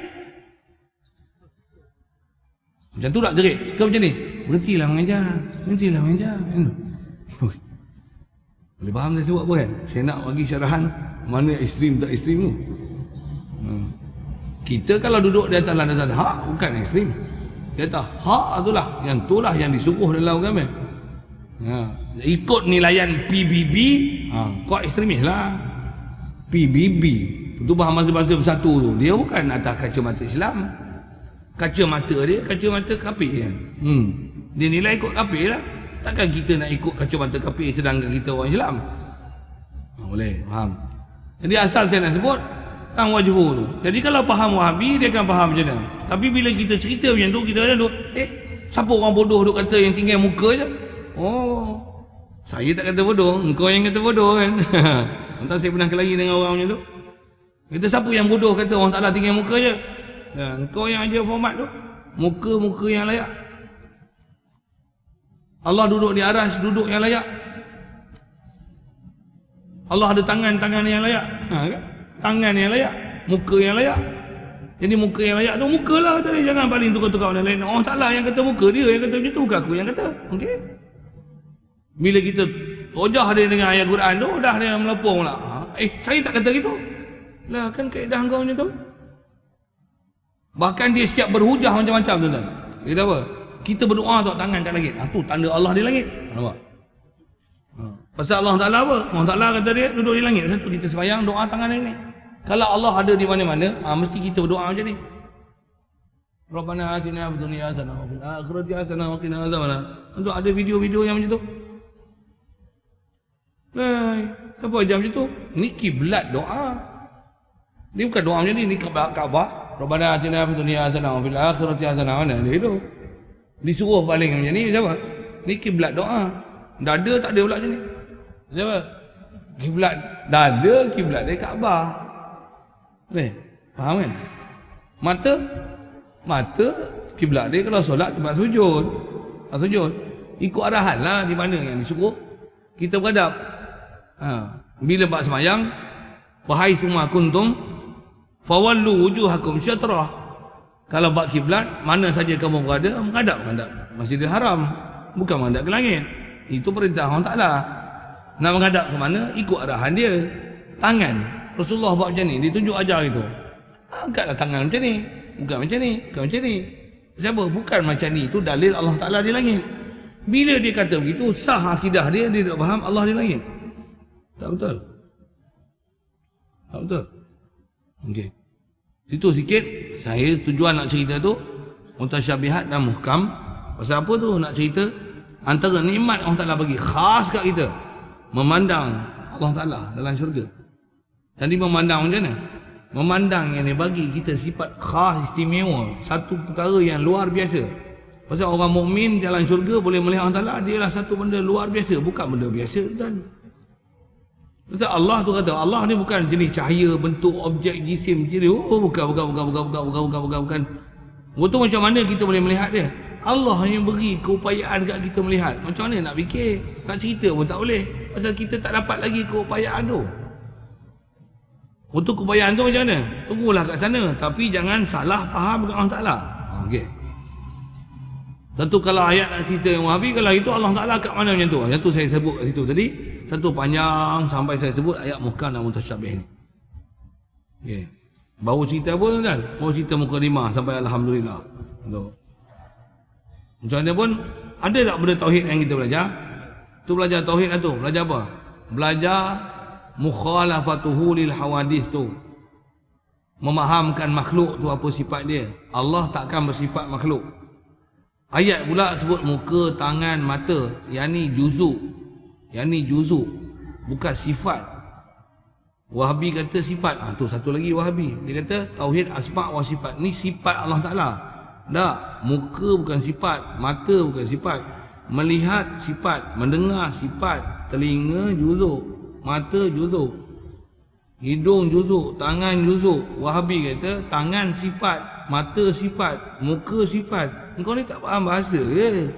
Macam tu tak jerit? Ke macam ni? Berhentilah mengajar. Boleh faham saya sebut apa kan? Saya nak bagi syarahan mana ekstrim tak ekstrim tu. Kita kalau duduk di atas landasan hak, bukan ekstrim. Dia kata hak itulah yang disuruh dalam agama. Ikut nilaian PBB, kau ekstremis lah. PBB itu bahasa bersatu tu. Dia bukan atas kacamata Islam. Kacamata dia kacamata kafir. Dia nilai ikut kafir lah. Takkan kita nak ikut kacamata kafir sedangkan kita orang Islam. Boleh faham. Jadi asal saya nak sebut tang wajhu tu. Jadi kalau faham Wahabi dia akan faham macam mana. Tapi bila kita cerita macam tu, kita ada siapa orang bodoh duk kata yang tinggal muka je? Oh, saya tak kata bodoh, engkau yang kata bodoh kan. Entah saya pernah kelahi dengan orang macam tu. Kita siapa yang bodoh kata orang Ta'ala tinggal muka je? Engkau yang ajar format tu. Muka-muka yang layak. Allah duduk di aras, duduk yang layak. Allah ada tangan-tangan yang layak. Kan? Tangan yang layak, muka yang layak. Jadi muka yang layak tu muka lah tadi. Jangan paling tukar-tukar orang lain. Allah Ta'ala yang kata muka, dia yang kata macam tu, bukan aku yang kata. Okey. Bila kita tojah dia dengan ayat Quran tu, dah dia melapung lah. Saya tak kata gitu. Lah kan kaedah kau macam tu. Bahkan dia siap berhujah macam-macam tuan-tuan. Kita apa? Kita berdoa tak tangan kat langit. Tu tanda Allah di langit. Nampak? Pasal Allah Ta'ala apa? Allah Ta'ala kata dia duduk di langit. Satu kita sembahyang doa tangan ni. Kalau Allah ada di mana-mana, mesti kita berdoa macam ni. Rabbana atina fid dunya hasanah wa fil akhirati hasanah wa qina azabannar. Untuk ada video-video yang macam tu. Siapa ajar macam tu? Ni kiblat doa. Ni bukan doa macam ni, ni Kaabah. Rabbana atina fid dunya hasanah wa fil akhirati hasanah. Mana dia tu? Disuruh baling macam ni siapa? Ni kiblat doa. Dada tak ada pula macam ni. Siapa? Kiblat dada, kiblat dia Kaabah. Boleh? Faham kan? Mata kiblat dia kalau solat tempat sujud. Sujud. Ikut arahan lah di mana yang disuruh. Kita beradab. Bila bak semayang, wahai semua kuntum fawallu wujuhakum syatrah. Kalau bak kiblat, mana saja kamu berada, menghadap Masjidil Haram, bukan menghadap ke langit. Itu perintah Allah Taala. Nak menghadap ke mana? Ikut arahan dia. Tangan Rasulullah buat macam ni, dia tunjuk ajar itu. Angkatlah tangan macam ni, bukan macam ni, bukan macam ni. Siapa? Bukan macam ni. Itu dalil Allah Taala di langit. Bila dia kata begitu, sah akidah dia tak faham Allah di langit. Tak betul. Tak betul. Okey. Situ sikit saya tujuan nak cerita tu mutasyabihat dan muhkam. Pasal apa tu nak cerita? Antara nikmat Allah Taala bagi khas kat kita, memandang Allah Taala dalam syurga. Dan dia memandang macam mana? Memandang yang dia bagi kita sifat khas istimewa, satu perkara yang luar biasa. Pasal orang mukmin dalam syurga boleh melihat Allah Taala, dia lah satu benda luar biasa, bukan benda biasa dan Betul Allah tu kata, Allah ni bukan jenis cahaya, bentuk, objek, jisim, jadi bukan. Betul macam mana kita boleh melihat dia? Allah yang beri keupayaan dekat kita melihat. Macam mana nak fikir? Nak cerita pun tak boleh. Pasal kita tak dapat lagi keupayaan tu. Untuk keupayaan tu macam mana? Tunggulah kat sana. Tapi jangan salah faham dengan Allah Ta'ala. Okey. Tentu kalau ayat nak cerita yang Wahabi, kalau itu Allah Ta'ala kat mana macam tu? Yang tu saya sebut kat situ tadi. Satu panjang sampai saya sebut ayat muhkam dan mutasyabih ni. Okay. Baru cerita apa tuan? Baru cerita mukadimah sampai Alhamdulillah. Tu. Macam mana pun, ada tak benda tauhid yang kita belajar? Tu belajar tauhid lah tu. Belajar apa? Belajar mukhalafatuhu lil hawadis tu. Memahamkan makhluk tu apa sifat dia. Allah takkan bersifat makhluk. Ayat pula sebut muka, tangan, mata. Yang ni juzuk, bukan sifat. Wahabi kata sifat. Tu satu lagi Wahabi. Dia kata tauhid asma' wa sifat. Ni sifat Allah Ta'ala. Tak, muka bukan sifat, mata bukan sifat. Melihat sifat, mendengar sifat. Telinga juzuk, mata juzuk, hidung juzuk, tangan juzuk. Wahabi kata tangan sifat, mata sifat, muka sifat. Engkau ni tak faham bahasa ke?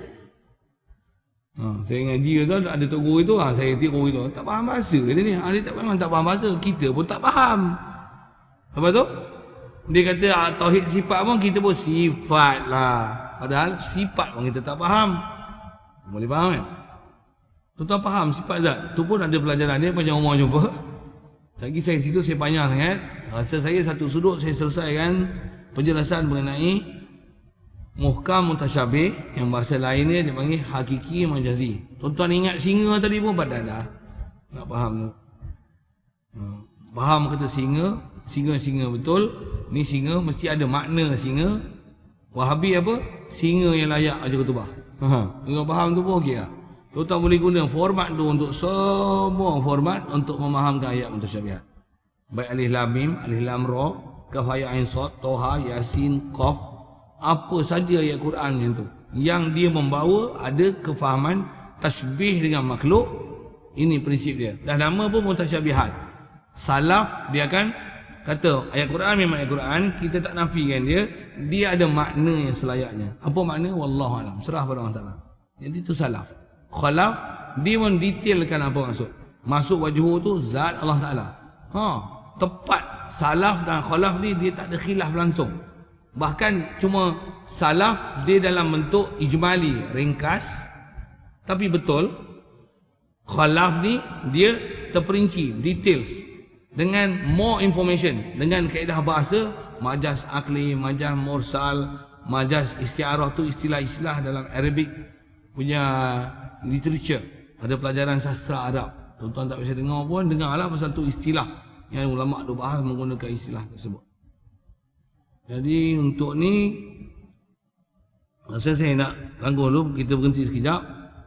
Saya ngaji tu ada tok guru itu, saya tengok itu tak faham bahasa dia ni. Dia tak memang tak faham bahasa, kita pun tak faham. Apa tu? Dia kata tauhid sifat pun kita pun sifat lah. Padahal sifat pun kita tak faham. Boleh faham kan? Tuan-tuan faham sifat zat. Tu pun ada pelajaran dia panjang umur jumpa. Lagi saya situ saya panjang sangat. Rasa saya satu sudut saya selesaikan penjelasan mengenai muhkam mutasyabih, yang bahasa lainnya dia panggil hakiki majazi. Tuan-tuan ingat singa tadi pun pada dah. Nak faham tu. Faham kata singa betul. Ni singa mesti ada makna singa. Wahabi apa? Singa yang layak aja kutubah. Kalau faham tu pun okey lah. Tuan-tuan boleh guna format tu untuk semua format untuk memahamkan ayat mutasyabihat. Baik alif lam mim, alif lam ra, kaf ya ain sad, toha, yasin, qaf, apa saja ayat Quran macam tu yang dia membawa ada kefahaman tasbih dengan makhluk. Ini prinsip dia. Dah nama pun mutasyabihat. Salaf dia akan kata ayat Quran memang ayat Quran, kita tak nafikan dia, dia ada makna yang selayaknya. Apa makna? Wallahu alam, serah pada Allah Taala. Jadi itu salaf. Khalaf dia mendetailkan apa maksud. Masuk wajhu tu zat Allah Taala. Tepat. Salaf dan khalaf ni dia tak ada khilaf langsung. Bahkan cuma salaf dia dalam bentuk ijmali, ringkas. Tapi betul, khalaf ni dia terperinci, details. Dengan more information, dengan kaedah bahasa, majaz akli, majaz mursal, majaz isti'arah tu istilah-istilah dalam Arabic punya literature. Ada pelajaran sastra Arab. Tuan-tuan tak bisa dengar pun, dengarlah pasal tu istilah yang ulama' tu bahas menggunakan istilah tersebut. Jadi untuk ni saya nak tangguh dulu, kita berhenti sekejap.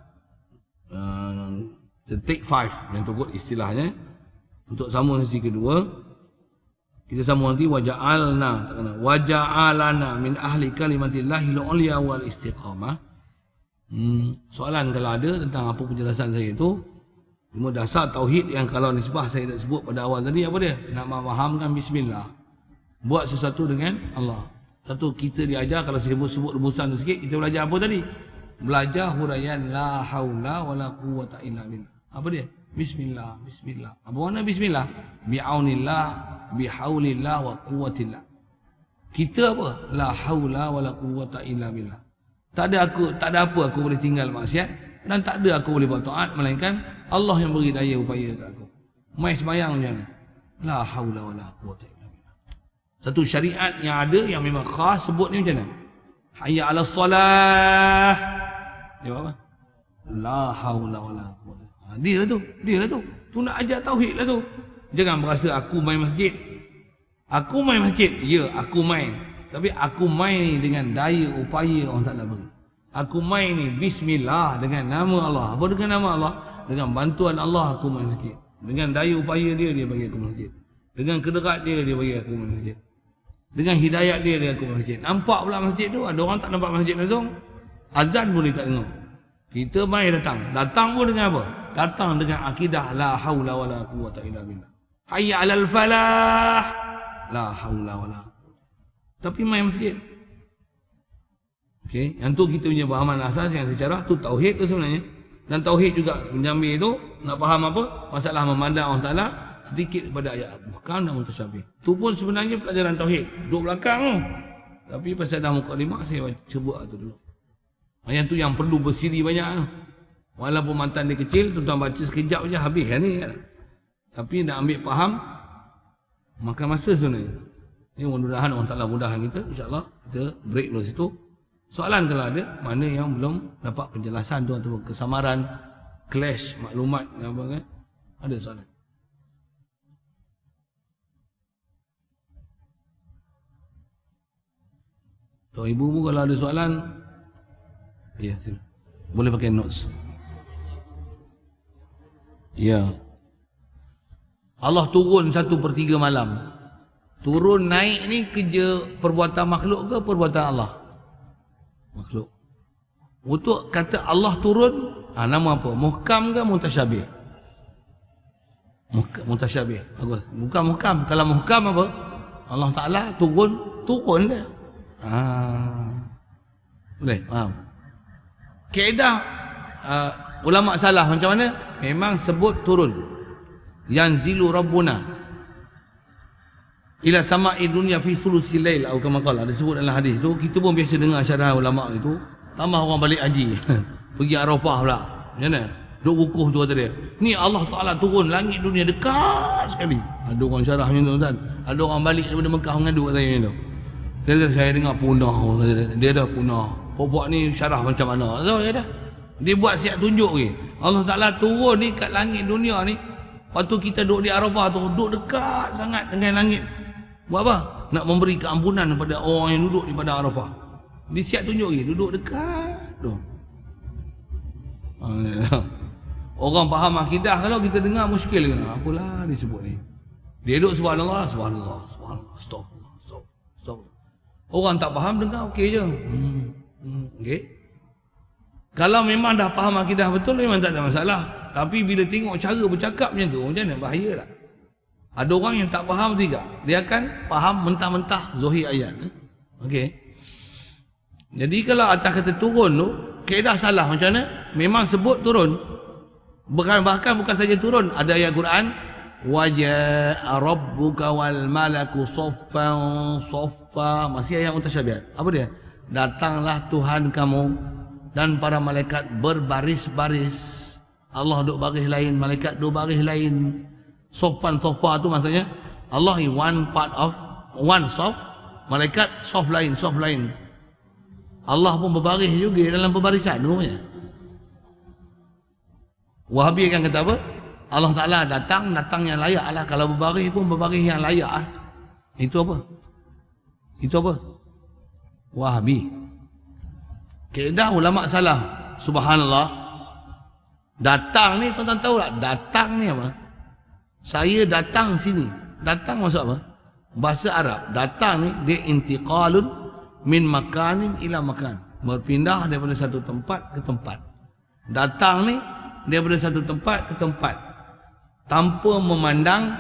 Take 5 yang tukut istilahnya. Untuk sambung sesi kedua, kita sambung nanti waja'alana min ahli kalimatillahi al-ulya wal istiqamah. Soalan kalau ada tentang apa penjelasan saya itu, Cuma dasar tauhid yang kalau nisbah saya dah sebut pada awal tadi apa dia? Nak memahamkan bismillah. Buat sesuatu dengan Allah. Satu, kita diajar kalau saya sebut rebusan tu sikit, kita belajar apa tadi? Belajar huraian la haula wala quwwata illa billah. Apa dia? Bismillah, bismillah. Apa makna bismillah? Bi'aunillah, bihaulillah wa quwwatillah. Kita apa? La haula wala quwwata illa billah. Tak ada apa aku boleh tinggal maksiat dan tak ada aku boleh buat taat melainkan Allah yang beri daya upaya kat aku. Mai sembahyang macam mana? La haula wala quwwata illa billah. Satu syariat yang ada yang memang khas sebut ni macam mana? Hayya 'alas solah. Dia apa? La haula wala quwwata. Dia lah tu. Tu nak ajar tauhid lah tu. Jangan berasa aku main masjid. Aku main masjid. Ya, aku main. Tapi aku main ni dengan daya upaya Allah Ta'ala beri. Aku main ni bismillah dengan nama Allah. Apa dengan nama Allah? Dengan bantuan Allah aku main masjid. Dengan daya upaya dia bagi aku masjid. Dengan kederat dia bagi aku masjid. Dengan hidayat dia aku masjid. Nampak pula masjid tu. Ada orang tak nampak masjid langsung. Azan pun dia tak dengar. Kita main datang. Datang pun dengan apa? Datang dengan akidah la haula wala quwwata illa billah. Hayya 'alal falah. La haula wala. Tapi main masjid. Okey, yang tu kita punya fahaman asas yang secara tu tauhid tu sebenarnya. Dan tauhid juga penjambil tu nak faham apa? Masalah memandang Allah Taala sedikit pada ayat muhkam dan mutasyabih. Tu pun sebenarnya pelajaran tauhid. Duduk belakang tu. Tapi pasal dah mukadimah saya sebut tu dulu. Yang tu yang perlu bersiri banyak tu. Walaupun matan dia kecil, tuan-tuan baca sekejap je habis kan ni. Tapi nak ambil faham makan masa sebenarnya. Ini mudah-mudahan Allah Ta'ala mudahkan kita. InsyaAllah kita break dulu situ. Soalan kalau ada, mana yang belum dapat penjelasan tu atau kesamaran, clash maklumat apa kan? Ada soalan. Tuan Ibu pun kalau ada soalan, ya, sila. Boleh pakai notes. Ya. Allah turun 1/3 malam. Turun naik ni kerja perbuatan makhluk ke perbuatan Allah? Makhluk. Untuk kata Allah turun, nama apa? Muhkam ke mutasyabih? Mutasyabih. Bagus. Bukan muhkam. Kalau muhkam apa? Allah Ta'ala turun dia. Boleh? Faham? Kaedah ulama salah macam mana? Memang sebut turun. Yanzilu Rabbuna ila sama'i dunya fi sulusil lail atau kama qala. Ada sebut dalam hadis tu. Kita pun biasa dengar syarah ulama itu. Tambah orang balik haji. Pergi Arafah pula. Macam mana? Duk wukuf tu kata dia. Ni Allah Ta'ala turun langit dunia dekat sekali. Ada orang syarah macam tu kan. Ada orang balik daripada Mekah mengadu kat saya macam tu. Dia kata saya dengar punah. Dia dah punah. Pokok ni syarah macam mana? Tahu dia dah. Dia buat siap tunjuk ke. Allah Ta'ala turun ni kat langit dunia ni. Waktu kita duduk di Arafah tu, duduk dekat sangat dengan langit. Buat apa? Nak memberi keampunan kepada orang yang duduk di padang Arafah. Dia siap tunjuk ke. Duduk dekat tu. Orang faham akidah kalau kita dengar muskil ke. Apalah disebut ni. Dia duduk subhanallah, subhanallah, subhanallah, stop. Orang tak faham dengar okey je. Okey. Kalau memang dah faham akidah betul memang tak ada masalah. Tapi bila tengok cara bercakap macam tu, macam mana? Bahaya tak? Ada orang yang tak faham juga. Dia akan faham mentah-mentah zahir ayat. Okey. Jadi kalau atas kata turun tu, kaedah salah macam mana? Memang sebut turun. Bahkan bukan saja turun. Ada ayat Quran. Waja'a rabbuka wal malaku soffan soffa. Masih ayat mutasyabihat. Apa dia? Datanglah Tuhan kamu dan para malaikat berbaris-baris. Allah duduk baris lain, malaikat duduk baris lain. Soffan soffa tu maksudnya Allah is one part of one soft, malaikat soft lain. Allah pun berbaris juga dalam pembarisan namanya. Wahabi akan kata apa? Allah Ta'ala datang yang layak lah. Kalau berbaris pun berbaris yang layak lah. Itu apa? Wahabi. Kaedah ulama salah. Subhanallah. Datang ni tuan-tuan tahu tak? Datang ni apa? Saya datang sini. Datang maksud apa? Bahasa Arab. Datang ni dia intiqalun min makanin ila makan. Berpindah daripada satu tempat ke tempat. Datang ni daripada satu tempat ke tempat tanpa memandang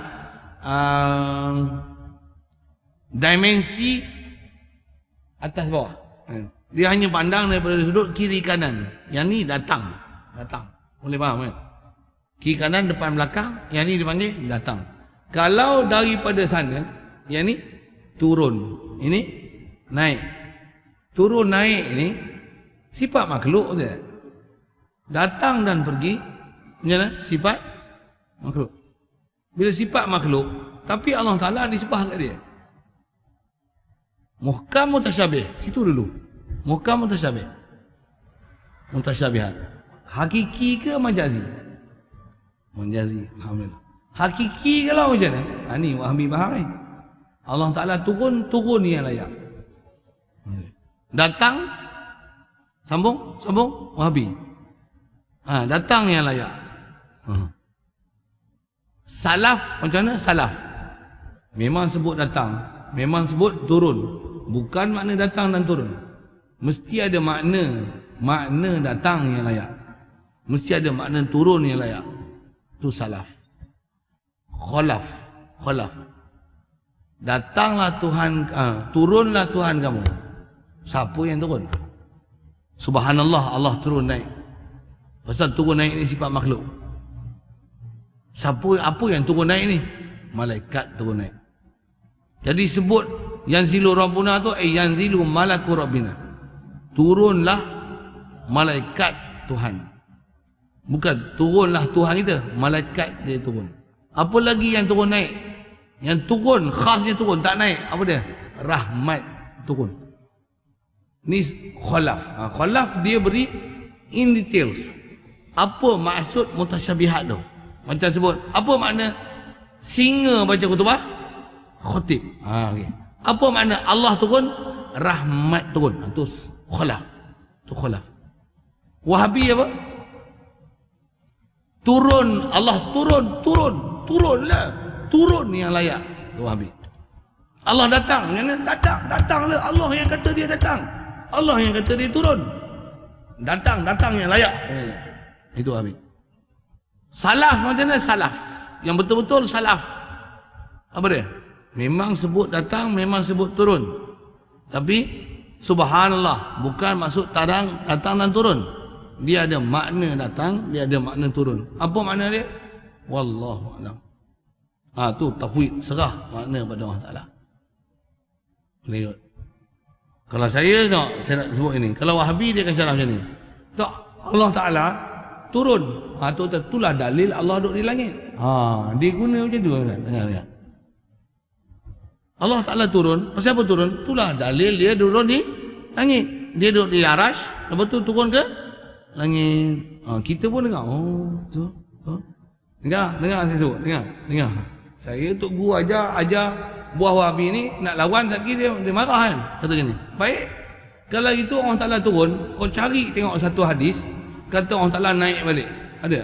dimensi atas bawah. Dia hanya pandang daripada sudut kiri kanan. Yang ni datang. Boleh faham kan? Kiri kanan, depan, belakang. Yang ni dipanggil datang. Kalau daripada sana, yang ni turun. Ini naik. Turun naik ni sifat makhluk je. Datang dan pergi inilah sifat makhluk. Bila sifat makhluk, tapi Allah Ta'ala disebah kat dia. Muhkam mutasyabih. Situ dulu. Muhkam mutasyabih. Mutasyabihat. Hakiki ke majazi? Majazi. Alhamdulillah. Hakiki kalau macam mana? Ni Wahabi faham ni. Allah Ta'ala turun yang layak. Datang, sambung, Wahabi. Datang yang layak. Salaf, macam mana? Salaf. Memang sebut datang, memang sebut turun. Bukan makna datang dan turun. Mesti ada makna datang yang layak. Mesti ada makna turun yang layak. Itu salaf. Khalaf. Datanglah Tuhan, turunlah Tuhan kamu. Siapa yang turun? Subhanallah, Allah turun naik. Pasal turun naik ni sifat makhluk. Apa yang turun naik ni? Malaikat turun naik. Jadi sebut yanzilu rabbuna tu yanzilu malaku rabbina. Turunlah malaikat Tuhan. Bukan turunlah Tuhan kita, malaikat dia turun. Apa lagi yang turun naik? Yang turun, khasnya turun, tak naik. Apa dia? Rahmat turun. Ni khalaf. Khalaf dia beri in details. Apa maksud mutasyabihat tu? Macam sebut, apa makna singa baca khutbah? Khutib. Okay. Apa makna Allah turun? Rahmat turun. Itu khalaf. Itu khalaf. Wahabi apa? Turun, Allah turunlah. Turun yang layak. Itu Wahabi. Allah datang. Datanglah. Allah yang kata dia datang. Allah yang kata dia turun. Datang yang layak. Itu Wahabi. Salaf macam mana? Salaf. Yang betul-betul salaf. Apa dia? Memang sebut datang, memang sebut turun. Tapi subhanallah, bukan maksud datang dan turun. Dia ada makna datang, dia ada makna turun. Apa makna dia? Wallahu a'lam. Tu tafwid, serah makna pada Allah Ta'ala. Lihat. Kalau saya nak sebut ini. Kalau Wahabi dia akan syarah macam ni. Tak, Allah Ta'ala turun. Itulah dalil Allah duduk di langit. Dia guna macam tu. Allah Ta'ala turun. Pasal apa turun? Itulah dalil dia duduk di langit. Dia duduk di arash. Lepas tu turun ke langit. Kita pun dengar. Tu. Dengar saya sebut. Dengar. Saya Tok Guru ajar buah Wahabi ni nak lawan sekali dia marah kan. Kata gini. Baik. Kalau gitu Allah Ta'ala turun, kau cari tengok satu hadis kata Allah Ta'ala naik balik. Ada?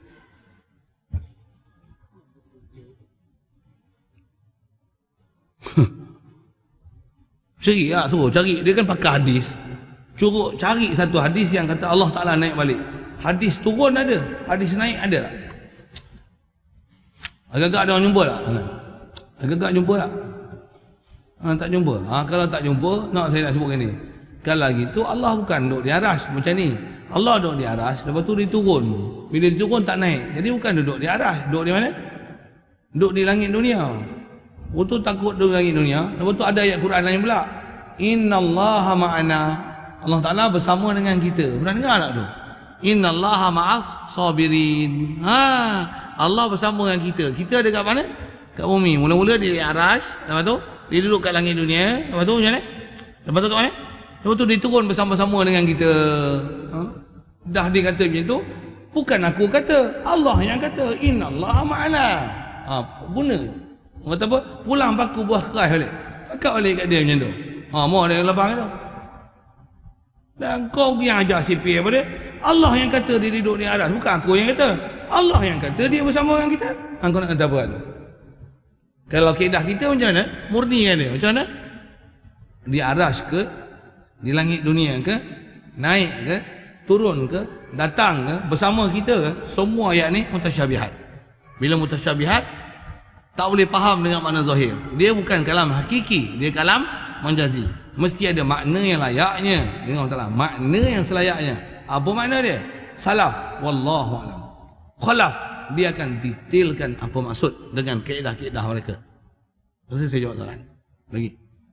Suruh cari. Dia kan pakai hadis. Curuk cari satu hadis yang kata Allah Ta'ala naik balik. Hadis turun ada, hadis naik ada tak? Agak-agak ada orang jumpa tak? Agak-agak jumpa tak? Tak jumpa. Kalau tak jumpa, saya nak sebut ni. Kalau gitu Allah bukan duduk di aras macam ni. Allah duduk di aras, lepas tu dia turun. Bila dia turun tak naik. Jadi bukan duduk di aras. Duduk di mana? Duduk di langit dunia. Lepas tu takut duduk di langit dunia. Lepas tu ada ayat Quran lain pula. Innallaha ma'ana. Allah Ta'ala bersama dengan kita. Pernah dengar tak tu? Innallaha ma'as sabirin. Allah bersama dengan kita. Kita ada kat mana? Kat bumi. Mula-mula dia di aras. Lepas tu dia duduk kat langit dunia. Lepas tu macam mana? Lepas tu kat mana? Lepas tu dia turun bersama-sama dengan kita. Dah dia kata macam tu. Bukan aku kata, Allah yang kata. Innallaha ma'ana. Guna. Kata apa? Pulang paku buah keras balik. Pakat balik kat dia macam tu. Mau dia lapang tu. Dan kau yang ajar CP apa dia? Allah yang kata dia duduk di aras. Bukan aku yang kata. Allah yang kata dia bersama dengan kita. Kau nak kata apa tu? Kalau kaedah kita macam mana? Murni kan dia? Macam mana? Di aras ke? Di langit dunia ke? Naik ke? turun ke, datang ke, bersama kita ke, semua ayat ni mutasyabihat. Bila mutasyabihat, tak boleh faham dengan makna zahir. Dia bukan kalam hakiki, dia kalam majazi. Mesti ada makna yang layaknya. Dengar betul lah, makna yang selayaknya. Apa makna dia? Salaf, wallahu alam. Khalaf, dia akan detailkan apa maksud dengan kaedah-kaedah mereka. Terus saya jawab soalan. Lagi.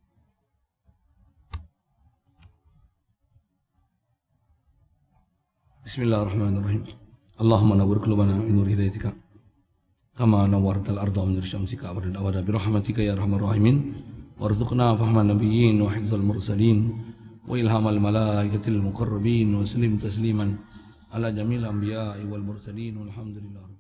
Bismillahirrahmanirrahim. Allahumma nawwir qulubana bi nur hidayatika kama nawwartal arda min nur syamsika abada bi rahmatika ya arhamar rahimin warzuqna fahman nabiyyin wa hifzal mursalin wa ilhamal malaikatil muqarrabin wa sallim tasliman ala jamil anbiya'i wal mursalin walhamdulillah.